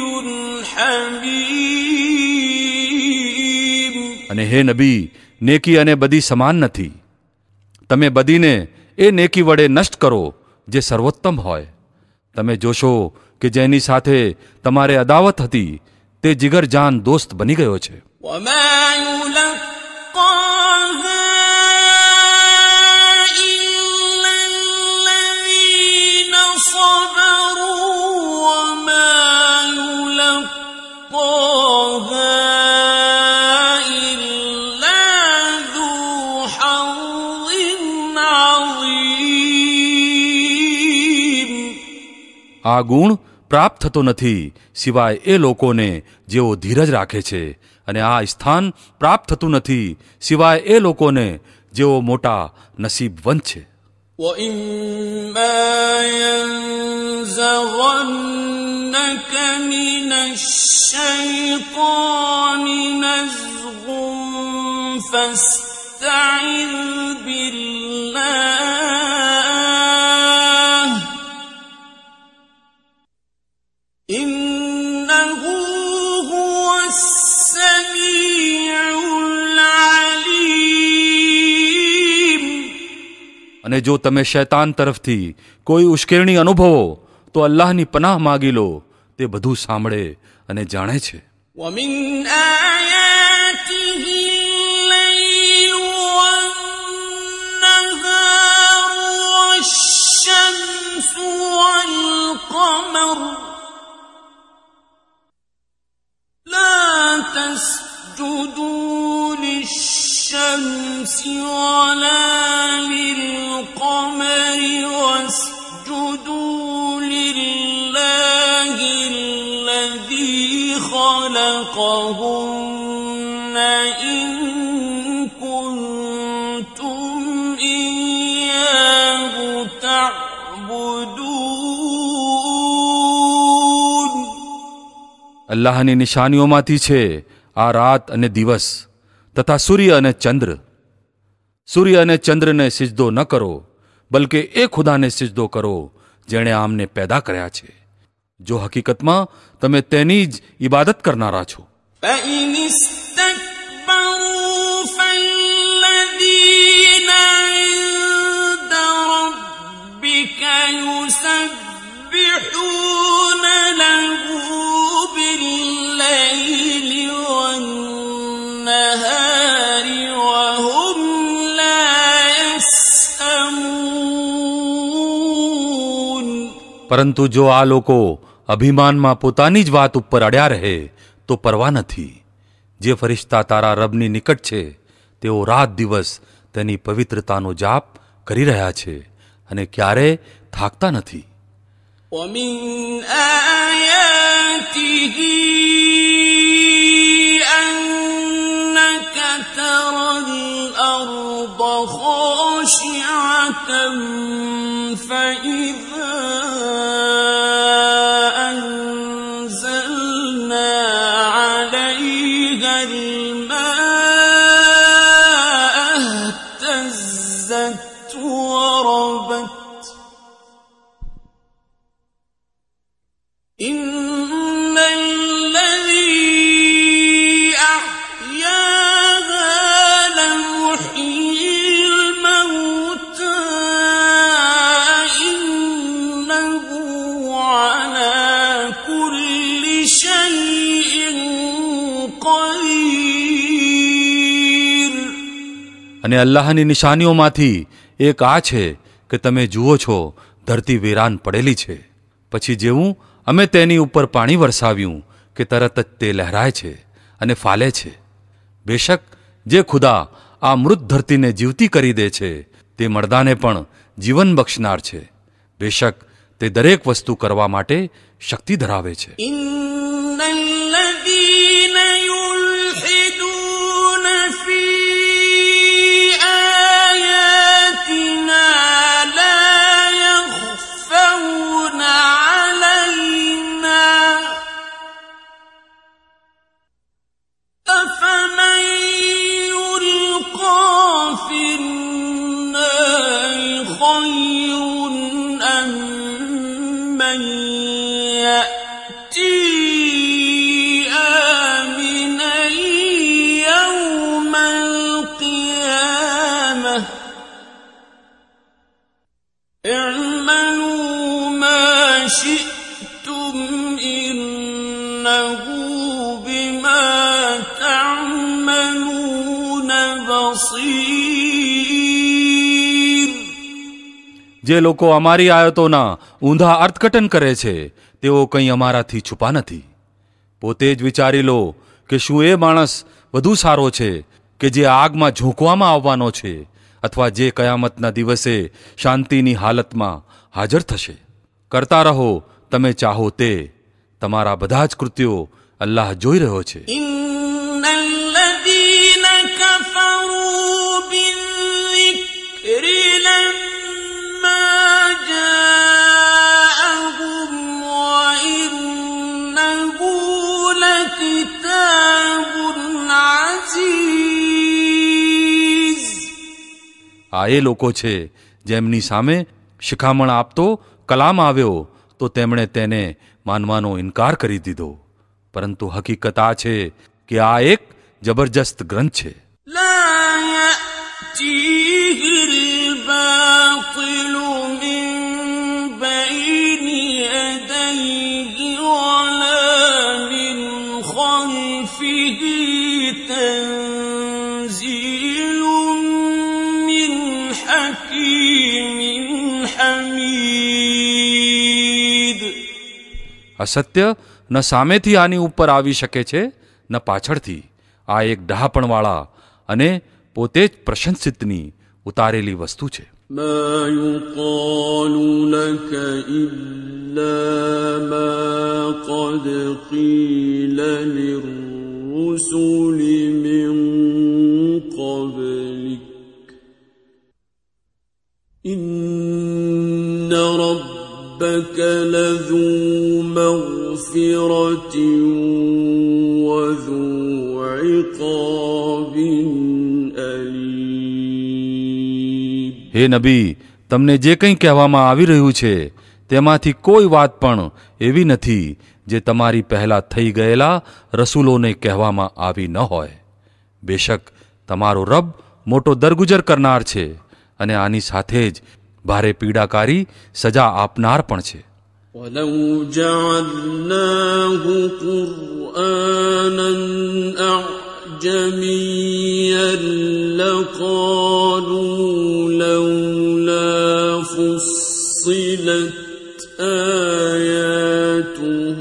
حميم. અને હે નબી, નેકી અને બદી સમાન નથી. તમે બદીને એ નેકી વડે નષ્ટ કરો જે સર્વોત્તમ હોય. તમે જોશો કે જેની સાથે તમારે અદાવત હતી તે જીગરજાન દોસ્ત બની ગયો છે. وما يلقاها إلا الذين صبروا وما يلقاها إلا ذو حظ عظيم. આ ગુણ પ્રાપ્ત થતો નથી સિવાય એ લોકોને જેઓ ધીરજ રાખે છે, અને આ સ્થાન પ્રાપ્ત થતું નથી સિવાય એ લોકોને જેઓ મોટા નસીબવંત છે. وَإِمَّا يَنزَغَنَّكَ مِنَ الشَّيْطَانِ نَزْغٌ فَاسْتَعِذْ بِاللَّهِ إِنَّهُ هُوَ السَّمِيعُ الْعَلِيمُ. અને જો તમે શૈતાન તરફથી કોઈ ઉશ્કેરણી અનુભવો તો અલ્લાહની પનાહ માગી લો, તે બધું સાંભળે અને જાણે છે. وَمِنْ آيَاتِهِ اللَّيْلُ وَالنَّهَارُ وَالشَّمْسُ وَالْقَمَرُ لَا تَسْجُدُوا لِلشَّمْسِ وَلَا لِلْقَمَرِ وَاسْجُدُوا لِلَّهِ الَّذِي خَلَقَهُنَّ إِن كُنتُمْ إِيَّاهُ تَعْبُدُونَ. અલ્લાહની નિશાનીઓમાંથી છે આ રાત અને દિવસ તથા સૂર્ય અને ચંદ્ર. સૂર્ય અને ચંદ્રને સિજદો ન કરો, બલકે એ ખુદાને સિજદો કરો જેણે આમને પેદા કર્યા છે, જો હકીકતમાં તમે તેની જ ઇબાદત કરનારા છો. فَإِنِ اسْتَكْبَرُوا فَالَّذِينَ عِندَ رَبِّكَ يُسَبِّحُونَ لَهُ بِاللَّيْلِ وَالنَّهَارِ وَهُمْ لَا يَسْأَمُونَ. પરંતુ જો આ લોકો અભિમાનમાં પોતાની જ વાત ઉપર અડ્યા રહે તો પરવા નથી. જે ફરિશ્તા તારા રબની નિકટ છે તેઓ રાત દિવસ તેની પવિત્રતાનો જાપ કરી રહ્યા છે અને ક્યારે થાકતા નથી. وَمِنْ آيَاتِهِ أَنَّكَ تَرَى الْأَرْضَ خَاشِعَةً فَإِذَا أَنزَلْنَا عَلَيْهَا الْمَاءَ اهْتَزَّتْ وَرَبَتْ إن الذي أحياها لمحيي الموتى إنه على كل شيء قدير. અને અલ્લાહની નિશાનીઓમાંથી એક આ છે કે તમે જુઓ છો ધરતી વેરાન પડેલી છે, પછી જેવું અમે તેની ઉપર પાણી વરસાવ્યું કે તરત જ તે લહેરાય છે અને ફાલે છે. બેશક જે ખુદા આ મૃત ધરતીને જીવતી કરી દે છે તે મર્દાને પણ જીવન બક્ષનાર છે. બેશક તે દરેક વસ્તુ કરવા માટે શક્તિ ધરાવે છે. إن الذين يلحدون في آياتنا لا يخفون علينا أفمن يلقى في النار خير أم من يأتي آمنا يوم القيامة اعملوا ما شئتم إنه بما تعملون بصير. જે લોકો અમારી આયતોના ઊંધા અર્થઘટન કરે છે તેઓ કંઈ અમારાથી છુપા નથી. પોતે જ વિચારી લો કે શું એ માણસ વધુ સારો છે કે જે આગમાં ઝોંકવામાં આવવાનો છે, અથવા જે કયામતના દિવસે શાંતિની હાલતમાં હાજર થશે. કરતા રહો તમે ચાહો તે, તમારા બધા જ કૃત્યો અલ્લાહ જોઈ રહ્યો છે. إن الذين كفروا بالذكر لما جاءهم وإنه لكتاب عزيز. આ એ લોકો છે જેમની સામે શિખામણ આપતો કલામ આવ્યો તો તેમણે તેને માનવાનો ઇનકાર કરી દીધો, પરંતુ હકીકત આ છે કે આ એક જબરજસ્ત ગ્રંથ છે. لا يأتيه الباطل من بين يديه ولا من خلفه تنزيل من حكيم حميد. અસત્ય ન સામેથી આની ઉપર આવી શકે છે ન પાછળથી. આ એક ડહાપણવાળા અને પોતે જ પ્રશંસિતની ઉતારેલી વસ્તુ છે. ما يقال لك إلا ما قد قيل للرسل من قبلك إن ربك لذو مغفرة وذو عقاب أليم. હે નબી, તમને જે કંઈ કહેવામાં આવી રહ્યું છે તેમાંથી કોઈ વાત પણ એવી નથી જે તમારી પહેલાં થઈ ગયેલા રસૂલોને કહેવામાં આવી ન હોય. બેશક તમારો રબ મોટો દરગુજર કરનાર છે અને આની સાથે જ ભારે પીડાકારી સજા આપનાર પણ છે. ولو جعلناه قرآنا أعجميا لقالوا لولا فصلت آياته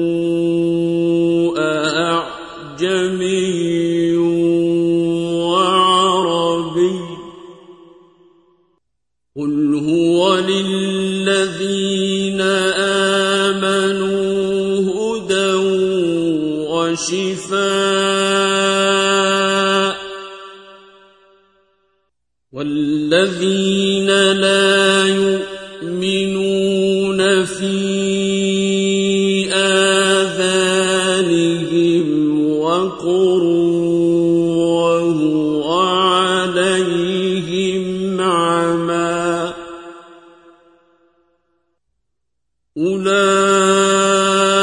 أأعجمي وعربي قل هو للذين آمنوا هدى وشفاء والذين لا يؤمنون في آذانهم وقر وهو عليهم عمى أولئك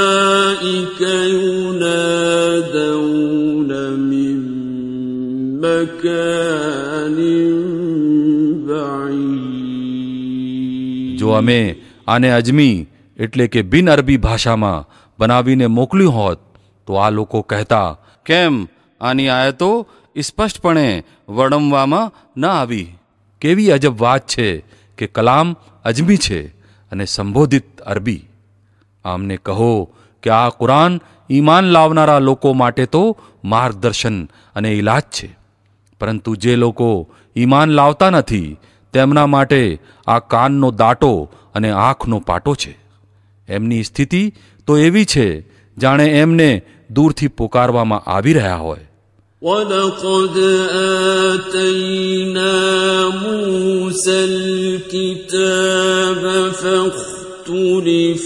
અમે આને અજમી એટલે કે બિન અરબી ભાષામાં બનાવીને મોકલ્યું હોત તો આ લોકો કહેતા, કેમ આની આયતો સ્પષ્ટપણે વર્ણવવામાં ન આવી? કેવી અજબ વાત છે કે કલામ અજમી છે અને સંબોધિત અરબી. આમને કહો કે આ કુરાન ઈમાન લાવનારા લોકો માટે તો માર્ગદર્શન અને ઇલાજ છે, પરંતુ જે લોકો ઈમાન લાવતા નથી તેમના માટે આ કાનનો દાટો અને આંખનો પાટો છે. એમની સ્થિતિ તો એવી છે જાણે એમને દૂરથી પુકારવામાં આવી રહ્યા હોય. وَلَقَدْ آتَيْنَا مُوسَى الْكِتَابَ فَاخْتُلِفَ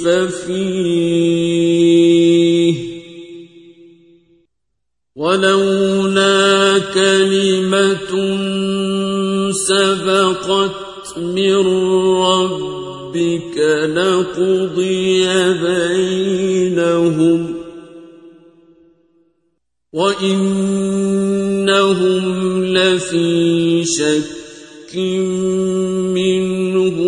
فِيهِ وَلَوْلَا كَلِمَةٌ سَبَقَتْ مِنْ رَبِّكَ لَقُضِيَ بَيْنَهُمْ وَإِنَّهُمْ لَفِي شَكٍّ مِّنْهُ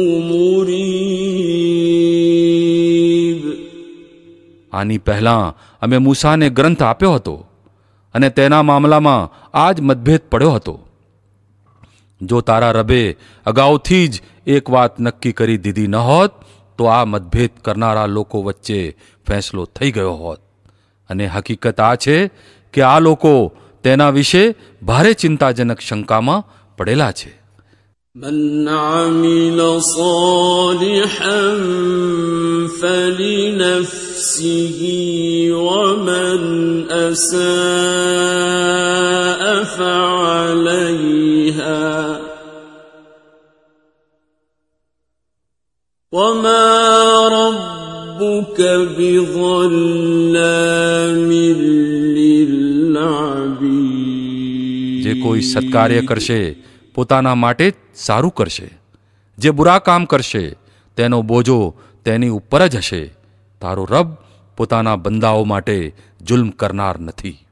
مُرِيبٍ. આની પહેલાં અમે મૂસાને ગ્રંથ આપ્યો હતો અને તેના મામલામાં આ જ મતભેદ પડ્યો હતો. જો તારા રબે અગાઉથી જ એક વાત નક્કી કરી દીધી ન હોત તો આ મતભેદ કરનારા લોકો વચ્ચે ફેંસલો થઈ ગયો હોત. અને હકીકત આ છે કે આ લોકો તેના વિશે ભારે ચિંતાજનક શંકામાં પડેલા છે. مَنْ عَمِلَ صَالِحًا فَلِنَفْسِهِ وَمَنْ أَسَاءَ فَعَلَيْهَا وَمَا رَبُّكَ بِظَلَّامٍ لِلْعَبِيدِ. જે કોઈ સત્કાર્ય કરશે પોતાના માટે જ સારું કરશે, જે બુરા કામ કરશે તેનો બોજો તેની ઉપર જ હશે. તારો રબ પોતાના બંદાઓ માટે જુલ્મ કરનાર નથી.